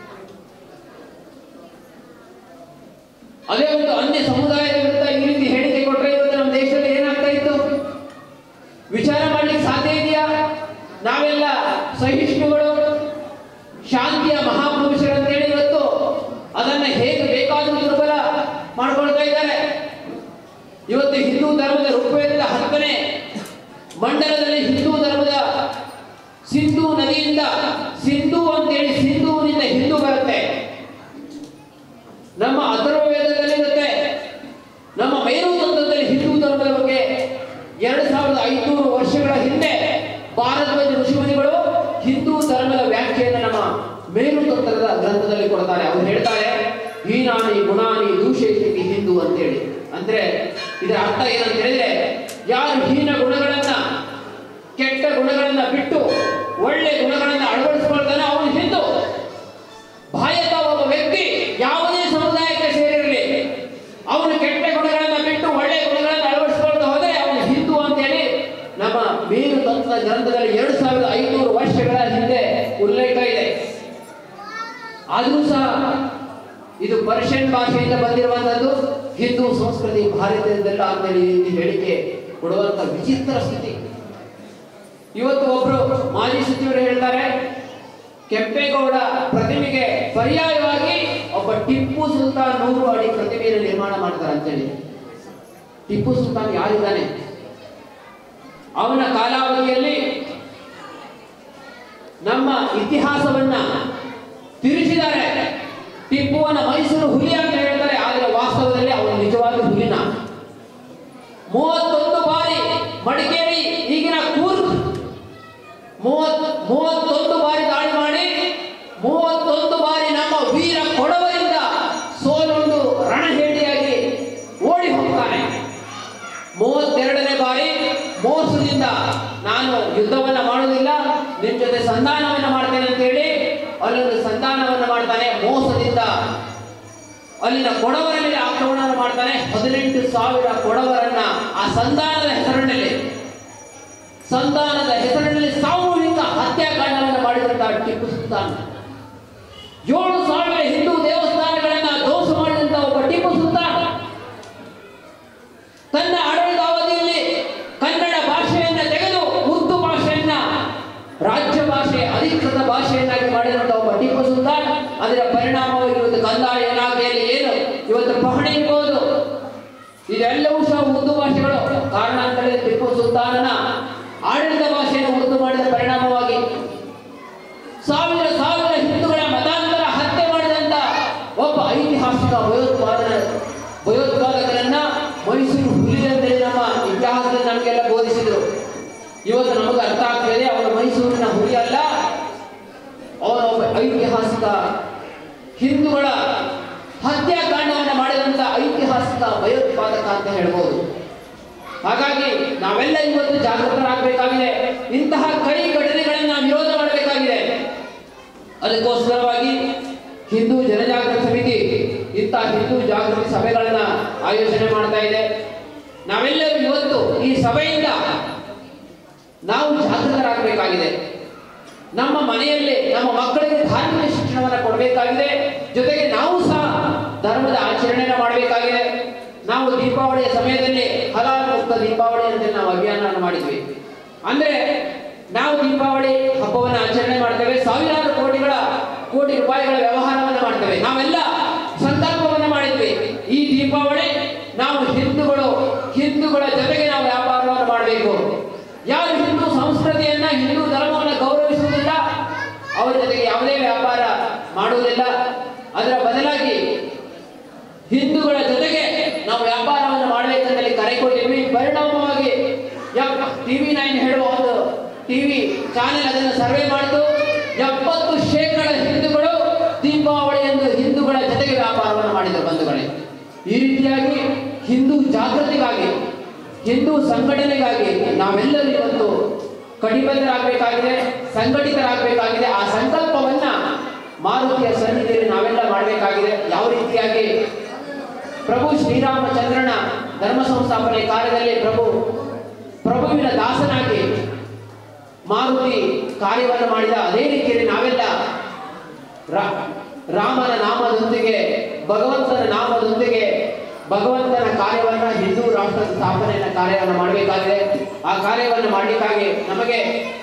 ಅದೇ ಒಂದು ಅನ್ಯ ಸಮುದಾಯದ ವಿರುದ್ಧ ಈ ರೀತಿ ಹೇಳಿಕೆ ಕೊಟ್ಟರೆ ಇವತ್ತು ನಮ್ಮ ದೇಶದಲ್ಲಿ ಏನಾಗ್ತಾ ಇತ್ತು ವಿಚಾರ ಮಾಡ್ಲಿಕ್ಕೆ ಸಾಧ್ಯ ಇದೆಯಾ? ನಾವೆಲ್ಲ ಸಹಿಷ್ಣುಗಳು, ಶಾಂತಿಯ ಮಹಾಪುರುಷರಂತೇಳಿ ಇವತ್ತು ಅದನ್ನ ಹೇಗೆ ಬೇಕಾದರೂ ದುರ್ಬಲ ಮಾಡ್ಕೊಳ್ತಾ ಇದ್ದಾರೆ. ಇವತ್ತು ಹಿಂದೂ ಧರ್ಮದ ಋಗ್ವೇದದ ಹತ್ತನೇ ಮಂಡಲದಲ್ಲಿ ಹಿಂದೂ ಧರ್ಮದ ಸಿಂಧೂ ನದಿಯಿಂದ ಸಿಂಧು ಅಂತೇಳಿ ಸಿಂಧೂನಿಂದ ಹಿಂದೂ ಬರುತ್ತೆ. ನಮ್ಮ ಅಥರ್ವ ವೇದದಲ್ಲಿ ಇರುತ್ತೆ. ನಮ್ಮ ಮೇರು ತಂತ್ರದಲ್ಲಿ ಹಿಂದೂ ಧರ್ಮದ ಬಗ್ಗೆ ಎರಡು ಸಾವಿರದ ಐನೂರು ವರ್ಷಗಳ ಹಿಂದೆ ಭಾರತದ ಋಷಿಮುನಿಗಳು ಹಿಂದೂ ಧರ್ಮದ ವ್ಯಾಖ್ಯೆಯನ್ನು ನಮ್ಮ ಮೇರು ತಂತ್ರದ ಗ್ರಂಥದಲ್ಲಿ ಕೊಡ್ತಾರೆ. ಅವರು ಹೇಳ್ತಾರೆ, ಹೀನಾನಿ ಗುಣಾನಿ ದೂಷೇತಿ ಹಿಂದೂ ಅಂತೇಳಿ. ಅಂದ್ರೆ ಇದರ ಅರ್ಥ ಏನಂತ ಹೇಳಿದ್ರೆ, ಯಾರು ಹೀನ ಗುಣಗಳನ್ನ ಕೆಟ್ಟ ಗುಣಗಳನ್ನ ಬಿಟ್ಟು ಒಳ್ಳೆ ಗುಣಗಳನ್ನ ಅಳವಡಿಸಿಕೊಳ್ತಾನೆ ಅವನು ಹಿಂದೂ. ಭಾಯತ ಒಬ್ಬ ವ್ಯಕ್ತಿ ಯಾವುದೇ ಸಮುದಾಯಕ್ಕೆ ಸೇರಿರಲಿ, ಅವನು ಕೆಟ್ಟ ಗುಣಗಳನ್ನ ಬಿಟ್ಟು ಒಳ್ಳೆ ಗುಣಗಳನ್ನ ಅಳವಡಿಸಿಕೊಳ್ತಾ ಹೋದರೆ ಅವನು ಹಿಂದೂ ಅಂತೇಳಿ ನಮ್ಮ ಮೇರು ತಂತ್ರದ ಗ್ರಂಥದಲ್ಲಿ ಎರಡು ಸಾವಿರದ ಐನೂರು ವರ್ಷಗಳ ಹಿಂದೆ ಉಲ್ಲೇಖ ಇದೆ. ಆದರೂ ಸಹ ಇದು ಪರ್ಷಿಯನ್ ಭಾಷೆಯಿಂದ ಬಂದಿರುವಂತದ್ದು, ಹಿಂದೂ ಸಂಸ್ಕೃತಿ ಭಾರತದಲ್ಲ ಅಂತೇಳಿ ಹೇಳಿಕೆ ಕೊಡುವಂತ ವಿಚಿತ್ರ ಸ್ಥಿತಿ. ಇವತ್ತು ಒಬ್ರು ಮಾಜಿ ಸಚಿವರು ಹೇಳ್ತಾರೆ, ಕೆಂಪೇಗೌಡ ಪ್ರತಿಮೆಗೆ ಪರ್ಯಾಯವಾಗಿ ಒಬ್ಬ ಟಿಪ್ಪು ಸುಲ್ತಾನ್ ನೂರು ಅಡಿ ಪ್ರತಿಮೆಯನ್ನು ನಿರ್ಮಾಣ ಮಾಡ್ತಾರೆ ಅಂತೇಳಿ. ಟಿಪ್ಪು ಸುಲ್ತಾನ್ ಯಾರಿದ್ದಾನೆ? ಅವನ ಕಾಲಾವಧಿಯಲ್ಲಿ ನಮ್ಮ ಇತಿಹಾಸವನ್ನ ತಿರುಚಿದ್ದಾರೆ. ಟಿಪ್ಪುವನ್ನ ಮೈಸೂರು ಹುಲಿ ಅಂತ ಹೇಳ್ತಾರೆ, ಆದರೆ ವಾಸ್ತವದಲ್ಲಿ ಅವನು ನಿಜವಾದ ಹುಲಿನ. ಮೂವತ್ತೊಂದು ಬಾರಿ ಮಡಿಕೇರಿ ಈಗಿನ ಕೂರ್ಗ್ ಮೂವತ್ ಮೂವತ್ತೊಂದು ಬಾರಿ ದಾಳಿ ಮಾಡಿ ಮೂವತ್ತೊಂದು ಬಾರಿ ನಮ್ಮ ವೀರ ಕೊಡವರಿಂದ ಸೋಲುಂಡು ರಣಹೇಡಿಯಾಗಿ ಓಡಿ ಹೋಗ್ತಾನೆ. ಮೂವತ್ತೆರಡನೇ ಬಾರಿ ಮೋಸದಿಂದ ನಾನು ಯುದ್ಧವನ್ನ ಮಾಡುವುದಿಲ್ಲ, ನಿಮ್ ಜೊತೆ ಸಂಧಾನವನ್ನ ಮಾಡ್ತೇನೆ ಅಂತ ಹೇಳಿ ಅಲ್ಲೊಂದು ಸಂಧಾನವನ್ನ ಮಾಡ್ತಾನೆ. ಮೋಸದಿಂದ ಅಲ್ಲಿನ ಕೊಡವರ ಮೇಲೆ ಆಕ್ರಮಣ ಮಾಡ್ತಾನೆ. ಹದಿನೆಂಟು ಸಾವಿರ ಕೊಡವರನ್ನ ಆ ಸಂಧಾನದ ಹೆಸರಿನಲ್ಲಿ ಸಂಧಾನದ ಹೆಸರಿನಲ್ಲಿ ಸಾಮೂಹಿಕ ಹತ್ಯಾಕಾಂಡವನ್ನು ಮಾಡಿದಂತಹ ಟಿಪ್ಪು ಸುಲ್ತಾನ್. ಏಳು ಸಾವಿರ ಹಿಂದೂ ದೇವಸ್ಥಾನಗಳನ್ನ ಧ್ವಂಸ ಮಾಡಿದಂತಹ ಒಬ್ಬ ಟಿಪ್ಪು ಸುಲ್ತಾನ್ ತನ್ನ ಆಡಳಿತಾವಧಿಯಲ್ಲಿ ಕನ್ನಡ ಭಾಷೆಯನ್ನ ತೆಗೆದು ಉರ್ದು ಭಾಷೆಯನ್ನ ರಾಜ್ಯ ಭಾಷೆ ಅಧಿಕೃತ ಭಾಷೆಯನ್ನಾಗಿ ಮಾಡಿದಂತಹ ಒಬ್ಬ ಟಿಪ್ಪು ಸುಲ್ತಾನ್. ಅದರ ಪರಿಣಾಮವಾಗಿ ಇವತ್ತು ಕಂದಾಯ ಇಲಾಖೆಯಲ್ಲಿ ಏನು ಇವತ್ತು ಪಹಣಿ ಇರ್ಬೋದು, ಇದೆಲ್ಲವೂ ಸಹ ಉರ್ದು ಭಾಷೆಗಳು. ಕಾರಣ ಅಂತ ಹೇಳಿದ್ರೆ ಟಿಪ್ಪು ಸುಲ್ತಾನನ ಆಡಳಿತ ಭಾಷೆಯನ್ನು ಉರ್ದು ಮಾಡಿದ ಪರಿಣಾಮವಾಗಿ ಸಾವಿರ ಸಾವಿರ ಹಿಂದೂಗಳ ಮತಾಂತರ ಹತ್ಯೆ ಮಾಡಿದಂತ ಒಬ್ಬ ಐತಿಹಾಸಿಕ ಭಯೋತ್ಪಾದನ ಭಯೋತ್ಪಾದಕರನ್ನ ಮೈಸೂರು ಹುಲಿ ಅಂತೇಳಿ ನಮ್ಮ ಇತಿಹಾಸದಲ್ಲಿ ನಮಗೆಲ್ಲ ಬೋಧಿಸಿದ್ರು. ಇವತ್ತು ನಮಗೆ ಅರ್ಥ ಆಗ್ತಿದೆ, ಅವನು ಮೈಸೂರಿನ ಹುಲಿ ಅಲ್ಲ, ಅವನ ಒಬ್ಬ ಐತಿಹಾಸಿಕ ಹಿಂದೂಗಳ ಹತ್ಯಾಕಾಂಡವನ್ನು ಮಾಡಿದಂತ ಐತಿಹಾಸಿಕ ಭಯೋತ್ಪಾದಕ ಅಂತ ಹೇಳ್ಬೋದು. ಹಾಗಾಗಿ ನಾವೆಲ್ಲ ಇವತ್ತು ಜಾಗೃತರಾಗಬೇಕಾಗಿದೆ. ಇಂತಹ ಕೈ ಘಟನೆಗಳನ್ನು ನಾವು ವಿರೋಧ ಮಾಡಬೇಕಾಗಿದೆ. ಅದಕ್ಕೋಸ್ಕರವಾಗಿ ಹಿಂದೂ ಜನಜಾಗೃತಿ ಸಮಿತಿ ಇಂತಹ ಹಿಂದೂ ಜಾಗೃತಿ ಸಭೆಗಳನ್ನ ಆಯೋಜನೆ ಮಾಡ್ತಾ ಇದೆ. ನಾವೆಲ್ಲರೂ ಇವತ್ತು ಈ ಸಭೆಯಿಂದ ನಾವು ಜಾಗೃತರಾಗಬೇಕಾಗಿದೆ. ನಮ್ಮ ಮನೆಯಲ್ಲಿ ನಮ್ಮ ಮಕ್ಕಳಿಗೆ ಧಾರ್ಮಿಕ ಶಿಕ್ಷಣವನ್ನು ಕೊಡಬೇಕಾಗಿದೆ. ಜೊತೆಗೆ ನಾವು ಸಹ ಧರ್ಮದ ಆಚರಣೆಯನ್ನು ಮಾಡಬೇಕಾಗಿದೆ. ನಾವು ದೀಪಾವಳಿಯ ಸಮಯದಲ್ಲಿ ಹಲಾಲ್ ಮುಕ್ತ ದೀಪಾವಳಿ ಅಂತ ನಾವು ಅಭಿಯಾನವನ್ನು ಮಾಡಿದ್ವಿ. ಅಂದ್ರೆ ನಾವು ದೀಪಾವಳಿ ಹಬ್ಬವನ್ನು ಆಚರಣೆ ಮಾಡ್ತೇವೆ, ಸಾವಿರಾರು ಕೋಟಿಗಳ ಕೋಟಿ ರೂಪಾಯಿಗಳ ವ್ಯವಹಾರವನ್ನು ಮಾಡ್ತೇವೆ. ನಾವೆಲ್ಲ ಸಂಕಲ್ಪವನ್ನು ಮಾಡಿದ್ವಿ, ಈ ದೀಪಾವಳಿ ನಾವು ಹಿಂದೂಗಳು ಹಿಂದೂಗಳ ಜೊತೆಗೆ ನಾವು ವ್ಯಾಪಾರವನ್ನು ಮಾಡಬೇಕು. ಯಾರು ಹಿಂದೂ ಸಂಸ್ಕೃತಿಯನ್ನ ಹಿಂದೂ ಧರ್ಮವನ್ನು ಗೌರವಿಸುವುದಿಲ್ಲ, ಅವರ ಜೊತೆಗೆ ಯಾವುದೇ ವ್ಯಾಪಾರ ಮಾಡುವುದಿಲ್ಲ. ಅದರ ಬದಲಾಗಿ ಹಿಂದೂಗಳ ಜೊತೆಗೆ ನಾವು ವ್ಯಾಪಾರವನ್ನು ಮಾಡಬೇಕಂತೇಳಿ ಕರೆ ಕೊಟ್ಟಿದ್ವಿ. ಪರಿಣಾಮವಾಗಿ ಚಾನೆಲ್ ಅದನ್ನು ಸರ್ವೆ ಮಾಡಿತು. ಎಪ್ಪತ್ತು ಶೇಕಡ ಹಿಂದೂಗಳು ದೀಪಾವಳಿಯಂದು ಹಿಂದೂಗಳ ಜೊತೆಗೆ ವ್ಯಾಪಾರವನ್ನು ಮಾಡಿದರು ಬಂಧುಗಳೇ. ಈ ರೀತಿಯಾಗಿ ಹಿಂದೂ ಜಾಗೃತಿಗಾಗಿ, ಹಿಂದೂ ಸಂಘಟನೆಗಾಗಿ ನಾವೆಲ್ಲರೂ ಇವತ್ತು ಕಟಿಬದ್ಧರಾಗಬೇಕಾಗಿದೆ, ಸಂಘಟಿತರಾಗಬೇಕಾಗಿದೆ. ಆ ಸಂಕಲ್ಪವನ್ನ ಮಾರುತಿಯ ಸನ್ನಿಧಿಯಲ್ಲಿ ನಾವೆಲ್ಲ ಮಾಡಬೇಕಾಗಿದೆ. ಯಾವ ರೀತಿಯಾಗಿ ಪ್ರಭು ಶ್ರೀರಾಮಚಂದ್ರನ ಧರ್ಮ ಸಂಸ್ಥಾಪನೆ ಕಾರ್ಯದಲ್ಲಿ ಪ್ರಭು ಪ್ರಭುವಿನ ದಾಸನಾಗಿ ಮಾರುತಿ ಕಾರ್ಯವನ್ನು ಮಾಡಿದ, ಅದೇ ರೀತಿಯಲ್ಲಿ ನಾವೆಲ್ಲ ರಾಮನ ನಾಮದೊಂದಿಗೆ, ಭಗವಂತನ ನಾಮದೊಂದಿಗೆ ಭಗವಂತನ ಕಾರ್ಯವನ್ನ, ಹಿಂದೂ ರಾಷ್ಟ್ರ ಸ್ಥಾಪನೆಯ ಕಾರ್ಯವನ್ನು ಮಾಡಬೇಕಾಗಿದೆ. ಆ ಕಾರ್ಯವನ್ನು ಮಾಡಲಿಕ್ಕಾಗಿ ನಮಗೆ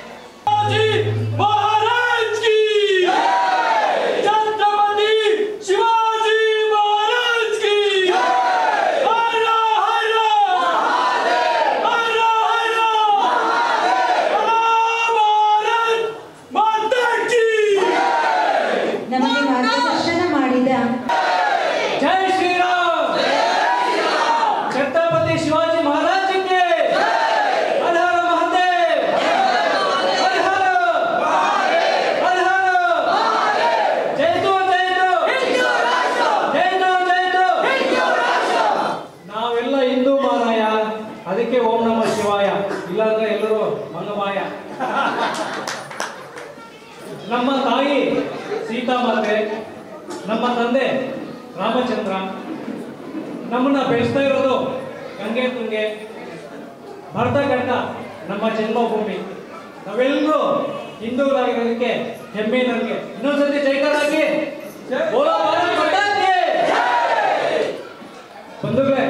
ನಮ್ಮ ತಾಯಿ ಸೀತಾಮಾತೆ, ನಮ್ಮ ತಂದೆ ರಾಮಚಂದ್ರ, ನಮ್ಮನ್ನ ಬೆಳೆಸ್ತಾ ಇರೋದು ಗಂಗೆ ತುಂಗೆ, ಭರತಖಂಡ ನಮ್ಮ ಜನ್ಮಭೂಮಿ. ನಾವೆಲ್ಲರೂ ಹಿಂದೂಗಳಾಗಿರೋದಕ್ಕೆ ಹೆಮ್ಮೆ ನನಗೆ. ಇನ್ನೊಂದ್ಸತಿ ಜೈಕರಾಗಿ ಬಂಧುಗಳೇ,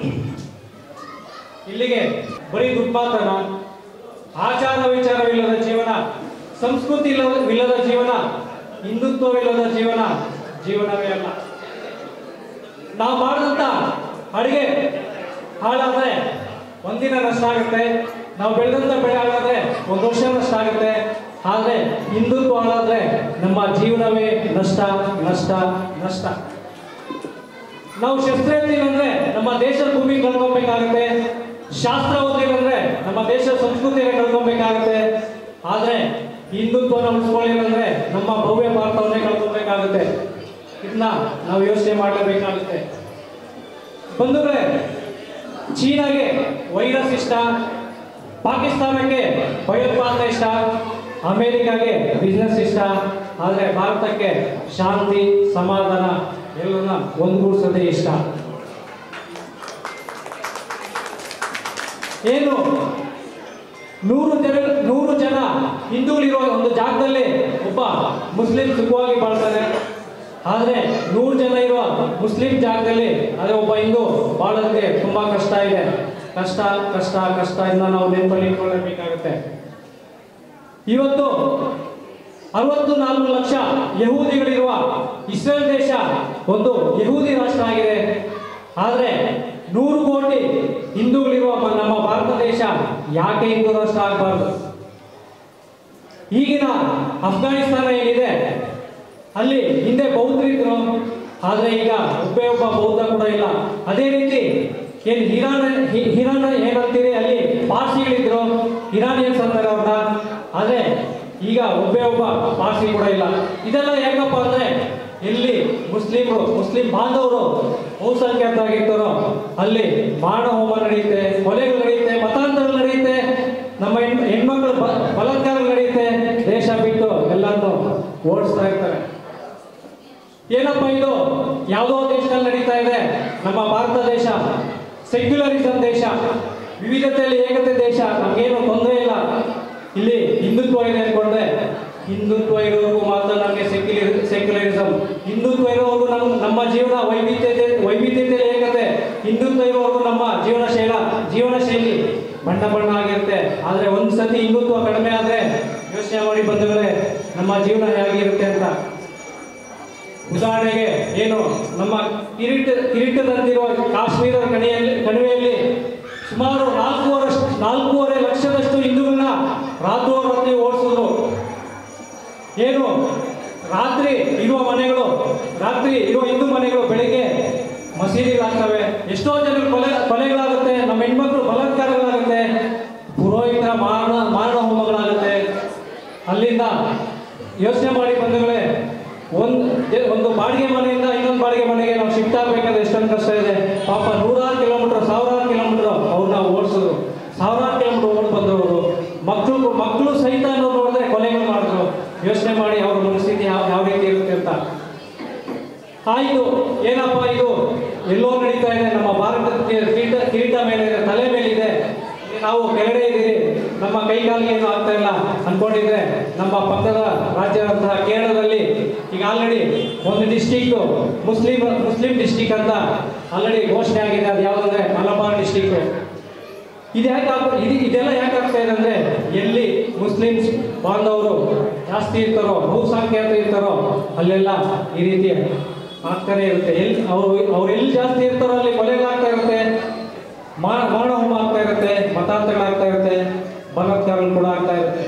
ಇಲ್ಲಿಗೆ ಬರೀ ದುರ್ಮಾತನ, ಆಚಾರ ವಿಚಾರವಿಲ್ಲದ ಜೀವನ, ಸಂಸ್ಕೃತಿ ಇಲ್ಲದ ಜೀವನ, ಹಿಂದುತ್ವವಿಲ್ಲದ ಜೀವನ ಜೀವನವೇ ಅಲ್ಲ. ನಾವು ಮಾಡಿದಂಥ ಅಡಿಗೆ ಹಾಳಾದ್ರೆ ಒಂದಿನ ನಷ್ಟ ಆಗುತ್ತೆ, ನಾವು ಬೆಳೆದಂಥ ಬೆಳೆ ಹಾಳಾದ್ರೆ ಒಂದು ವರ್ಷ ನಷ್ಟ ಆಗುತ್ತೆ. ಆದರೆ ಹಿಂದುತ್ವ ಹಾಳಾದ್ರೆ ನಮ್ಮ ಜೀವನವೇ ನಷ್ಟ ನಷ್ಟ ನಷ್ಟ. ನಾವು ಶಸ್ತ್ರ ಎತ್ತಿಲ್ಲಂದ್ರೆ ನಮ್ಮ ದೇಶದ ಭೂಮಿ ಕಳ್ಕೊಬೇಕಾಗುತ್ತೆ, ಶಾಸ್ತ್ರ ಓದಿಲ್ಲಂದ್ರೆ ನಮ್ಮ ದೇಶದ ಸಂಸ್ಕೃತಿಯನ್ನು ಕಳ್ಕೊಬೇಕಾಗುತ್ತೆ. ಆದ್ರೆ ಹಿಂದುತ್ವನ ಉಳಿಸ್ಕೊಳ್ಳಿಲ್ಲಂದ್ರೆ ನಮ್ಮ ಭವ್ಯ ಭಾರತವನ್ನೇ ಕಳ್ಕೊಬೇಕಾಗುತ್ತೆ. ಇದನ್ನ ನಾವು ಯೋಚನೆ ಮಾಡಲೇಬೇಕಾಗುತ್ತೆ. ಬಂಧುಗಳೇ, ಚೀನಾಗೆ ವೈರಸ್ ಇಷ್ಟ, ಪಾಕಿಸ್ತಾನಕ್ಕೆ ಭಯೋತ್ಪಾದನೆ ಇಷ್ಟ, ಅಮೇರಿಕಾಗೆ ಬಿಸ್ನೆಸ್ ಇಷ್ಟ, ಆದರೆ ಭಾರತಕ್ಕೆ ಶಾಂತಿ ಸಮಾಧಾನ ಎಲ್ಲರನ್ನ ಒಂದುಗೂಡಿಸೋದೇ ಇಷ್ಟ. ಏನು ನೂರು ಜನ ನೂರು ಜನ ಹಿಂದೂಗಳಿರುವ ಒಂದು ಜಾಗದಲ್ಲಿ ಒಬ್ಬ ಮುಸ್ಲಿಂ ಸುಖವಾಗಿ ಬಾಳ್ತಾನೆ. ಆದರೆ ನೂರು ಜನ ಇರುವ ಮುಸ್ಲಿಂ ಜಾಗದಲ್ಲಿ ಅದೇ ಒಬ್ಬ ಹಿಂದೂ ಬಾಳೋದಕ್ಕೆ ತುಂಬಾ ಕಷ್ಟ ಇದೆ. ಕಷ್ಟ ಕಷ್ಟ ಕಷ್ಟ ಇಂದ ನಾವು ನೆನಪಲ್ಲಿ ಇಟ್ಕೊಳ್ಳಬೇಕಾಗುತ್ತೆ. ಇವತ್ತು ಅರವತ್ತು ನಾಲ್ಕು ಲಕ್ಷ ಯಹೂದಿಗಳಿರುವ ಇಸ್ರೇಲ್ ದೇಶ ಒಂದು ಯಹೂದಿ ರಾಷ್ಟ್ರ ಆಗಿದೆ. ಆದರೆ ನೂರು ಕೋಟಿ ಹಿಂದೂಗಳಿರುವ ನಮ್ಮ ಭಾರತ ದೇಶ ಯಾಕೆ ಹಿಂದೂ ರಾಷ್ಟ್ರ ಆಗಬಾರ್ದು? ಈಗಿನ ಅಫ್ಘಾನಿಸ್ತಾನ ಏನಿದೆ ಅಲ್ಲಿ ಹಿಂದೆ ಬೌದ್ಧರಿದ್ರು, ಆದರೆ ಈಗ ಒಬ್ಬೇ ಒಬ್ಬ ಬೌದ್ಧ ಕೂಡ ಇಲ್ಲ. ಅದೇ ರೀತಿ ಏನು ಇರಾನ್ ಇರಾನ್ ಏನಂತೀರಿ, ಅಲ್ಲಿ ಪಾರ್ಸಿಗಳಿದ್ರು, ಇರಾನಿಯನ್ಸ್ ಅಂತಾರೆ ಅವ್ರನ್ನ. ಆದರೆ ಈಗ ಒಬ್ಬೇ ಒಬ್ಬ ಪಾರ್ಸಿ ಕೂಡ ಇಲ್ಲ. ಇದೆಲ್ಲ ಹೇಗಪ್ಪ ಅಂದ್ರೆ ಎಲ್ಲಿ ಮುಸ್ಲಿಮರು ಮುಸ್ಲಿಂ ಬಾಂಧವರು ಬಹುಸಂಖ್ಯಾತರಾಗಿರ್ತಾರೋ ಅಲ್ಲಿ ಮಾನ ಹೋಮ ನಡೆಯುತ್ತೆ, ಕೊಲೆಗಳು ನಡೆಯುತ್ತೆ, ಮತಾಂತರಗಳು ನಡೆಯುತ್ತೆ, ನಮ್ಮ ಹೆಣ್ ಹೆಣ್ಮಕ್ಳು ಬಲಾತ್ಕಾರಗಳು ನಡೆಯುತ್ತೆ. ದೇಶ ಬಿಟ್ಟು ಎಲ್ಲರನ್ನು ಓಡಿಸ್ತಾ ಇರ್ತಾರೆ. ಏನಪ್ಪ ಇದು? ಯಾವುದೋ ದೇಶದಲ್ಲಿ ನಡೀತಾ ಇದೆ. ನಮ್ಮ ಭಾರತ ದೇಶ ಸೆಕ್ಯುಲರಿಸಂ ದೇಶ, ವಿವಿಧತೆಯಲ್ಲಿ ಏಕತೆ ದೇಶ, ನಮಗೇನು ತೊಂದರೆ ಇಲ್ಲ. ಇಲ್ಲಿ ಹಿಂದುತ್ವ ಇದೆ ಅನ್ಕೊಂಡ್ರೆ ಹಿಂದುತ್ವ ಇರೋವರೆಗೂ ಮಾತ್ರ ನಮಗೆ ಸೆಕ್ಯುಲರ್ ಸೆಕ್ಯುಲರಿಸಂ. ಹಿಂದುತ್ವ ಇರೋವರೆಗೂ ನಮ್ಮ ನಮ್ಮ ಜೀವನ ವೈವಿಧ್ಯತೆ ವೈವಿಧ್ಯತೆ ಏಕತೆ. ಹಿಂದುತ್ವ ಇರೋವರೆಗೂ ನಮ್ಮ ಜೀವನ ಶೈಲ ಜೀವನ ಶೈಲಿ ಬಣ್ಣ ಬಣ್ಣ ಆಗಿರುತ್ತೆ. ಆದರೆ ಒಂದು ಸತಿ ಹಿಂದುತ್ವ ಕಡಿಮೆ ಆದರೆ ಯೋಚನೆ ಮಾಡಿ ಬಂದವರೆ ನಮ್ಮ ಜೀವನ ಹೇಗಿರುತ್ತೆ ಅಂತ. ಉದಾಹರಣೆಗೆ ಏನು ನಮ್ಮ ಕಿರೀಟ ಕಿರೀಟದಂತಿರುವ ಕಾಶ್ಮೀರದ ಕಣಿಯಲ್ಲಿ ಕಣಿವೆಯಲ್ಲಿ ಸುಮಾರು ನಾಲ್ಕೂವರೆ ನಾಲ್ಕೂವರೆ ಲಕ್ಷದಷ್ಟು ಹಿಂದೂಗಳನ್ನ ರಾತ್ರೋರಾತ್ರಿ ಓಡಿಸಿದ್ರು. ಏನು ರಾತ್ರಿ ಇರುವ ಮನೆಗಳು ರಾತ್ರಿ ಇರುವ ಹಿಂದೂ ಮನೆಗಳು ಬೆಳಿಗ್ಗೆ ಮಸೀದಿಗಳಾಗ್ತವೆ. ಎಷ್ಟೋ ಜನರು ಕೊಲೆ ಕೊಲೆಗಳಾಗುತ್ತೆ, ನಮ್ಮ ಹೆಣ್ಮಕ್ಳು ಬಲಾತ್ಕಾರಗಳಾಗುತ್ತೆ, ಪುರೋಹಿತರ ಮಾರಣ ಮಾರಣ ಹೋಮಗಳಾಗುತ್ತೆ. ಅಲ್ಲಿಂದ ಯೋಚನೆ ಮಾಡಿ ಬಂಧುಗಳೇ, ಒಂದು ಒಂದು ಬಾಡಿಗೆ ಮನೆಯಿಂದ ಇನ್ನೊಂದು ಬಾಡಿಗೆ ಮನೆಗೆ ನಾವು ಶಿಫ್ಟ್ ಆಗಬೇಕಾದ್ರೆ ಎಷ್ಟೊಂದು ಕಷ್ಟ ಇದೆ. ಪಾಪ ನೂರಾರು ಕಿಲೋಮೀಟರ್ ಸಾವಿರಾರು ಕಿಲೋಮೀಟರ್ ಅವ್ರನ್ನ ಓಡಿಸೋದು, ಸಾವಿರಾರು ಕಿಲೋಮೀಟರ್ ಓಡಿ ಬಂದವರು, ಮಕ್ಕಳು ಮಕ್ಕಳು ಸಹಿತ ನೋಡಿದ್ರೆ ಕೊಲೆಗಳು ಮಾಡಿದ್ರು. ಯೋಚನೆ ಮಾಡಿ ಅವ್ರ ಮನಸ್ಥಿತಿ ಯಾವ ಯಾವ ರೀತಿ ಇರುತ್ತೆ ಅಂತ. ಆಯಿತು, ಏನಪ್ಪ ಇದು ಎಲ್ಲೋ ನಡೀತಾ ಇದೆ, ನಮ್ಮ ಭಾರತದ ಕಿರೀಟ ಕಿರೀಟ ಮೇಲೆ ಇದೆ, ತಲೆ ಮೇಲಿದೆ, ನಾವು ಕೆಳಗಡೆ ಇದ್ದೀರಿ, ನಮ್ಮ ಕೈಗಾಲಿಗೆ ಏನು ಆಗ್ತಾ ಇಲ್ಲ ಅನ್ಕೊಂಡಿದ್ರೆ ನಮ್ಮ ಪಕ್ಕದ ರಾಜ್ಯದಂತಹ ಕೇರಳದಲ್ಲಿ ಈಗ ಆಲ್ರೆಡಿ ಒಂದು ಡಿಸ್ಟಿಕ್ ಮುಸ್ಲಿಂ ಮುಸ್ಲಿಂ ಡಿಸ್ಟಿಕ್ ಅಂತ ಆಲ್ರೆಡಿ ಘೋಷಣೆ ಆಗಿದೆ. ಅದು ಯಾವುದಂದ್ರೆ ಮಲಬಾರ್ ಡಿಸ್ಟಿಕ್. ಇದು ಯಾಕೆ ಇದು ಇದೆಲ್ಲ ಯಾಕೆ ಆಗ್ತಾ ಇದೆ ಅಂದ್ರೆ, ಎಲ್ಲಿ ಮುಸ್ಲಿಮ್ಸ್ ಬಾಂಧವರು ಜಾಸ್ತಿ ಇರ್ತಾರೋ, ಬಹುಸಂಖ್ಯಾತ ಇರ್ತಾರೋ ಅಲ್ಲೆಲ್ಲ ಈ ರೀತಿ ಆಗ್ತಾನೆ ಇರುತ್ತೆ. ಎಲ್ಲಿ ಅವರು ಅವ್ರು ಎಲ್ಲಿ ಜಾಸ್ತಿ ಇರ್ತಾರೋ ಅಲ್ಲಿ ಕೊಲೆಗಳಾಗ್ತಾ ಇರುತ್ತೆ, ಮಾರಣ ಹೋಮ ಆಗ್ತಾ ಇರುತ್ತೆ, ಮತಾಂತರಗಳಾಗ್ತಾ ಇರುತ್ತೆ, ಬಲಾತ್ಕಾರಗಳು ಕೂಡ ಆಗ್ತಾ ಇರುತ್ತೆ.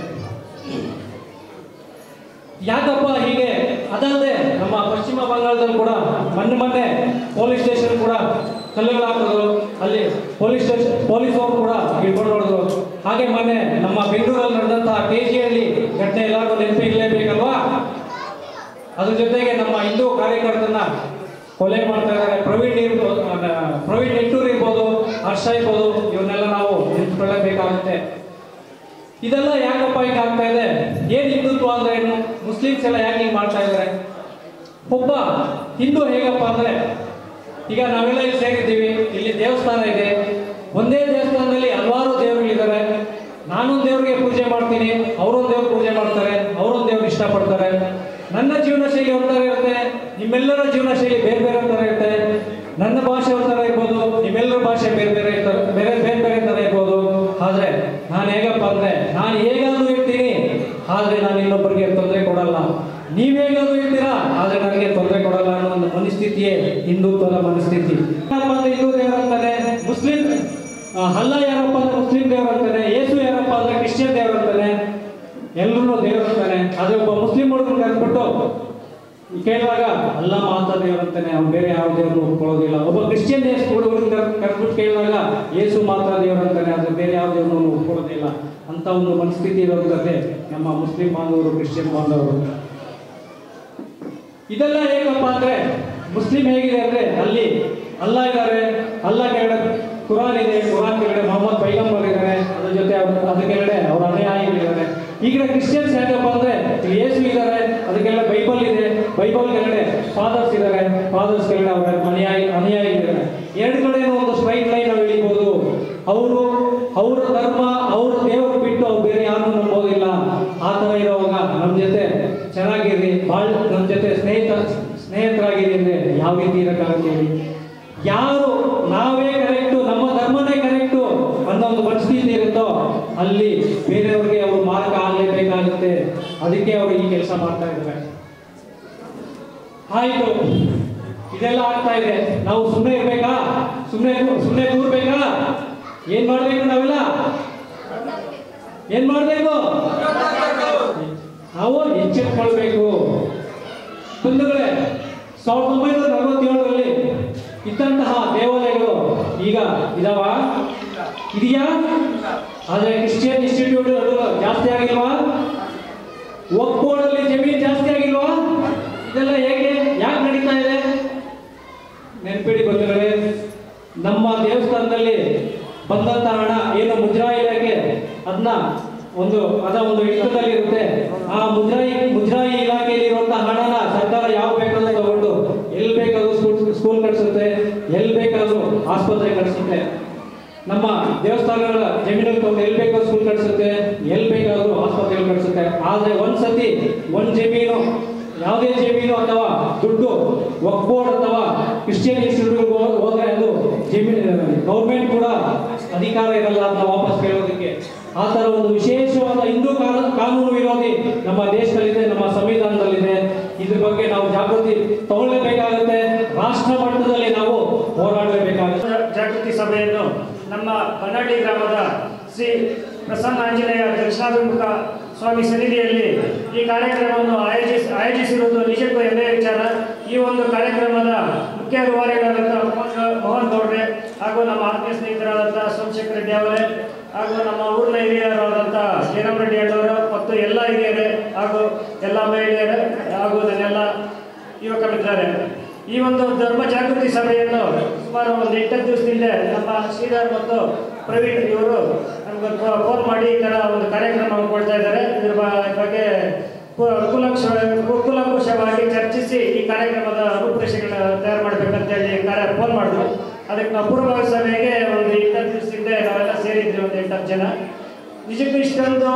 ಯಾಕಪ್ಪ ಹೀಗೆ? ಅದಲ್ಲದೆ ನಮ್ಮ ಪಶ್ಚಿಮ ಬಂಗಾಳದಲ್ಲಿ ಕೂಡ ಮೊನ್ನೆ ಮೊನ್ನೆ ಪೊಲೀಸ್ ಸ್ಟೇಷನ್ ಕೂಡ ಕಲ್ಲುಗಳು ಹಾಕೋದು, ಅಲ್ಲಿ ಪೊಲೀಸ್ ಸ್ಟೇಷನ್ ಪೊಲೀಸ್ ಅವರು ಕೂಡ ಹಿಡ್ಕೊಂಡು ಹೊಡೆದ್ರು. ಹಾಗೆ ಮೊನ್ನೆ ನಮ್ಮ ಬೆಂಗಳೂರಲ್ಲಿ ನಡೆದಂತಹ ಕೆ ಜಿ ಹಳ್ಳಿ ಘಟನೆ ಎಲ್ಲರಿಗೂ ನೆನಪಿರಲೇಬೇಕಲ್ವಾ? ಅದ್ರ ಜೊತೆಗೆ ನಮ್ಮ ಹಿಂದೂ ಕಾರ್ಯಕರ್ತರನ್ನ ಕೊಲೆ ಮಾಡ್ತಾ ಇದ್ದಾರೆ. ಪ್ರವೀಣ್ ಇರ್ಬೋದು, ಪ್ರವೀಣ್ ನೆಟ್ಟೂರ್ ಇರ್ಬೋದು, ಹರ್ಷ ಇರ್ಬೋದು, ಇವನ್ನೆಲ್ಲ ನಾವು ನೆನ್ಪಿಕೊಳ್ಳಬೇಕಾಗುತ್ತೆ. ಇದೆಲ್ಲ ಯಾಕಪ್ಪ ಈಗ ಆಗ್ತಾ ಇದೆ? ಏನ್ ಹಿಂದುತ್ವ ಅಂದ್ರೆ ಏನು? ಮುಸ್ಲಿಮ್ಸ್ ಎಲ್ಲ ಯಾಕೆ ಹಿಂಗೆ ಮಾಡ್ತಾ ಇದ್ದಾರೆ? ಒಬ್ಬ ಹಿಂದೂ ಹೇಗಪ್ಪ ಅಂದ್ರೆ, ಈಗ ನಾವೆಲ್ಲ ಇಲ್ಲಿ ಸೇರಿದ್ದೀವಿ, ಇಲ್ಲಿ ದೇವಸ್ಥಾನ ಇದೆ, ಒಂದೇ ದೇವಸ್ಥಾನದಲ್ಲಿ ಹಲವಾರು ದೇವರುಗಳಿದ್ದಾರೆ. ನಾನೊಂದು ದೇವ್ರಿಗೆ ಪೂಜೆ ಮಾಡ್ತೀನಿ, ಅವರೊಂದು ದೇವ್ರ ಪೂಜೆ ಮಾಡ್ತಾರೆ, ಅವರೊಂದು ದೇವ್ರು ಇಷ್ಟಪಡ್ತಾರೆ. ನನ್ನ ಜೀವನ ಶೈಲಿ ಒಂಥರ ಇರುತ್ತೆ, ನಿಮ್ಮೆಲ್ಲರ ಜೀವನ ಶೈಲಿ ಬೇರೆ ಬೇರೆ ಥರ ಇರುತ್ತೆ. ನನ್ನ ಭಾಷೆ ಒಂಥರ ಇರ್ಬೋದು, ನಿಮ್ಮೆಲ್ಲರ ಭಾಷೆ ಬೇರೆ ಬೇರೆ ಇರ್ತಾರೆ, ಬೇರೆ ಬೇರೆ ಬೇರೆ ಥರ ಇರ್ಬೋದು. ಆದರೆ ನಾನು ಹೇಗಪ್ಪ ಅಂದರೆ, ನಾನು ಹೇಗಾದರೂ ಇರ್ತೀನಿ, ಆದರೆ ನಾನು ಇನ್ನೊಬ್ಬರಿಗೆ ತೊಂದರೆ ಕೊಡಲ್ಲ. ನೀವು ಹೇಗಾದರೂ ಇರ್ತೀರಾ, ಆದರೆ ನನಗೆ ತೊಂದರೆ ಕೊಡಲ್ಲ ಅನ್ನೋ ಒಂದು ಮನಸ್ಥಿತಿಯೇ ಹಿಂದುತ್ವದ ಮನಸ್ಥಿತಿ. ಯಾರಪ್ಪ ಅಂದರೆ ಹಿಂದೂ ದೇವರು ಅಂತಾನೆ, ಮುಸ್ಲಿಂ ಅಲ್ಲ ಯಾರಪ್ಪ ಅಂದರೆ ಮುಸ್ಲಿಂ ದೇವರು ಅಂತಾನೆ, ಯೇಸು ಯಾರಪ್ಪ ಅಂದರೆ ಕ್ರಿಶ್ಚಿಯನ್ ದೇವರು ಅಂತಾನೆ, ಎಲ್ಲರೂ ದೇವರು ಅಂತಾನೆ. ಆದರೆ ಒಬ್ಬ ಮುಸ್ಲಿಂ ಹುಡುಗರು ಕರೆದ್ಬಿಟ್ಟು ಕೇಳಿದಾಗ ಅಲ್ಲ ಮಾತಾ ದೇವರು ಅಂತಾನೆ, ಅವ್ನು ಬೇರೆ ಯಾವ ದೇವರು ಒಪ್ಕೊಳ್ಳೋದಿಲ್ಲ. ಒಬ್ಬ ಕ್ರಿಶ್ಚಿಯನ್ ಹುಡುಗರು ಕರೆದ್ಬಿಟ್ಟು ಕೇಳಿದಾಗ ಯೇಸು ಮಾತಾ ದೇವರು ಅಂತಾನೆ, ಆದರೆ ಬೇರೆ ಯಾವ ದೇವರು ಒಪ್ಕೊಳ್ಳೋದಿಲ್ಲ ಅಂತ ಒಂದು ಮನಸ್ಥಿತಿ ಇರೋದೇ ನಮ್ಮ ಮುಸ್ಲಿಂ ಬಾಂಧವರು, ಕ್ರಿಶ್ಚಿಯನ್ ಬಾಂಧವರು. ಇದೆಲ್ಲ ಹೇಗಪ್ಪ ಅಂದ್ರೆ, ಮುಸ್ಲಿಂ ಹೇಗಿದೆ ಅಂದ್ರೆ, ಅಲ್ಲಿ ಅಲ್ಲ ಇದ್ದಾರೆ, ಅಲ್ಲ ಕೆಳಗಡೆ ಕುರಾನ್ ಇದೆ, ಕುರಾನ್ ಕೆಳಗಡೆ ಮೊಹಮ್ಮದ್ ಪೈಗಂಬರ್ ಇದ್ದಾರೆ, ಅದ್ರ ಜೊತೆ ಅದ್ರ ಕೆಳಗಡೆ ಅವ್ರ ಅನುಯಾಯಿಗಳಿದ್ದಾರೆ. ಈಗ ಕ್ರಿಶ್ಚಿಯನ್ಸ್ ಹೇಗಪ್ಪ ಅಂದ್ರೆ, ಯೇಸು ಇದ್ದಾರೆ, ಅದಕ್ಕೆಲ್ಲ ಬೈಬಲ್ ಇದೆ, ಬೈಬಲ್ ಕೆಳಗಡೆ ಫಾದರ್ಸ್ ಇದ್ದಾರೆ, ಫಾದರ್ಸ್ ಕೆಳಗಡೆ ಅವರ ಅನುಯಾಯಿ ಅನುಯಾಯಿಗಳಿದ್ದಾರೆ. ಎರಡು ಕಡೆನೂ ಒಂದು ಸ್ಟ್ರೈಟ್ ಲೈನ್ ನಾವು ಇಳಿಬಹುದು. ಅವರು ಅವರ ಧರ್ಮ, ಅವ್ರ ದೇವರು ಬಿಟ್ಟು ಅವ್ರು ಬೇರೆ ಯಾರನ್ನೂ ನಂಬೋದಿಲ್ಲ. ಆ ಥರ ಇರುವಾಗ ನಮ್ಮ ಜೊತೆ ಚೆನ್ನಾಗಿರಿ, ಭಾಳ ನಮ್ಮ ಜೊತೆ ಸ್ನೇಹಿತ ಸ್ನೇಹಿತರಾಗಿರಿ ಅಂದರೆ ಯಾವ ರೀತಿ ಇರೋಕ್ಕಾಗ್ತೀವಿ? ಯಾರು ನಾವೇ ಕರೆಕ್ಟು, ನಮ್ಮ ಧರ್ಮನೇ ಕರೆಕ್ಟು ಅನ್ನೋ ಒಂದು ಪರಿಸ್ಥಿತಿ ಇರುತ್ತೋ ಅಲ್ಲಿ ಬೇರೆಯವ್ರಿಗೆ ಅವರು ಮಾರ್ಗ ಆಗಲೇಬೇಕಾಗುತ್ತೆ. ಅದಕ್ಕೆ ಅವರು ಈ ಕೆಲಸ ಮಾಡ್ತಾ ಇದ್ದಾರೆ. ಆಯಿತು, ಇದೆಲ್ಲ ಆಗ್ತಾ ಇದೆ, ನಾವು ಸುಮ್ಮನೆ ಇರ್ಬೇಕಾ? ಸುಮ್ಮನೆ ಸುಮ್ಮನೆ ಕೂರ್ಬೇಕಾ? ಏನ್ ಮಾಡ್ಬೇಕು? ನಾವೆಲ್ಲ ಏನ್ ಮಾಡ್ಬೇಕು? ನಾವು ಎಚ್ಚೆತ್ಕೊಳ್ಬೇಕು. ಬಂಧುಗಳೇ, ಸಾವಿರದ ಒಂಬೈನೂರ ನಲವತ್ತೇಳರಲ್ಲಿ ಇದ್ದಂತಹ ದೇವಾಲಯಗಳು ಈಗ ಇದಾವ? ಇದೆಯಾ? ಆದ್ರೆ ಕ್ರಿಶ್ಚಿಯನ್ ಇನ್ಸ್ಟಿಟ್ಯೂಟ್ ಜಾಸ್ತಿ ಆಗಿಲ್ವಾ? ವಕ್ಫ್ ಬೋರ್ಡಲ್ಲಿ ಜಮೀನು ಜಾಸ್ತಿ ಆಗಿಲ್ವಾ? ಇದೆಲ್ಲ ಹೇಗೆ ಯಾಕೆ ನಡೀತಾ ಇದೆ? ನೆನ್ಪಿಡಿ ಬಂಧುಗಳೇ, ನಮ್ಮ ದೇವಸ್ಥಾನದಲ್ಲಿ ಬಂದಂತ ಹಣ ಏನು ಮುಜರಾಯಿ ಇಲಾಖೆ ಅದನ್ನ ಒಂದು ಅದ ಒಂದು ಹಿಡಿತದಲ್ಲಿ ಇರುತ್ತೆ. ಆ ಮುಜರಾಯಿ ಮುಜರಾಯಿ ಇಲಾಖೆಯಲ್ಲಿ ಇರುವಂತಹ ಹಣನ ಸರ್ಕಾರ ಯಾವ ಬೇಕಾದ್ರೂ ತಗೊಂಡು ಎಲ್ಲಿ ಬೇಕಾದ್ರೂ ಸ್ಕೂಲ್ ಸ್ಕೂಲ್ ಕಟ್ಸುತ್ತೆ, ಎಲ್ಲಿ ಬೇಕಾದ್ರೂ ಆಸ್ಪತ್ರೆ ಕಟ್ಸುತ್ತೆ. ನಮ್ಮ ದೇವಸ್ಥಾನಗಳ ಜಮೀನು ತಗೊಂಡು ಎಲ್ಲಿ ಬೇಕಾದ್ರೂ ಸ್ಕೂಲ್ ಕಟ್ಸುತ್ತೆ, ಎಲ್ಲಿ ಬೇಕಾದ್ರೂ ಆಸ್ಪತ್ರೆ ಕಟ್ಸುತ್ತೆ. ಆದ್ರೆ ಒಂದ್ಸತಿ ಒಂದ್ ಜಮೀನು, ಯಾವುದೇ ಜಮೀನು ಅಥವಾ ದುಡ್ಡು ವಕ್ಫ್ ಬೋರ್ಡ್ ಅಥವಾ ಕ್ರಿಶ್ಚಿಯನ್ ಇನ್ಸ್ಟಿಟ್ಯೂಟ್ ಹೋದ್ರೆ ಅದು ಜಮೀನು ಗೌರ್ಮೆಂಟ್ ಕೂಡ ಅಧಿಕಾರ ಇರಲ್ಲ ಅದನ್ನ ವಾಪಸ್ ಕೇಳೋದಕ್ಕೆ. ಆ ಥರ ಒಂದು ವಿಶೇಷವಾದ ಹಿಂದೂ ಕಾನೂನು ವಿರೋಧಿ ನಮ್ಮ ದೇಶದಲ್ಲಿದೆ, ನಮ್ಮ ಸಂವಿಧಾನದಲ್ಲಿದೆ. ಇದ್ರ ಬಗ್ಗೆ ನಾವು ಜಾಗೃತಿ ತಗೊಳ್ಳೇಬೇಕಾಗುತ್ತೆ. ರಾಷ್ಟ್ರ ಮಟ್ಟದಲ್ಲಿ ನಾವು ಹೋರಾಡಲೇಬೇಕಾಗುತ್ತೆ. ಜಾಗೃತಿ ಸಭೆಯನ್ನು ನಮ್ಮ ಬನ್ನಹಳ್ಳಿ ಗ್ರಾಮದ ಶ್ರೀ ಪ್ರಸನ್ನ ಆಂಜನೇಯ ದಕ್ಷಿಣಾಭಿಮುಖ ಸ್ವಾಮಿ ಸನ್ನಿಧಿಯಲ್ಲಿ ಈ ಕಾರ್ಯಕ್ರಮವನ್ನು ಆಯೋಜಿಸಿ ಆಯೋಜಿಸಿರುವುದು ನಿಜಕ್ಕೂ ಹೆಮ್ಮೆಯ ವಿಚಾರ. ಈ ಒಂದು ಕಾರ್ಯಕ್ರಮದ ಮುಖ್ಯ ರೂವಾರಿಗಳಾದಂಥ ಮೋಹನ್ ಮೋಹನ್ ಗೌಡ್ರೆ ಹಾಗೂ ನಮ್ಮ ಆತ್ಮೀಯ ಸ್ನೇಹಿತರಾದಂಥ ಸೋಮಶೇಖರ ರೆಡ್ಡಿ ಅವರೇ ಹಾಗೂ ನಮ್ಮ ಊರಿನ ಹಿರಿಯರಾದಂಥ ಜಯರಾಮ್ ರೆಡ್ಡಿ ಅಣ್ಣವರು ಮತ್ತು ಮತ್ತು ಎಲ್ಲ ಹಿರಿಯರೇ ಹಾಗೂ ಎಲ್ಲ ಮಹಿಳೆಯರೇ ಹಾಗೂ ನನ್ನೆಲ್ಲ ಯುವಕ ಮಿತ್ರರೇ, ಈ ಒಂದು ಧರ್ಮ ಜಾಗೃತಿ ಸಭೆಯನ್ನು ಸುಮಾರು ಒಂದು ಎಂಟತ್ತು ದಿವಸದಿಂದ ನಮ್ಮ ಶ್ರೀಧರ್ ಮತ್ತು ಪ್ರವೀಣ್ ಇವರು ನಮಗೆ ಫೋನ್ ಮಾಡಿ ಈ ಥರ ಒಂದು ಕಾರ್ಯಕ್ರಮ ಕೊಡ್ತಾ ಇದ್ದಾರೆ. ಇದ್ರ ಬಗ್ಗೆ ಕೂಲಂಶ ಕೂಲಂಕುಷವಾಗಿ ಚರ್ಚಿಸಿ ಈ ಕಾರ್ಯಕ್ರಮದ ರೂಪುರೇಷೆಗಳನ್ನ ತಯಾರು ಮಾಡಬೇಕಂತೇಳಿ ಕಾರ್ಯ ಫೋನ್ ಮಾಡಿದ್ರು. ಅದಕ್ಕೆ ನಾವು ಪೂರ್ವಭಾವಿ ಸಭೆಗೆ ಒಂದು ಎಂಟತ್ತು ದಿವಸದಿಂದ ನಾವೆಲ್ಲ ಸೇರಿದ್ವಿ, ಒಂದು ಎಂಟತ್ತು ಜನ. ನಿಜಕ್ಕೂ ಇಷ್ಟೊಂದು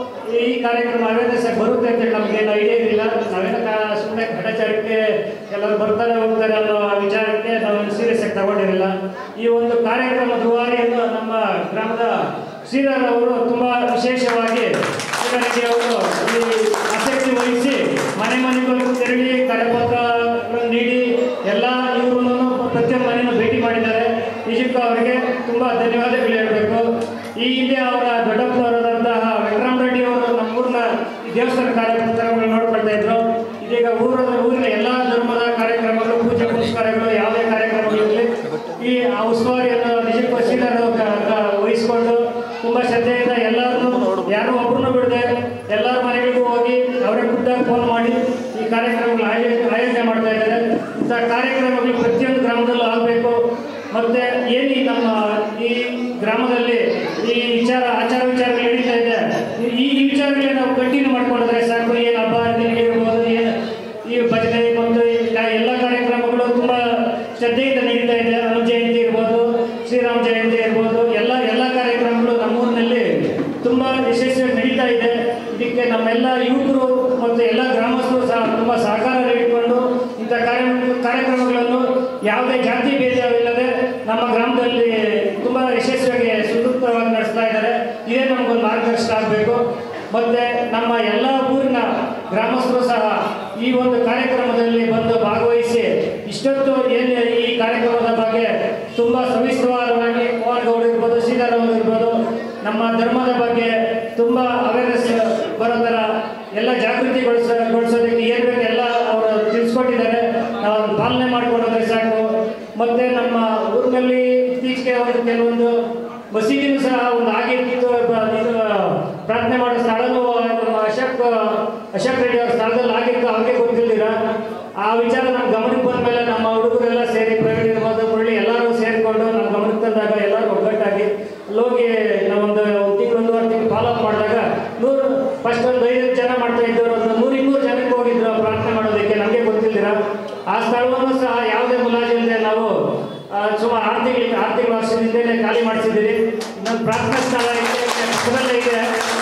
ಈ ಕಾರ್ಯಕ್ರಮ ಅವೇರ್ನೆಸ್ ಬರುತ್ತೆ ಅಂತೇಳಿ ನಮಗೇನು ಐಡಿಯಾ ಇರಲಿಲ್ಲ. ನಾವೇನೋ ಸುಮ್ಮನೆ ಘಟಾಚಾರಕ್ಕೆ ಎಲ್ಲರೂ ಬರ್ತಾರೆ ಹೋಗ್ತಾರೆ ಅನ್ನೋ ವಿಚಾರಕ್ಕೆ ನಾವೇನು ಸೀರಿಯಸ್ ಆಗಿ ತಗೊಂಡಿರಲಿಲ್ಲ. ಈ ಒಂದು ಕಾರ್ಯಕ್ರಮದ ರೂವಾರಿಯನ್ನು ನಮ್ಮ ಗ್ರಾಮದ ಶ್ರೀಧರ್ ಅವರು ತುಂಬ ವಿಶೇಷವಾಗಿ ಜನರಿಗೆ ಅವರು ಈ ಆಸಕ್ತಿ ವಹಿಸಿ ಮನೆ ಮನೆಗೂ ತೆರಳಿ ಕರಪತ್ರಗಳನ್ನು ನೀಡಿ ಎಲ್ಲ ಇವರು ಪ್ರತಿಯೊಂದು ಮನೆಯನ್ನು ಭೇಟಿ ಮಾಡಿದ್ದಾರೆ. ನಿಜಕ್ಕೂ ಅವರಿಗೆ ತುಂಬ ಧನ್ಯವಾದಗಳು ಹೇಳಬೇಕು. ಈ ಹಿಂದೆ ಅವರ ದೊಡ್ಡಪ್ಪನವರಾದಂತಹ ವೆಂಕಟರಾಮ ರೆಡ್ಡಿ ಅವರು ನಮ್ಮ ಊರಿನ ದೇವಸ್ಥಾನ ಕಾರ್ಯಕ್ರಮಗಳನ್ನು ನೋಡ್ಕೊಳ್ತಾ ಇದ್ರು. ಇದೀಗ ಊರ ಊರಿನ ಎಲ್ಲ ಧರ್ಮದ ಕಾರ್ಯಕ್ರಮಗಳು, ಪೂಜೆ ಪುರಸ್ಕಾರಗಳು, ಯಾವುದೇ ಕಾರ್ಯಕ್ರಮಗಳಿರಲಿ ಈ ಆ ಉಸ್ತುವಾರಿಯನ್ನು ನಿಜಕ್ಕೂ ಶ್ರೀಧರ್ ವಹಿಸಿಕೊಂಡು ತುಂಬ ಶ್ರದ್ಧೆಯಿಂದ ಎಲ್ಲರನ್ನೂ ಯಾರು ಒಬ್ಬರನ್ನು ಬಿಡದೆ ಎಲ್ಲರ ಮನೆಗಳಿಗೂ ಹೋಗಿ ಅವರೇ ಖುದ್ದಾಗಿ ಫೋನ್ ಮಾಡಿ ಈ ಕಾರ್ಯಕ್ರಮಗಳು ಆಯೋಜನೆ ಆಯೋಜನೆ ಮಾಡ್ತಾ ಇದ್ದಾರೆ. ಇಂಥ ಕಾರ್ಯಕ್ರಮಗಳು ಪ್ರತಿಯೊಂದು ಗ್ರಾಮದಲ್ಲೂ ಆಗಬೇಕು. ಮತ್ತು ಏನು ನಮ್ಮ ಈ ಗ್ರಾಮದಲ್ಲಿ ಈ ವಿಚಾರ ಆಚಾರ ವಿಚಾರಗಳು ನಡೀತಾ ಇದೆ, ಈ ಈ ವಿಚಾರಗಳನ್ನ ನಾವು ಕಂಟಿನ್ಯೂ ಮಾಡ್ಕೊಂಡಿದ್ರೆ ಸಾಕು. ಏನು ಹಬ್ಬ ಹರಿದಿನಗಳು ಇರ್ಬೋದು, ಏನು ಈ ಭಜನೆ ಮತ್ತು ಎಲ್ಲ ಕಾರ್ಯಕ್ರಮಗಳು ತುಂಬ ಶ್ರದ್ಧೆಯಿಂದ ನಡೀತಾ ಇದೆ. ಹನುಮ ಜಯಂತಿ ಇರ್ಬೋದು, ಶ್ರೀರಾಮ ಜಯಂತಿ ಇರ್ಬೋದು, ಎಲ್ಲ ಎಲ್ಲ ಕಾರ್ಯಕ್ರಮಗಳು ನಮ್ಮೂರಿನಲ್ಲಿ ತುಂಬ ಯಶಸ್ವಿಯಾಗಿ ನಡೀತಾ ಇದೆ. ಇದಕ್ಕೆ ನಮ್ಮೆಲ್ಲ ಯುವಕರು ಮತ್ತು ಎಲ್ಲ ಗ್ರಾಮಸ್ಥರು ಸಹ ತುಂಬ ಸಹಕಾರ ನೀಡಿಕೊಂಡು ಇಂಥ ಕಾರ್ಯ ಕಾರ್ಯಕ್ರಮಗಳನ್ನು ಯಾವುದೇ ಜಾತಿ ಭೇದವಿಲ್ಲದೆ ನಮ್ಮ ಗ್ರಾಮದಲ್ಲಿ ತುಂಬ ಯಶಸ್ವಿಯಾಗಿ ಸುಸೂತ್ರವಾಗಿ ನಡೆಸ್ತಾ ಇದ್ದಾರೆ. ಇದೇ ನಮಗೊಂದು ಮಾರ್ಗದರ್ಶನ ಆಗಬೇಕು. ಮತ್ತು ನಮ್ಮ ಎಲ್ಲ ಊರಿನ ಗ್ರಾಮಸ್ಥರು ಸಹ ಈ ಒಂದು ಕಾರ್ಯಕ್ರಮದಲ್ಲಿ ಬಂದು ಭಾಗವಹಿಸಿ ಇಷ್ಟೊತ್ತು ಏನು ಈ ಕಾರ್ಯಕ್ರಮದ ಬಗ್ಗೆ ತುಂಬ ಸವಿಸ್ತರವಾಗಿ ಮೋಹನ್ ಗೌಡ ಇರ್ಬೋದು, ಶ್ರೀಧರ್ ಅವರು ಇರ್ಬೋದು, ನಮ್ಮ ಧರ್ಮದ ಬಗ್ಗೆ ತುಂಬ ಅವೇರ್ನೆಸ್ ಬರೋ ಥರ ಎಲ್ಲ ಜಾಗೃತಿಗೊಳಿಸ ಗೊಳಿಸೋದಕ್ಕೆ ಏನು ಬೇಕು ಎಲ್ಲ ಅವರು ತಿಳಿಸ್ಕೊಟ್ಟಿದ್ದಾರೆ. ನಾವು ಪಾಲನೆ ಮಾಡಿಕೊಂಡ್ರೆ ಸಾಕು. ಮತ್ತು ನಮ್ಮ ಊರಿನಲ್ಲಿ ಇತ್ತೀಚೆಗೆ ಒಂದು ಕೆಲವೊಂದು ಮಸೀದಿನೂ ಸಹ ಒಂದು ಆಗಿತ್ತು. ಇದು ಪ್ರಾರ್ಥನೆ ಮಾಡೋ ಸ್ಥಳನೂ ನಮ್ಮ ಅಶೋಕ್ ಅಶೋಕ್ ರೆಡ್ಡಿ ಅವರ ಸ್ಥಳದಲ್ಲಿ ಆಗಿತ್ತು, ಅವ್ರಿಗೆ ಗೊತ್ತಿಲ್ದಿರ ಆ ವಿಚಾರ ನಮ್ಮ ಗಮನಕ್ಕೆ ಬಂದ ಮೇಲೆ ನಮ್ಮ ಹುಡುಗರೆಲ್ಲ ಸೇರಿ ಪ್ರವೀಣ್ ಇರ್ಬೋದು, ಮುರಳಿ ಎಲ್ಲರೂ ಸೇರಿಕೊಂಡು ನಮ್ಮ ಗಮನಕ್ಕೆ ತಂದಾಗ ಎಲ್ಲರೂ ಒಗ್ಗಟ್ಟಾಗಿ ಹೋಗಿ ನಾವೊಂದು ತಿಂಗಳು ಒಂದೂವರೆ ತಿಂಗಳು ಫಾಲೋ ಅಪ್ ಮಾಡಿದಾಗ ನೂರು ಫಸ್ಟ್ ಒಂದು ಐದು ಜನ ಮಾಡ್ತಾ ಇದ್ದವರು ಒಂದು ನೂರು ಇನ್ನೂರು ಜನಕ್ಕೆ ಹೋಗಿದ್ರು ಪ್ರಾರ್ಥನೆ ಮಾಡೋದಕ್ಕೆ. ನಮಗೆ ಗೊತ್ತಿಲ್ದಿರ ಆ ಸ್ಥಳವನ್ನು ಸಹ ಯಾವುದೇ ಮುಲಾಜಿಲ್ಲದೆ ನಾವು ಸುಮಾರು ಆರು ತಿಂಗಳಿಗೆ ಆರು ತಿಂಗಳ ವರ್ಷದಿಂದಲೇ ಖಾಲಿ ಮಾಡಿಸಿದ್ದೀರಿ. ಇನ್ನೊಂದು ಪ್ರಾರ್ಥನಾ ಸ್ಥಳ ಇದೆ ಇದೆ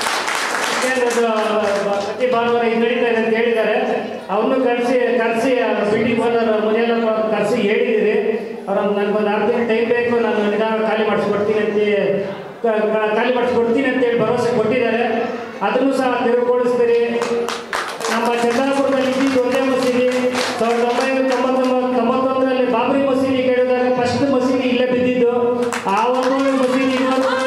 ಪ್ರತಿ ಭಾನುವಾರ ಇದು ನಡೀತಾ ಇದೆ ಅಂತ ಹೇಳಿದ್ದಾರೆ. ಅವನು ಕರೆಸಿ ಕರೆಸಿ ಬಿಲ್ಡಿಂಗ್ ಓನರ್ ಮನೆಯೆಲ್ಲ ಕರೆಸಿ ಹೇಳಿದ್ದೀರಿ. ಅವ್ರ ನನಗೊಂದು ಆರು ತಿಂಗಳು ಟೈಮ್ ಬೇಕು, ನಾನು ನಿಧಾನ ಖಾಲಿ ಮಾಡಿಸ್ಕೊಡ್ತೀನಿ ಅಂತ ಖಾಲಿ ಮಾಡಿಸ್ಕೊಡ್ತೀನಿ ಅಂತೇಳಿ ಭರವಸೆ ಕೊಟ್ಟಿದ್ದಾರೆ. ಅದನ್ನು ಸಹ ತೆರವುಗೊಳಿಸ್ತೀರಿ. ನಮ್ಮ ಚಂದ್ರಾಪುರದಲ್ಲಿ ಇದ್ದಿದ್ದು ಒಂದೇ ಮಸೀದಿ ಸಾವಿರದ ಒಂಬೈನೂರ ತೊಂಬತ್ತೊಂಬತ್ತು ತೊಂಬತ್ತೊಂದರಲ್ಲಿ ಬಾಬ್ರಿ ಮಸೀದಿ ಕೇಳಿದಾಗ ಫಸ್ಟ್ ಮಸೀದಿ ಇಲ್ಲೇ ಬಿದ್ದಿದ್ದು. ಆ ಒಂದು ಮಸೀದಿ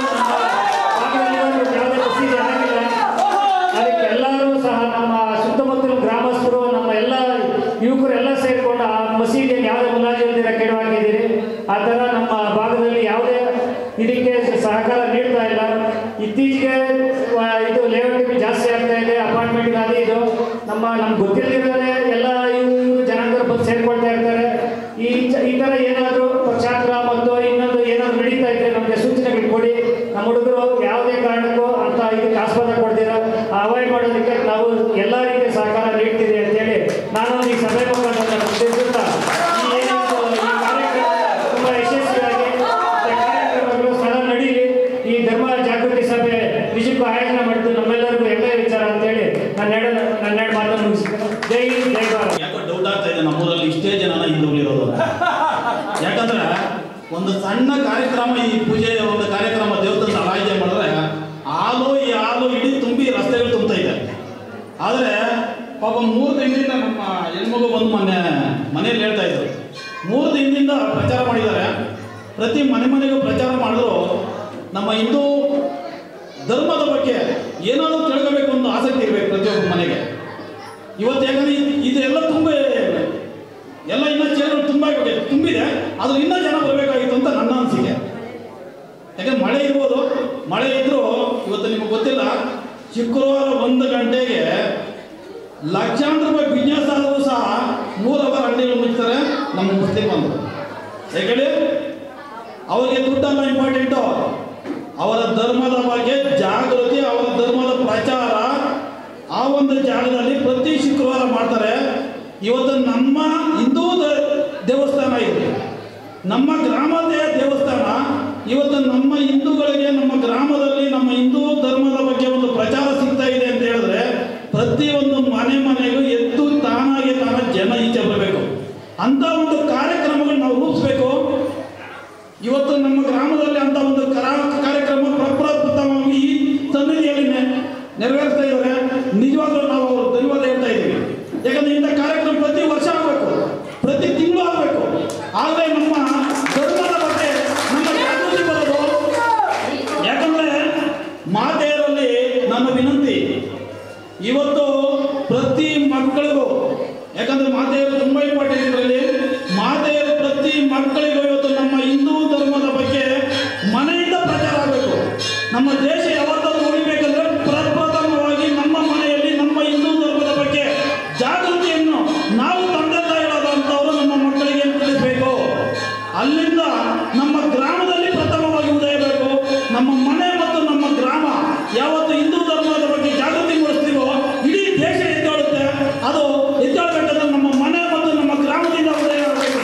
ಯಾವುದೇ ಮಸೀದಿ ಆಗಿಲ್ಲ. ಅದಕ್ಕೆ ಎಲ್ಲರೂ ಸಹ ನಮ್ಮ ಸುತ್ತಮುತ್ತಲ ಗ್ರಾಮಸ್ಥರು ನಮ್ಮ ಎಲ್ಲ ಯುವಕರೆಲ್ಲ ಸೇರಿಕೊಂಡು ಆ ಮಸೀದಿಯನ್ನು ಯಾವುದೇ ಮುಲಾಜಿಲ್ದಿರ ಕೆಡವಾಗಿದ್ದೀರಿ. ಆ ಥರ ನಮ್ಮ ಭಾಗದಲ್ಲಿ ಯಾವುದೇ ಇದಕ್ಕೆ ಸಹಕಾರ ನೀಡ್ತಾ ಇಲ್ಲ. ಇತ್ತೀಚೆಗೆ ಇದು ಲೇಔಟ್ ಜಾಸ್ತಿ ಆಗ್ತಾ ಇದೆ, ಅಪಾರ್ಟ್ಮೆಂಟ್ ಅದು ಇದು ನಮ್ಮ ನಮ್ಗೆ ಗೊತ್ತಿಲ್ಲದಿರೋದೇ ಎಲ್ಲ ಇವರು ಜನಾಂಗರು ಬಂದು ಸೇರ್ಕೊಳ್ತಾ ಇರ್ತಾರೆ. ಈ ಈ ಥರ ಏನಾದರೂ ಪಕ್ಷಾಂತರ ಮತ್ತು ಇನ್ನೊಂದು ಏನಾದರೂ ನಡೀತಾ ಇದ್ರೆ ನಮಗೆ ಸೂಚನೆಗಳು ಕೊಡಿ. ನಮ್ಮ ಹುಡುಗರು ಯಾವುದೇ ಕಾರಣಕ್ಕೂ ಅಂತ ಇದಕ್ಕೆ ಆಸ್ಪದ ಕೊಡ್ತೀರ ಅವಾಯ್ಡ್ ಮಾಡೋದಕ್ಕೆ ನಾವು ಎಲ್ಲ ರೀತಿಯ ಸಹಕಾರ ನೀಡ್ತೀರಿ ಅಂತೇಳಿ ನಾನು ಈ ಸಭೆ ಮುಖಾಂತರ ಉದ್ದೇಶಿಸುತ್ತಾ ಈ ಏನಾದರೂ ಈ ಕಾರ್ಯಕ್ರಮ ತುಂಬ ಯಶಸ್ವಿಯಾಗಿ ಕಾರ್ಯಕ್ರಮಗಳು ಸ್ಥಳ ನಡೀಲಿ. ಈ ಧರ್ಮ ಜಾಗೃತಿ ಸಭೆ ನಿಜಕ್ಕೂ ಆಯೋಜನೆ ಮಾಡಿದ್ದು ನಮ್ಮೆಲ್ಲರಿಗೂ ಹೆಮ್ಮೆಯ ವಿಚಾರ ಅಂತೇಳಿ ನನ್ನ ಎರಡು ನನ್ನ ಎರಡು ಮಾತನ್ನು ಮುಗಿಸ್ತೀನಿ. ಜೈ ಹಿಂದ್, ಜೈ ಭಾರತ್. ಯಾಕೋ ಡೌಟ್ ಆಗ್ತಾ ಇದೆ ನಮ್ಮೂರಲ್ಲಿ ಇಷ್ಟೇ ಜನ ಹಿಂದೂಗಳಿರೋದು. ಯಾಕಂದ್ರೆ ಒಂದು ಸಣ್ಣ ಕಾರ್ಯಕ್ರಮ, ಈ ಪೂಜೆ ಒಂದು ಕಾರ್ಯಕ್ರಮ ದೇವಸ್ಥಾನ ಆಯೋಜನೆ ಮಾಡಿದ್ರೆ ಹಾಲು ಈ ಹಾಲು ಇಡೀ ತುಂಬಿ ರಸ್ತೆಗಳು ತುಂಬ್ತಾ ಇದೆ. ಆದರೆ ಪಾಪ ಮೂರು ದಿನದಿಂದ ನಮ್ಮ ಹೆಣ್ಮಗು ಬಂದು ಮೊನ್ನೆ ಮನೆಯಲ್ಲಿ ಹೇಳ್ತಾ ಇದ್ರು, ಮೂರು ದಿನದಿಂದ ಪ್ರಚಾರ ಮಾಡಿದ್ದಾರೆ. ಪ್ರತಿ ಮನೆ ಮನೆಗೂ ಪ್ರಚಾರ ಮಾಡಿದ್ರು ನಮ್ಮ ಹಿಂದೂ ಧರ್ಮದ ಬಗ್ಗೆ ಏನಾದರೂ ತಿಳ್ಕೋಬೇಕು ಅನ್ನೋ ಆಸಕ್ತಿ ಇರಬೇಕು ಪ್ರತಿಯೊಬ್ಬ ಮನೆಗೆ. ಇವತ್ತು ಯಾಕಂದ್ರೆ ಇದೆಲ್ಲ ತುಂಬ ಎಲ್ಲ ಇನ್ನೂ ಚೇರುಗಳು ತುಂಬ ತುಂಬಿದೆ, ಆದರೂ ಇನ್ನೂ ಜನ ಬರಬೇಕಾಗಿತ್ತು ಅಂತ ನನ್ನ ಅನಿಸಿಕೆ. ಯಾಕಂದ್ರೆ ಮಳೆ ಇರ್ಬೋದು, ಮಳೆ ಇದ್ದರೂ ಇವತ್ತು ನಿಮಗೆ ಗೊತ್ತಿಲ್ಲ ಶುಕ್ರವಾರ ಒಂದು ಗಂಟೆಗೆ ಲಕ್ಷಾಂತರ ರೂಪಾಯಿ ಬಿಸ್ನೆಸ್ ಆದರೂ ಸಹ ಮೂರು ಅವರ್ ಅಂಗಡಿಗಳು ಮುಚ್ತಾರೆ ನಮ್ಮ ಮುಸ್ಲಿಂ ಬಂದರು. ಯಾಕೇಳಿ ಅವರಿಗೆ ದುಡ್ಡಲ್ಲ ಇಂಪಾರ್ಟೆಂಟು, ಅವರ ಧರ್ಮದ ಬಗ್ಗೆ ಜಾಗೃತಿ, ಅವರ ಧರ್ಮದ ಪ್ರಚಾರ ಆ ಒಂದು ಜಾಗದಲ್ಲಿ ಪ್ರತಿ ಶುಕ್ರವಾರ ಮಾಡ್ತಾರೆ. ಇವತ್ತು ನಮ್ಮ ಹಿಂದೂ ದೇವಸ್ಥಾನ ಇದೆ, ನಮ್ಮ ಗ್ರಾಮದ ದೇವಸ್ಥಾನ. ಇವತ್ತು ನಮ್ಮ ಹಿಂದೂಗಳಿಗೆ ನಮ್ಮ ಗ್ರಾಮದಲ್ಲಿ ನಮ್ಮ ಹಿಂದೂ ಧರ್ಮದ ಬಗ್ಗೆ ಒಂದು ಪ್ರಚಾರ ಸಿಗ್ತಾ ಇದೆ ಅಂತ ಹೇಳಿದ್ರೆ ಪ್ರತಿಯೊಂದು ಮನೆ ಮನೆಗೂ ಎದ್ದು ತಾನಾಗಿ ತಾನ ಜನ ಈಚೆ ಬರಬೇಕು. ಅಂತ ಒಂದು ಕಾರ್ಯಕ್ರಮಗಳು ನಾವು ರೂಪಿಸ್ಬೇಕು. ಇವತ್ತು ನಮ್ಮ ಗ್ರಾಮದಲ್ಲಿ ಅಂತ ಒಂದು ಕಾರ್ಯಕ್ರಮ ಪ್ರಪ್ರಥಮವಾಗಿ ಈ ಸನ್ನಿಧಿಯಲ್ಲಿ ನೆರವೇರಿಸ್ತಾ ಇದ್ದಾರೆ. ನಿಜವಾಗ್ಲೂ ನಾವು ಅವರು ಧನ್ಯವಾದ ಹೇಳ್ತಾ ಇದ್ದೀವಿ. ಯಾಕಂದ್ರೆ ಇಂಥ ಕಾರ್ಯಕ್ರಮ ಪ್ರತಿ ವರ್ಷ ಆಗಬೇಕು, ಪ್ರತಿ ತಿಂಗಳು ಆಗಬೇಕು. ಆದರೆ ನಮ್ಮ ಧರ್ಮದ ಬಗ್ಗೆ ನಮ್ಮ ಜಾಗೃತಿ ಬರೋದು. ಯಾಕಂದ್ರೆ ಮಾತೆಯರಲ್ಲಿ ನನ್ನ ವಿನಂತಿ ಇವತ್ತು ಪ್ರತಿ ಮಕ್ಕಳಿಗೂ, ಯಾಕಂದ್ರೆ ಮಾತೆಯರು ತುಂಬಾ ಇಂಪಾರ್ಟೆಂಟ್ ಇದರಲ್ಲಿ. ಮಾತೆಯರು ಪ್ರತಿ ಮಕ್ಕಳಿಗೂ ಇವತ್ತು ನಮ್ಮ ಹಿಂದೂ ಧರ್ಮದ ಬಗ್ಗೆ ಮನೆಯಿಂದ ಪ್ರಚಾರ ಆಗಬೇಕು. ನಮ್ಮ ದೇಶ ಯಾವತ್ತಾದ್ರೂ ಉಳಿಬೇಕಂದ್ರೆ ಪ್ರಪ್ರಥಮವಾಗಿ ನಮ್ಮ ಮನೆಯಲ್ಲಿ ನಮ್ಮ ಹಿಂದೂ ಧರ್ಮದ ಬಗ್ಗೆ ಜಾಗೃತಿಯನ್ನು ನಾವು ತಂದೆ ತಾಯಿಗಳಾದಂಥವರು ನಮ್ಮ ಮಕ್ಕಳಿಗೆ ತಿಳಿಸಬೇಕು. ಅಲ್ಲಿಂದ ನಮ್ಮ ಗ್ರಾಮದಲ್ಲಿ ಪ್ರಥಮವಾಗಿ ಉದಯಬೇಕು. ನಮ್ಮ ಮನೆ ಮತ್ತು ನಮ್ಮ ಗ್ರಾಮ ಯಾವತ್ತು ಹಿಂದೂ ಧರ್ಮದ ಬಗ್ಗೆ ಜಾಗೃತಿ ಮೂಡಿಸ್ತೀವೋ ಇಡೀ ದೇಶ ಎದ್ದೇಳುತ್ತೆ. ಅದು ಎದ್ದೇಳಬೇಕಂದ್ರೆ ನಮ್ಮ ಮನೆ ಮತ್ತು ನಮ್ಮ ಗ್ರಾಮದಿಂದ ಉದಯ ಆಗಬೇಕು.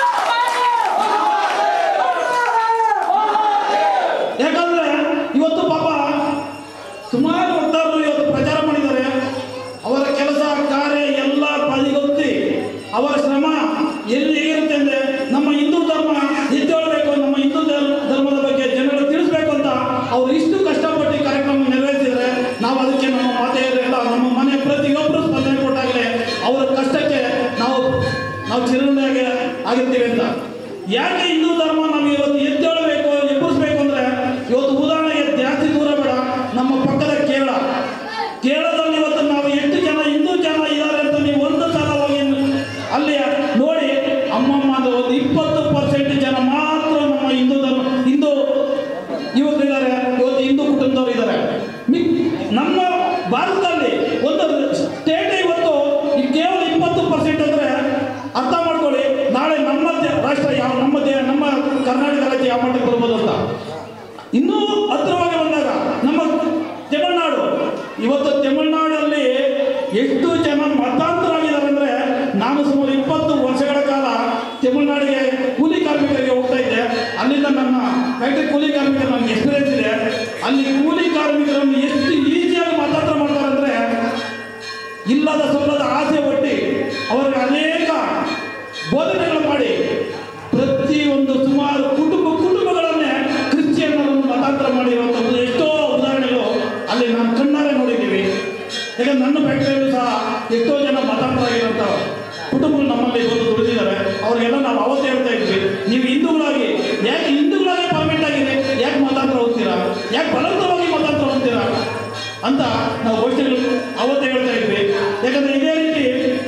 ಯಾಕಂದ್ರೆ ಇವತ್ತು ಪಾಪ ಸುಮಾರು ವಕ್ತಾರರು ಇವತ್ತು ಪ್ರಚಾರ ಮಾಡಿದ್ದಾರೆ. ಅವರ ಕೆಲಸ ಕಾರ್ಯ ಎಲ್ಲ ಬದಿಗೊತ್ತಿ ಅವರ ಶ್ರಮ ಎಲ್ಲಿ ಹೇಗಿರುತ್ತೆ ಅಂದ್ರೆ ನಮ್ಮ ಹಿಂದೂ ಧರ್ಮ ಎದ್ದೇಳಬೇಕು, ನಮ್ಮ ಹಿಂದೂ ಧರ್ಮದ ಬಗ್ಗೆ ಜನಗಳು ತಿಳಿಸ್ಬೇಕು ಅಂತ ಅವರು ಇಷ್ಟು ಕಷ್ಟಪಟ್ಟು ಈ ಕಾರ್ಯಕ್ರಮ ನೆರವೇರಿಸಿದರೆ ನಾವು ಅದಕ್ಕೆ ನಮ್ಮ ಮಾತೆಯರೆಲ್ಲ ನಮ್ಮ ಮನೆ ಪ್ರತಿಯೊಬ್ಬರು ಸ್ಪಂದನೆ ಕೊಟ್ಟಾಗಲೇ ಅವರ ಕಷ್ಟಕ್ಕೆ ನಾವು ನಾವು ಚಿರಋಣಿಯಾಗಿ ಆಗಿರ್ತೀವಿ ಅಂತ. ಯಾಕೆ ಹಿಂದೂ ಧರ್ಮ ನಮಗೆ ಇವತ್ತು ಎದ್ದೇಳಬೇಕು, ಎಬ್ಬರಿಸ್ಬೇಕು ಅಂದ್ರೆ ಇವತ್ತು ಉದಾಹರಣೆಗೆ ಜಾಸ್ತಿ ದೂರ ಬೇಡ, ನಮ್ಮ ಪಕ್ಕದ ಕೇರಳ ಕೇರಳದಲ್ಲಿ ಇವತ್ತು ನಾವು ಎಷ್ಟು ಜನ ಹಿಂದೂ ಜನ ಇದ್ದಾರೆ ಅಂತ ನೀವು ಒಂದು ಸಲ ಹೋಗಿ ಅಲ್ಲಿ ನೋಡಿ. ಅಮ್ಮಮ್ಮ ಅಂದ್ರೆ ಒಂದು ಇಪ್ಪತ್ತು ಪರ್ಸೆಂಟ್ ಜನ ಮಾತ್ರ ನಮ್ಮ ಹಿಂದೂ ಧರ್ಮ ಹಿಂದೂ ಯುವಕರಿದ್ದಾರೆ, ಇವತ್ತು ಹಿಂದೂ ಕುಟುಂಬದವರು ಇದ್ದಾರೆ. ನಮ್ಮ ಭಾರತದಲ್ಲಿ ಒಂದು ಸ್ಟೇಟ್ ಇವತ್ತು ಕೇವಲ ಇಪ್ಪತ್ತು ಪರ್ಸೆಂಟ್ ಅಂದ್ರೆ ಅರ್ಥ ಮಾಡ್ಕೊಳ್ಳಿ, ನಾಳೆ ನಮ್ಮ ರಾಷ್ಟ್ರ ಯಾವ ನಮ್ಮ ದೇಶ ನಮ್ಮ ಕರ್ನಾಟಕ ರಾಜ್ಯ ಯಾವ ಮಟ್ಟಕ್ಕೆ ಬರ್ಬೋದು ಅಂತ. ಇನ್ನೂ ಹತ್ತಿರವಾಗಿ ಬಂದಾಗ ನಮ್ಮ ತಮಿಳುನಾಡು, ಇವತ್ತು ತಮಿಳುನಾಡಲ್ಲಿ ಎಷ್ಟು ಜನ ಮತಾಂತರಾಗಿದ್ದಾರೆ ಅಂದ್ರೆ ನಾನು ಸುಮಾರು ಇಪ್ಪತ್ತು ವರ್ಷಗಳ ಕಾಲ ತಮಿಳುನಾಡಿಗೆ ಕೂಲಿ ಕಾರ್ಮಿಕರಿಗೆ ಹೋಗ್ತಾ ಇದ್ದೆ. ಅಲ್ಲಿಂದ ನನ್ನ ಫ್ಯಾಕ್ಟ್ರಿ ಕೂಲಿ ಕಾರ್ಮಿಕರು ನನಗೆ ಎಕ್ಸ್ಪೀರಿಯನ್ಸ್ ಇದೆ. ಅಲ್ಲಿ ಕೂಲಿ ಕಾರ್ಮಿಕರನ್ನು ಎಷ್ಟು ಈಸಿಯಾಗಿ ಮತಾಂತರ ಮಾಡ್ತಾರೆ ಅಂದ್ರೆ ಇಲ್ಲದ ಸಲ್ಲದ ಆಸೆ ಒಟ್ಟಿ ಅವರಿಗೆ ಅನೇಕ ಬೋಧನೆಗಳು ಮಾಡಿ ಪ್ರತಿಯೊಂದು ಸುಮಾರು ಕುಟುಂಬ ಕುಟುಂಬಗಳನ್ನೇ ಕ್ರಿಶ್ಚಿಯನ್ನರನ್ನು ಮತಾಂತರ ಮಾಡಿರುವಂಥ ಎಷ್ಟೋ ಉದಾಹರಣೆಗಳು ಅಲ್ಲಿ ನಾನು ಕಣ್ಣಾರೆ ನೋಡಿದ್ದೀವಿ. ಯಾಕಂದ್ರೆ ನನ್ನ ಫ್ಯಾಕ್ಟರಿಯಲ್ಲೂ ಸಹ ಎಷ್ಟೋ ಜನ ಮತಾಂತರ ಆಗಿರುವಂಥ ಕುಟುಂಬಗಳು ನಮ್ಮಲ್ಲಿ ಬಂದು ದುಡಿದಿದ್ದಾರೆ. ಅವ್ರಿಗೆಲ್ಲ ನಾವು ಅವತ್ತು ಹೇಳ್ತಾ ಇದ್ವಿ, ನೀವು ಹಿಂದೂಗಳಾಗಿ ಯಾಕೆ ಹಿಂದೂಗಳಾಗಿ ಪರ್ಮಿಟ್ ಆಗಿದೆ, ಯಾಕೆ ಮತಾಂತರ ಹೋಗ್ತೀರಾ, ಯಾಕೆ ಬಲವಂತವಾಗಿ ಮತಾಂತರ ಹೋಗ್ತೀರಾ ಅಂತ ನಾವು ಗೋಷ್ಠಿಗಳು ಅವತ್ತೇ ಹೇಳ್ತಾ ಇದ್ವಿ. ಯಾಕಂದ್ರೆ ಇದೇ ರೀತಿ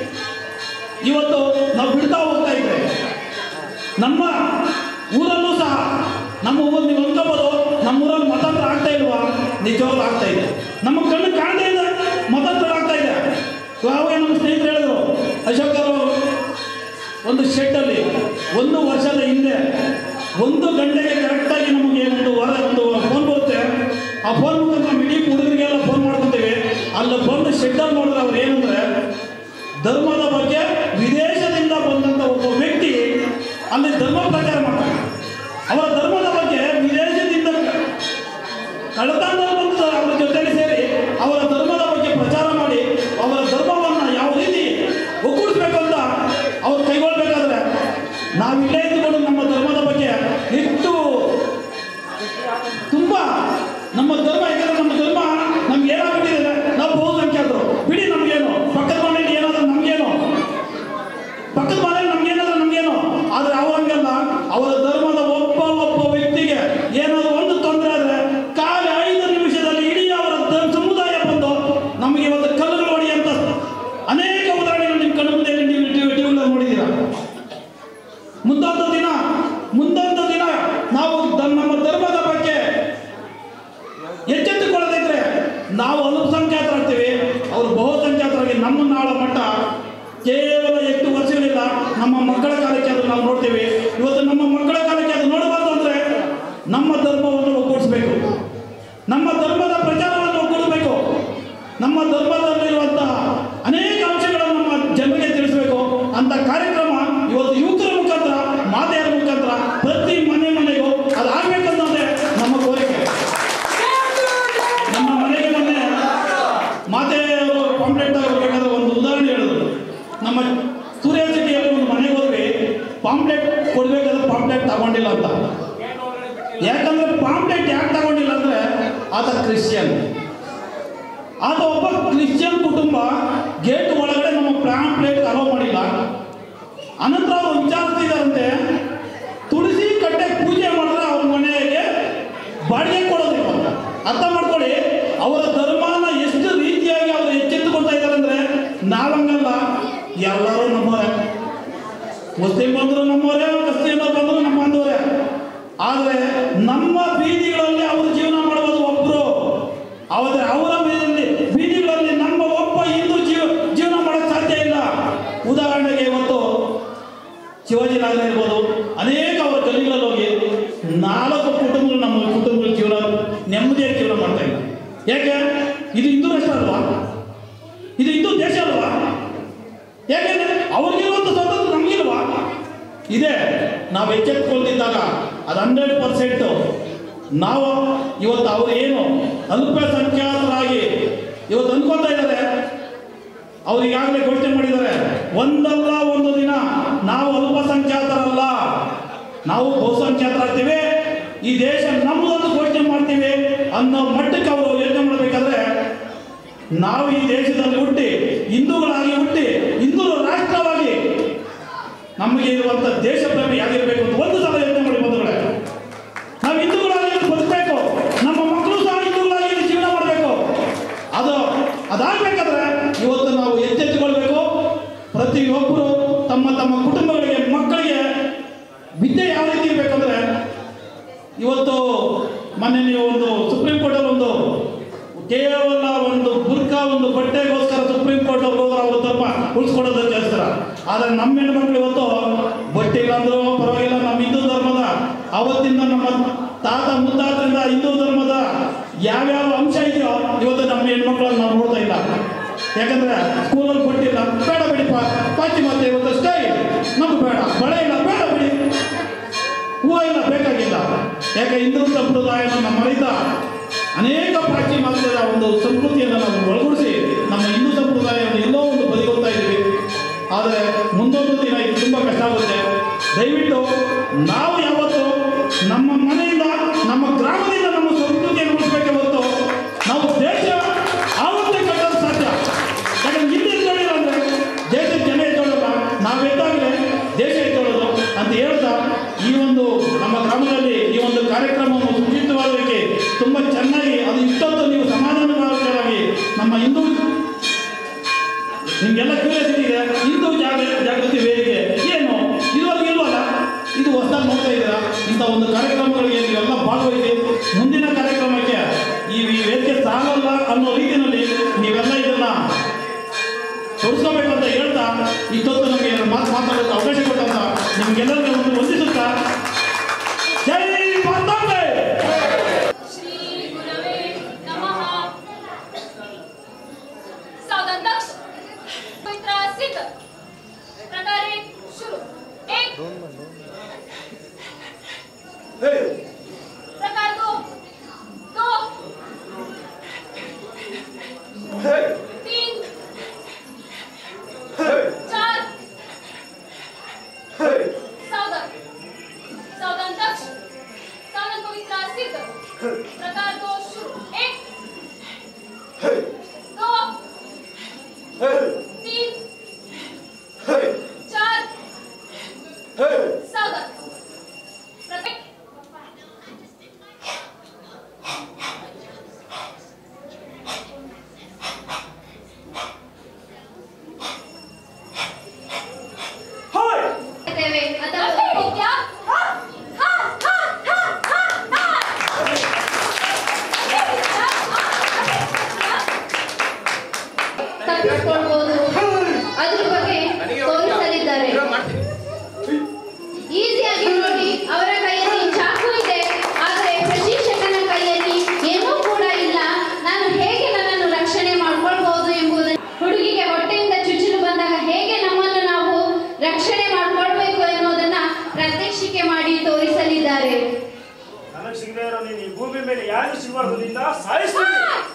ಇವತ್ತು ನಾವು ಬಿಡ್ತಾ ಹೋಗ್ತಾ ಇದ್ರೆ ನಮ್ಮ ಊರಲ್ಲೂ ಸಹ ನಮ್ಮ ಊರು ನೀವು ಅನ್ಕೋಬೋದು ನಮ್ಮೂರಲ್ಲಿ ಮತಾಂತರ ಆಗ್ತಾ ಇಲ್ವಾ, ನಿಜವಾಗ್ಲೂ ಆಗ್ತಾ ಇದೆ. ನಮ್ಮ ಕಣ್ಣು ಕಾಣದೇ ಇದೆ ಮತಾಂತರ ಆಗ್ತಾ ಇದೆ. ಯಾವಾಗ ನಮ್ಮ ಸ್ನೇಹಿತರು ಹೇಳಿದ್ರು, ಅಶೋಕ್ ಅವರು ಒಂದು ಶೆಡ್ಡಲ್ಲಿ ಒಂದು ವರ್ಷದ ಹಿಂದೆ ಒಂದು ಗಂಟೆಗೆ ಕರೆಕ್ಟಾಗಿ ನಮಗೆ ಒಂದು ವಾರ ಒಂದು ಫೋನ್ ಬರುತ್ತೆ. ಆ ಫೋನ್ ಮುಖಾಂತರ ನಮ್ಮ ಇಡೀ ಹುಡುಗರಿಗೆಲ್ಲ ಫೋನ್ ಮಾಡ್ಕೊತೀವಿ. ಅಲ್ಲಿ ಬಂದು ಶೆಡ್ಡಲ್ಲಿ ನೋಡಿದ್ರೆ ಅವ್ರು ಏನಂದ್ರೆ ಧರ್ಮದ ಬಗ್ಗೆ ವಿದೇಶದಿಂದ ಬಂದಂಥ ಒಬ್ಬ ವ್ಯಕ್ತಿ ಅಲ್ಲಿ ಧರ್ಮ ಪ್ರಚಾರ ಮಾಡ್ತಾರೆ. ಅವರ ಧರ್ಮದ ಬಗ್ಗೆ ವಿದೇಶದಿಂದ ಕಳ್ಳತನದಲ್ಲಿ ಬಂದು ಅವರ ಜೊತೆಯಲ್ಲಿ ಸೇರಿ ಅವರ ಧರ್ಮದ ಬಗ್ಗೆ ಪ್ರಚಾರ ಮಾಡಿ ಅವರ ಧರ್ಮವನ್ನು ಯಾವ ರೀತಿ ಒಗ್ಗೂಡಿಸ್ಬೇಕು ಅಂತ ಅವ್ರು ಕೈಗೊಳ್ಬೇಕಾದ್ರೆ ನಾವಿಲ್ಲೇ ಇದ್ದುಕೊಂಡು ನಮ್ಮ ಧರ್ಮದ ಬಗ್ಗೆ ಎಷ್ಟು ತುಂಬ ನಮ್ಮ ಧರ್ಮ, ಯಾಕಂದ್ರೆ ನಮ್ಮ ಧರ್ಮ ನಮ್ಗೆ ಏನಾಗ್ಬಿಟ್ಟಿದೆ, ನಾವು ಬಹುಸಂಖ್ಯಾತರು ಬಿಡಿ, ನಮ್ಗೇನು ಪಕ್ಕದ ಮನೆಯಲ್ಲಿ ಏನಾದ್ರೂ ನಮ್ಗೇನು, ಪಕ್ಕದ ಮನೆಯಲ್ಲಿ ನಮ್ಗೇನಾದ್ರೂ ನಮ್ಗೇನು. ಆದ್ರೆ ಅವರಂಗೆಲ್ಲ ಅವರ ಧರ್ಮದ ಒಬ್ಬ ಒಬ್ಬ ವ್ಯಕ್ತಿಗೆ ಏನಾದ್ರು ಒಂದು ತೊಂದರೆ ಆದ್ರೆ ಕಾಲ ಐದು ನಿಮಿಷದಲ್ಲಿ ಇಡೀ ಅವರ ಸಮುದಾಯ ಬಂದು ನಮಗೆ ಇವತ್ತು ಕಲ್ಲುಗಳು ಹೊಡೆಯಂತ ಅನೇಕ ಉದಾಹರಣೆಗಳು ನಿಮ್ಮ ಕಣ್ಣು ಮುಂದೆ ನೀವು ಟಿವಿಯಲ್ಲಿ ನೋಡಿದ್ದೀರಾ. ಮುಂದಾದ ಕೇವಲ ಎಂಟು ವರ್ಷಗಳಿಲ್ಲ, ನಮ್ಮ ಮಕ್ಕಳ ಕಾಲಕ್ಕೆ ಅದು ನಾವು ನೋಡ್ತೇವೆ. ಇವತ್ತು ನಮ್ಮ ಮಕ್ಕಳ ಕಾಲಕ್ಕೆ ಅದು ನೋಡಬಾರ್ದು ಅಂದರೆ ನಮ್ಮ ಧರ್ಮವನ್ನು ಒಗ್ಗೂಡಿಸಬೇಕು, ನಮ್ಮ ಧರ್ಮದ ಪ್ರಚಾರವನ್ನು ಒಗ್ಗೂಡಬೇಕು, ನಮ್ಮ ಧರ್ಮದಲ್ಲಿರುವಂತಹ ಅನೇಕ ಅಂಶಗಳನ್ನು ನಮ್ಮ ಜನರಿಗೆ ತಿಳಿಸಬೇಕು ಅಂತ ಕಾರ್ಯಕ್ರಮ ಇವತ್ತು ಯುವಕರ ಮುಖಾಂತರ, ಮಾತೆಯರ ಮುಖಾಂತರ ಪ್ರತಿ ಮನೆ ಮನೆಗೂ ಅದು ಆಗ್ಬೇಕನ್ನೋದೇ ನಮ್ಮ ಕೋರಿಕೆ. ನಮ್ಮ ಮನೆಗೆ ಮೊನ್ನೆ ಮಾತೆಯವರು ಪಾಂಪ್ಲೆಟ್ ತಗೋಬೇಕಾದ್ರೆ ಒಂದು ಉದಾಹರಣೆ ಹೇಳಿದ್ರು. ನಮ್ಮ ಸೂರ್ಯ ಸಿಟಿಯಲ್ಲಿ ಒಂದು ಮನೆಗೆ ಹೋದ್ವಿ, ಪಾಂಪ್ಲೆಟ್ ಕೊಡ್ಬೇಕಾದ್ರೆ ಪಾಂಪ್ಲೆಟ್ ತಗೊಂಡಿಲ್ಲ ಅಂತ. ಯಾಕಂದ್ರೆ ಪಾಂಪ್ಲೆಟ್ ಯಾಕೆ ತಗೊಂಡಿಲ್ಲ ಅಂದ್ರೆ ಆತ ಕ್ರಿಶ್ಚಿಯನ್, ಆತ ಒಬ್ಬ ಕ್ರಿಶ್ಚಿಯನ್ ಕುಟುಂಬ ಗೇಟ್ ಒಳಗಡೆ ನಮ್ಮ ಪಾಂಪ್ಲೆಟ್ ಅಲೋ ಮಾಡಿಲ್ಲ. ಅನಂತರ ಅವರು ವಿಚಾರಿಸಿದಾರಂತೆ, ತುಳಸಿ ಕಟ್ಟೆ ಪೂಜೆ ಮಾಡಿದ್ರೆ ಅವ್ರ ಮನೆಗೆ ಬಾಡಿಗೆ ಕೊಡೋದಿಲ್ಲ. ಅರ್ಥ ಮಾಡ್ಕೊಳ್ಳಿ, ಅವರ ಧರ್ಮನ ಎಷ್ಟು ರೀತಿಯಾಗಿ ಅವರು ಎಚ್ಚೆತ್ತುಕೊಳ್ತಾ ಇದ್ದಾರೆ ಅಂದ್ರೆ ನಾವಂಗಲ್ಲ, ಎಲ್ಲರೂ ನಮ್ಮವರೇ. ಮುಸ್ಲಿಂ ಬಂದರು ನಮ್ಮವರೇ, ಕ್ರಿಶ್ಚಿಯನ್ ಬಂದರು ನಮ್ಮ ಬಂದವರೇ. ಆದರೆ ನಮ್ಮ ಬೀದಿಗಳಲ್ಲಿ ಅವರು ಜೀವನ ಮಾಡುವುದು ಒಬ್ಬರು, ಆದರೆ ಅವರ ಬೀದಿಯಲ್ಲಿ ಬೀದಿಗಳಲ್ಲಿ ನಮ್ಮ ಒಬ್ಬ ಹಿಂದೂ ಜೀವ ಜೀವನ ಮಾಡೋಕ್ಕೆ ಸಾಧ್ಯ ಇಲ್ಲ. ಉದಾಹರಣೆಗೆ ಇವತ್ತು ಶಿವಾಜಿನಗರ ಇರ್ಬೋದು, ಅನೇಕ ಅವರ ಗಲ್ಲಿಗಳಲ್ಲಿ ಹೋಗಿ ನಾಲ್ಕು ಕುಟುಂಬಗಳು ನಮ್ಮ ಕುಟುಂಬಗಳ ಜೀವನ ನೆಮ್ಮದಿಯಾಗಿ ಜೀವನ ಮಾಡ್ತಾ ಇಲ್ಲ. ಯಾಕೆ? ಇದು ಹಿಂದೂ ರಾಷ್ಟ್ರ ಅಲ್ವಾ? ಇದು ಹಿಂದೂ ದೇಶ ಅಲ್ವಾ? ಯಾಕೆಂದ್ರೆ ಅವ್ರಿಗಿರುವಂಥ ಸ್ವಾತಂತ್ರ್ಯ ನಮಗಿಲ್ವಾ? ಇದೆ. ನಾವು ಎಚ್ಚೆತ್ತುಕೊಳ್ತಿದ್ದಾಗ ಅದು ಹಂಡ್ರೆಡ್ ಪರ್ಸೆಂಟು ನಾವು ಇವತ್ತು ಅವರು ಏನು ಅಲ್ಪಸಂಖ್ಯಾತರಾಗಿ ಇವತ್ತು ಅನ್ಕೊಳ್ತಾ ಇದ್ದಾರೆ. ಅವ್ರು ಈಗಾಗಲೇ ಘೋಷಣೆ ಮಾಡಿದ್ದಾರೆ, ಒಂದಲ್ಲ ಒಂದು ದಿನ ನಾವು ಅಲ್ಪಸಂಖ್ಯಾತರಲ್ಲ, ನಾವು ಬಹುಸಂಖ್ಯಾತರಾಗ್ತೀವಿ, ಈ ದೇಶ ನಮ್ಮದನ್ನು ಘೋಷಣೆ ಮಾಡ್ತೀವಿ ಅನ್ನೋ ಮಟ್ಟಕ್ಕೆ ಅವರು ಯೋಚನೆ ಮಾಡಬೇಕಾದ್ರೆ ನಾವು ಈ ದೇಶದಲ್ಲಿ ಹುಟ್ಟಿ ಹಿಂದೂಗಳಾಗಿ ಹುಟ್ಟಿ ಹಿಂದೂ ರಾಷ್ಟ್ರವಾಗಿ ನಮಗೆ ಇರುವಂಥ ದೇಶ ಪ್ರೇಮ ಯಾಗಿರಬೇಕು ಅಂತ ಒಂದು ಸಲ ಯೋಚನೆ ಮಾಡಿ ಬಂಧುಗಳೇ. ನಾವು ಹಿಂದೂಗಳಾಗಿ ಬದುಕಬೇಕು, ನಮ್ಮ ಮಕ್ಕಳು ಸಹ ಹಿಂದೂಗಳಾಗಿ ಜೀವನ ಮಾಡಬೇಕು. ಅದು ಅದಾಗಬೇಕಾದ್ರೆ ಇವತ್ತು ನಾವು ಎಚ್ಚೆತ್ತುಕೊಳ್ಬೇಕು. ಪ್ರತಿಯೊಬ್ಬರು ತಮ್ಮ ತಮ್ಮ ಕುಟುಂಬಗಳಿಗೆ, ಮಕ್ಕಳಿಗೆ ವಿದ್ಯೆ ಯಾವ ರೀತಿ ಇರಬೇಕಂದ್ರೆ, ಇವತ್ತು ಮೊನ್ನೆ ನೀವು ಒಂದು ಸುಪ್ರೀಂ ಕೋರ್ಟಲ್ಲಿ ಒಂದು ಕೇವಲ ಒಂದು ಬುರ್ಕಾ ಒಂದು ಬಟ್ಟೆಗೋಸ್ಕರ ಸುಪ್ರೀಂ ಕೋರ್ಟ್ ಅವ್ರು ಹೋದ್ರೆ ಅವ್ರ ಧರ್ಮ ಉಳಿಸ್ಕೊಡೋದಕ್ಕೆ ಹೇಳ್ತಾರೆ. ಆದರೆ ನಮ್ಮ ಹೆಣ್ಮಕ್ಳು ಇವತ್ತು ಬಟ್ಟೆ ಇಲ್ಲ ಅಂದ್ರೂ ಪರವಾಗಿಲ್ಲ, ನಮ್ಮ ಹಿಂದೂ ಧರ್ಮದ ಅವತ್ತಿಂದ ನಮ್ಮ ತಾತ ಮುತ್ತಾತರಿಂದ ಹಿಂದೂ ಧರ್ಮದ ಯಾವ್ಯಾವ ಅಂಶ ಇದೆಯೋ ಇವತ್ತು ನಮ್ಮ ಹೆಣ್ಮಕ್ಳನ್ನ ನಾವು ನೋಡ್ತಾ ಇಲ್ಲ. ಯಾಕಂದ್ರೆ ಸ್ಕೂಲಲ್ಲಿ ಕೊಟ್ಟಿಲ್ಲ, ಬೇಡ ಬಿಡಿ ಪಾಶ್ಚಿಮಾತ್ಯ ಇವತ್ತು ಸ್ಟೈಲ್ ನಮ್ಗೆ ಬೇಡ, ಬಳೆ ಇಲ್ಲ ಬೇಡ ಬಿಡಿ, ಹೂವು ಇಲ್ಲ ಬೇಕಾಗಿಲ್ಲ. ಯಾಕೆ? ಹಿಂದೂ ಸಂಪ್ರದಾಯವನ್ನು ಮರೆತ ಅನೇಕ ಪಾಶ್ಚಿಮಾತ್ಯದ ಒಂದು ಸಂಸ್ಕೃತಿಯನ್ನು ನಾವು ಒಳಗೂಡಿಸಿ ನಮ್ಮ ಹಿಂದೂ ಸಂಪ್ರದಾಯವನ್ನು ಎಲ್ಲೋ ಒಂದು ಬದಿಗೊಳ್ತಾ ಇದ್ದೀವಿ. ಆದರೆ ಮುಂದೊಂದು ದಿನ ಇದು ತುಂಬ ಕಷ್ಟ ಆಗುತ್ತೆ. ದಯವಿಟ್ಟು ನಾವು ಯಾವತ್ತು ನಮ್ಮ ಮನೆಯಿಂದ, ನಮ್ಮ ಗ್ರಾಮದಿಂದ ನಮ್ಮ ಸಂಸ್ಕೃತಿಯನ್ನು ಉಳಿಸಬೇಕೆ ಹೊರತು ನಾವು ದೇಶ ಆವತ್ತೇ ಕಟ್ಟೋದು ಸಾಧ್ಯ. ಯಾಕಂದ್ರೆ ಹಿಂದೆ ಎದ್ದೋಳಿಲ್ಲ ಅಂದರೆ ದೇಶದ ಜನ ಎದ್ದೋಳಲ್ಲ, ನಾವು ಎದ್ದಾಗಲೇ ದೇಶ ಎದ್ದೋಳೋದು ಅಂತ ಹೇಳ್ತಾ ಈ ಒಂದು ನಮ್ಮ ಗ್ರಾಮದಲ್ಲಿ ಈ ಒಂದು ಕಾರ್ಯಕ್ರಮವನ್ನು ಸುಚಿತವಾದಕ್ಕೆ ತುಂಬ ಚೆನ್ನಾಗಿ ಅದು ಇಷ್ಟೊತ್ತು ನೀವು ಸಮಾಧಾನವಾಗಿ ನಮ್ಮ ಹಿಂದೂ ನಿಮಗೆಲ್ಲ ಕ್ಯೂರಿಯಾಸಿಟಿ ಇದೆ, ಹಿಂದೂ ಜಾಗ ಜಾಗೃತಿ ವೇದಿಕೆ ಏನು ಇದುವರೆಗೂ ಇಲ್ವಲ್ಲ, ಇದು ಹೊಸದಾಗಿ ನೋಡ್ತಾ ಇದ್ದೀರಾ. ಇಂಥ ಒಂದು ಕಾರ್ಯಕ್ರಮಗಳಿಗೆ ನೀವೆಲ್ಲ ಭಾಗವಹಿಸಿ ಮುಂದಿನ ಕಾರ್ಯಕ್ರಮಕ್ಕೆ ಈ ವೇದಿಕೆ ಸಾಗಲ್ಲ ಅನ್ನೋ ರೀತಿಯಲ್ಲಿ ನೀವೆಲ್ಲ ಇದನ್ನ ತೊಡಸ್ಕೋಬೇಕು ಅಂತ ಹೇಳ್ತಾ ಇಷ್ಟೊತ್ತು ನಮಗೆ ಮಾತು ಮಾತಾಡೋಕ್ಕೆ ಅವಕಾಶ ಕೊಟ್ಟಂತ ನಿಮಗೆಲ್ಲರಿಗೂ ಒಂದು ವಂದಿಸುತ್ತಾ ಜೈ ಮಾತಾಂಬೆ. श्री गुरवे नमः। सावधान दक्ष पवित्र सिद्ध प्रकारे शुरू। एक प्रकार दो, दो तीन चार। सावधान सावधान दक्ष सावधान पवित्र सिद्ध प्रकार दो शुरू। एक दो तीन चार। सावधान प्रत्येक ಇದ್ದಾರೆ. ನನಗೆ ಸಿಗದೇ ಇರೋ ನೀನು ಈ ಭೂಮಿ ಮೇಲೆ ಯಾರು ಸಿಗಬಾರ್ದು, ನಿನ್ನ ಸಾಯಿಸ್ತೀನಿ.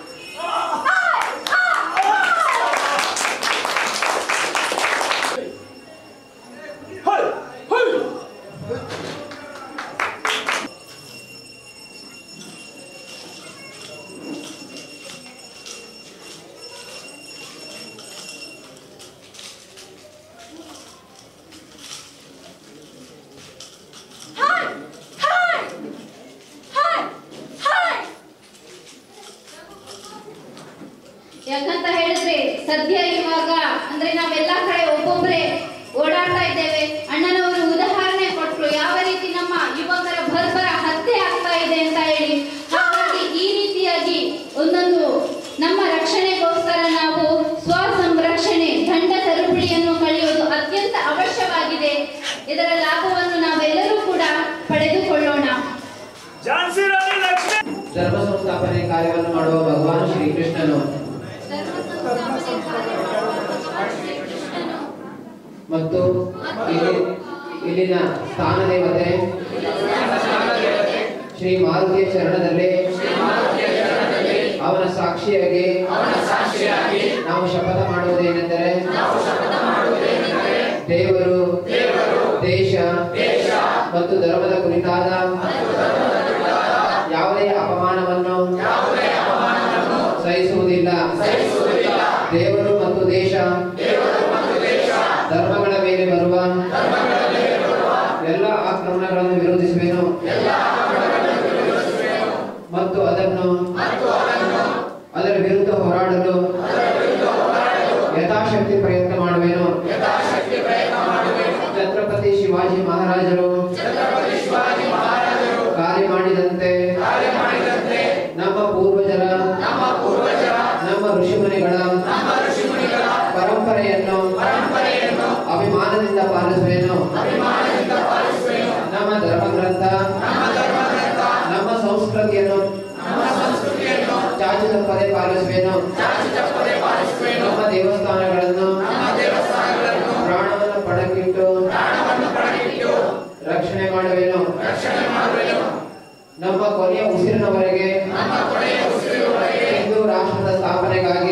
ಯಾಕಂತ ಹೇಳಿದ್ರೆ ಸದ್ಯ ಇವಾಗ ಅಂದ್ರೆ ನಾವೆಲ್ಲ ಕಡೆ ಒಬ್ಬೊಬ್ಬರೇ ಓಡಾಡ್ತಾ ಇದ್ದೇವೆ. ಅಣ್ಣನವರು ಉದಾಹರಣೆ ಕೊಟ್ಟರು ಯಾವ ರೀತಿ ನಮ್ಮ ಯುವಕರ ಬರ್ಬರ ಹತ್ಯೆ ಆಗ್ತಾ ಇದೆ ಅಂತ ಹೇಳಿ. ಹಾಗಾಗಿ ಈ ರೀತಿಯಾಗಿ ಒಂದೊಂದು ನಮ್ಮ ರಕ್ಷಣೆಗೋಸ್ಕರ ನಾವು ಸ್ವ ಸಂರಕ್ಷಣೆ ದಂಡ ಸರಪಳಿಯನ್ನು ಕಳೆಯುವುದು ಅತ್ಯಂತ ಅವಶ್ಯವಾಗಿದೆ. ಇದರ ಲಾಭವನ್ನು ನಾವೆಲ್ಲರೂ ಕೂಡ ಪಡೆದುಕೊಳ್ಳೋಣ. ಧರ್ಮ ಸಂಸ್ಥಾಪನೆ ಕಾರ್ಯವನ್ನು ಮಾಡುವ ಭಗವಾನ್ ಶ್ರೀಕೃಷ್ಣನು ಮತ್ತು ಇಲ್ಲಿನ ಸ್ಥಾನ ದೇವತೆ ಶ್ರೀ ಮಾರುತಿಯ ಚರಣದಲ್ಲಿ ಅವನ ಸಾಕ್ಷಿಯಾಗಿ ನಾವು ಶಪಥ ಮಾಡುವುದೇನೆಂದರೆ ದೇವರು ದೇಶ ಮತ್ತು ಧರ್ಮದ ಕುರಿತಾದ ಯಾವುದೇ ಅಪಮಾನವನ್ನು ಸಹಿಸುವುದಿಲ್ಲ. ದೇವರು ಮತ್ತು ದೇಶ ಧರ್ಮಗಳ ಮೇಲೆ ಬರುವ ಎಲ್ಲ ಆಕ್ರಮಣಗಳನ್ನು ವಿರೋಧಿಸುವೆನು ಮತ್ತು ಅದನ್ನು ಅದರ ವಿರುದ್ಧ ಹೋರಾಡಲು ಯಥಾಶಕ್ತಿ ಪ್ರಯತ್ನ ಮಾಡುವೆನು. ಛತ್ರಪತಿ ಶಿವಾಜಿ ಮಹಾರಾಜರು ಕಾರ್ಯ ಮಾಡಿದಂತೆ ನಮ್ಮ ಪೂರ್ವಜರ ನಮ್ಮ ಋಷಿಮುನಿಗಳ ಪರಂಪರೆಯನ್ನು ಅಭಿಮಾನದಿಂದ ಪಾಲಿಸುವೆನು. ನಮ್ಮ ಧರ್ಮಗ್ರಂಥ ನಮ್ಮ ಸಂಸ್ಕೃತಿಯನ್ನು ಚಾಚು ತಪ್ಪದೆ ಪಾಲಿಸುವೆನು. ನಮ್ಮ ದೇವಸ್ಥಾನಗಳನ್ನು ಪ್ರಾಣವನ್ನು ಪಣಕ್ಕಿಟ್ಟು ರಕ್ಷಣೆ ಮಾಡುವೆನು. ನಮ್ಮ ಕೊನೆಯ ಉಸಿರಿನವರೆಗೆ ಹಿಂದೂ ರಾಷ್ಟ್ರದ ಸ್ಥಾಪನೆಗಾಗಿ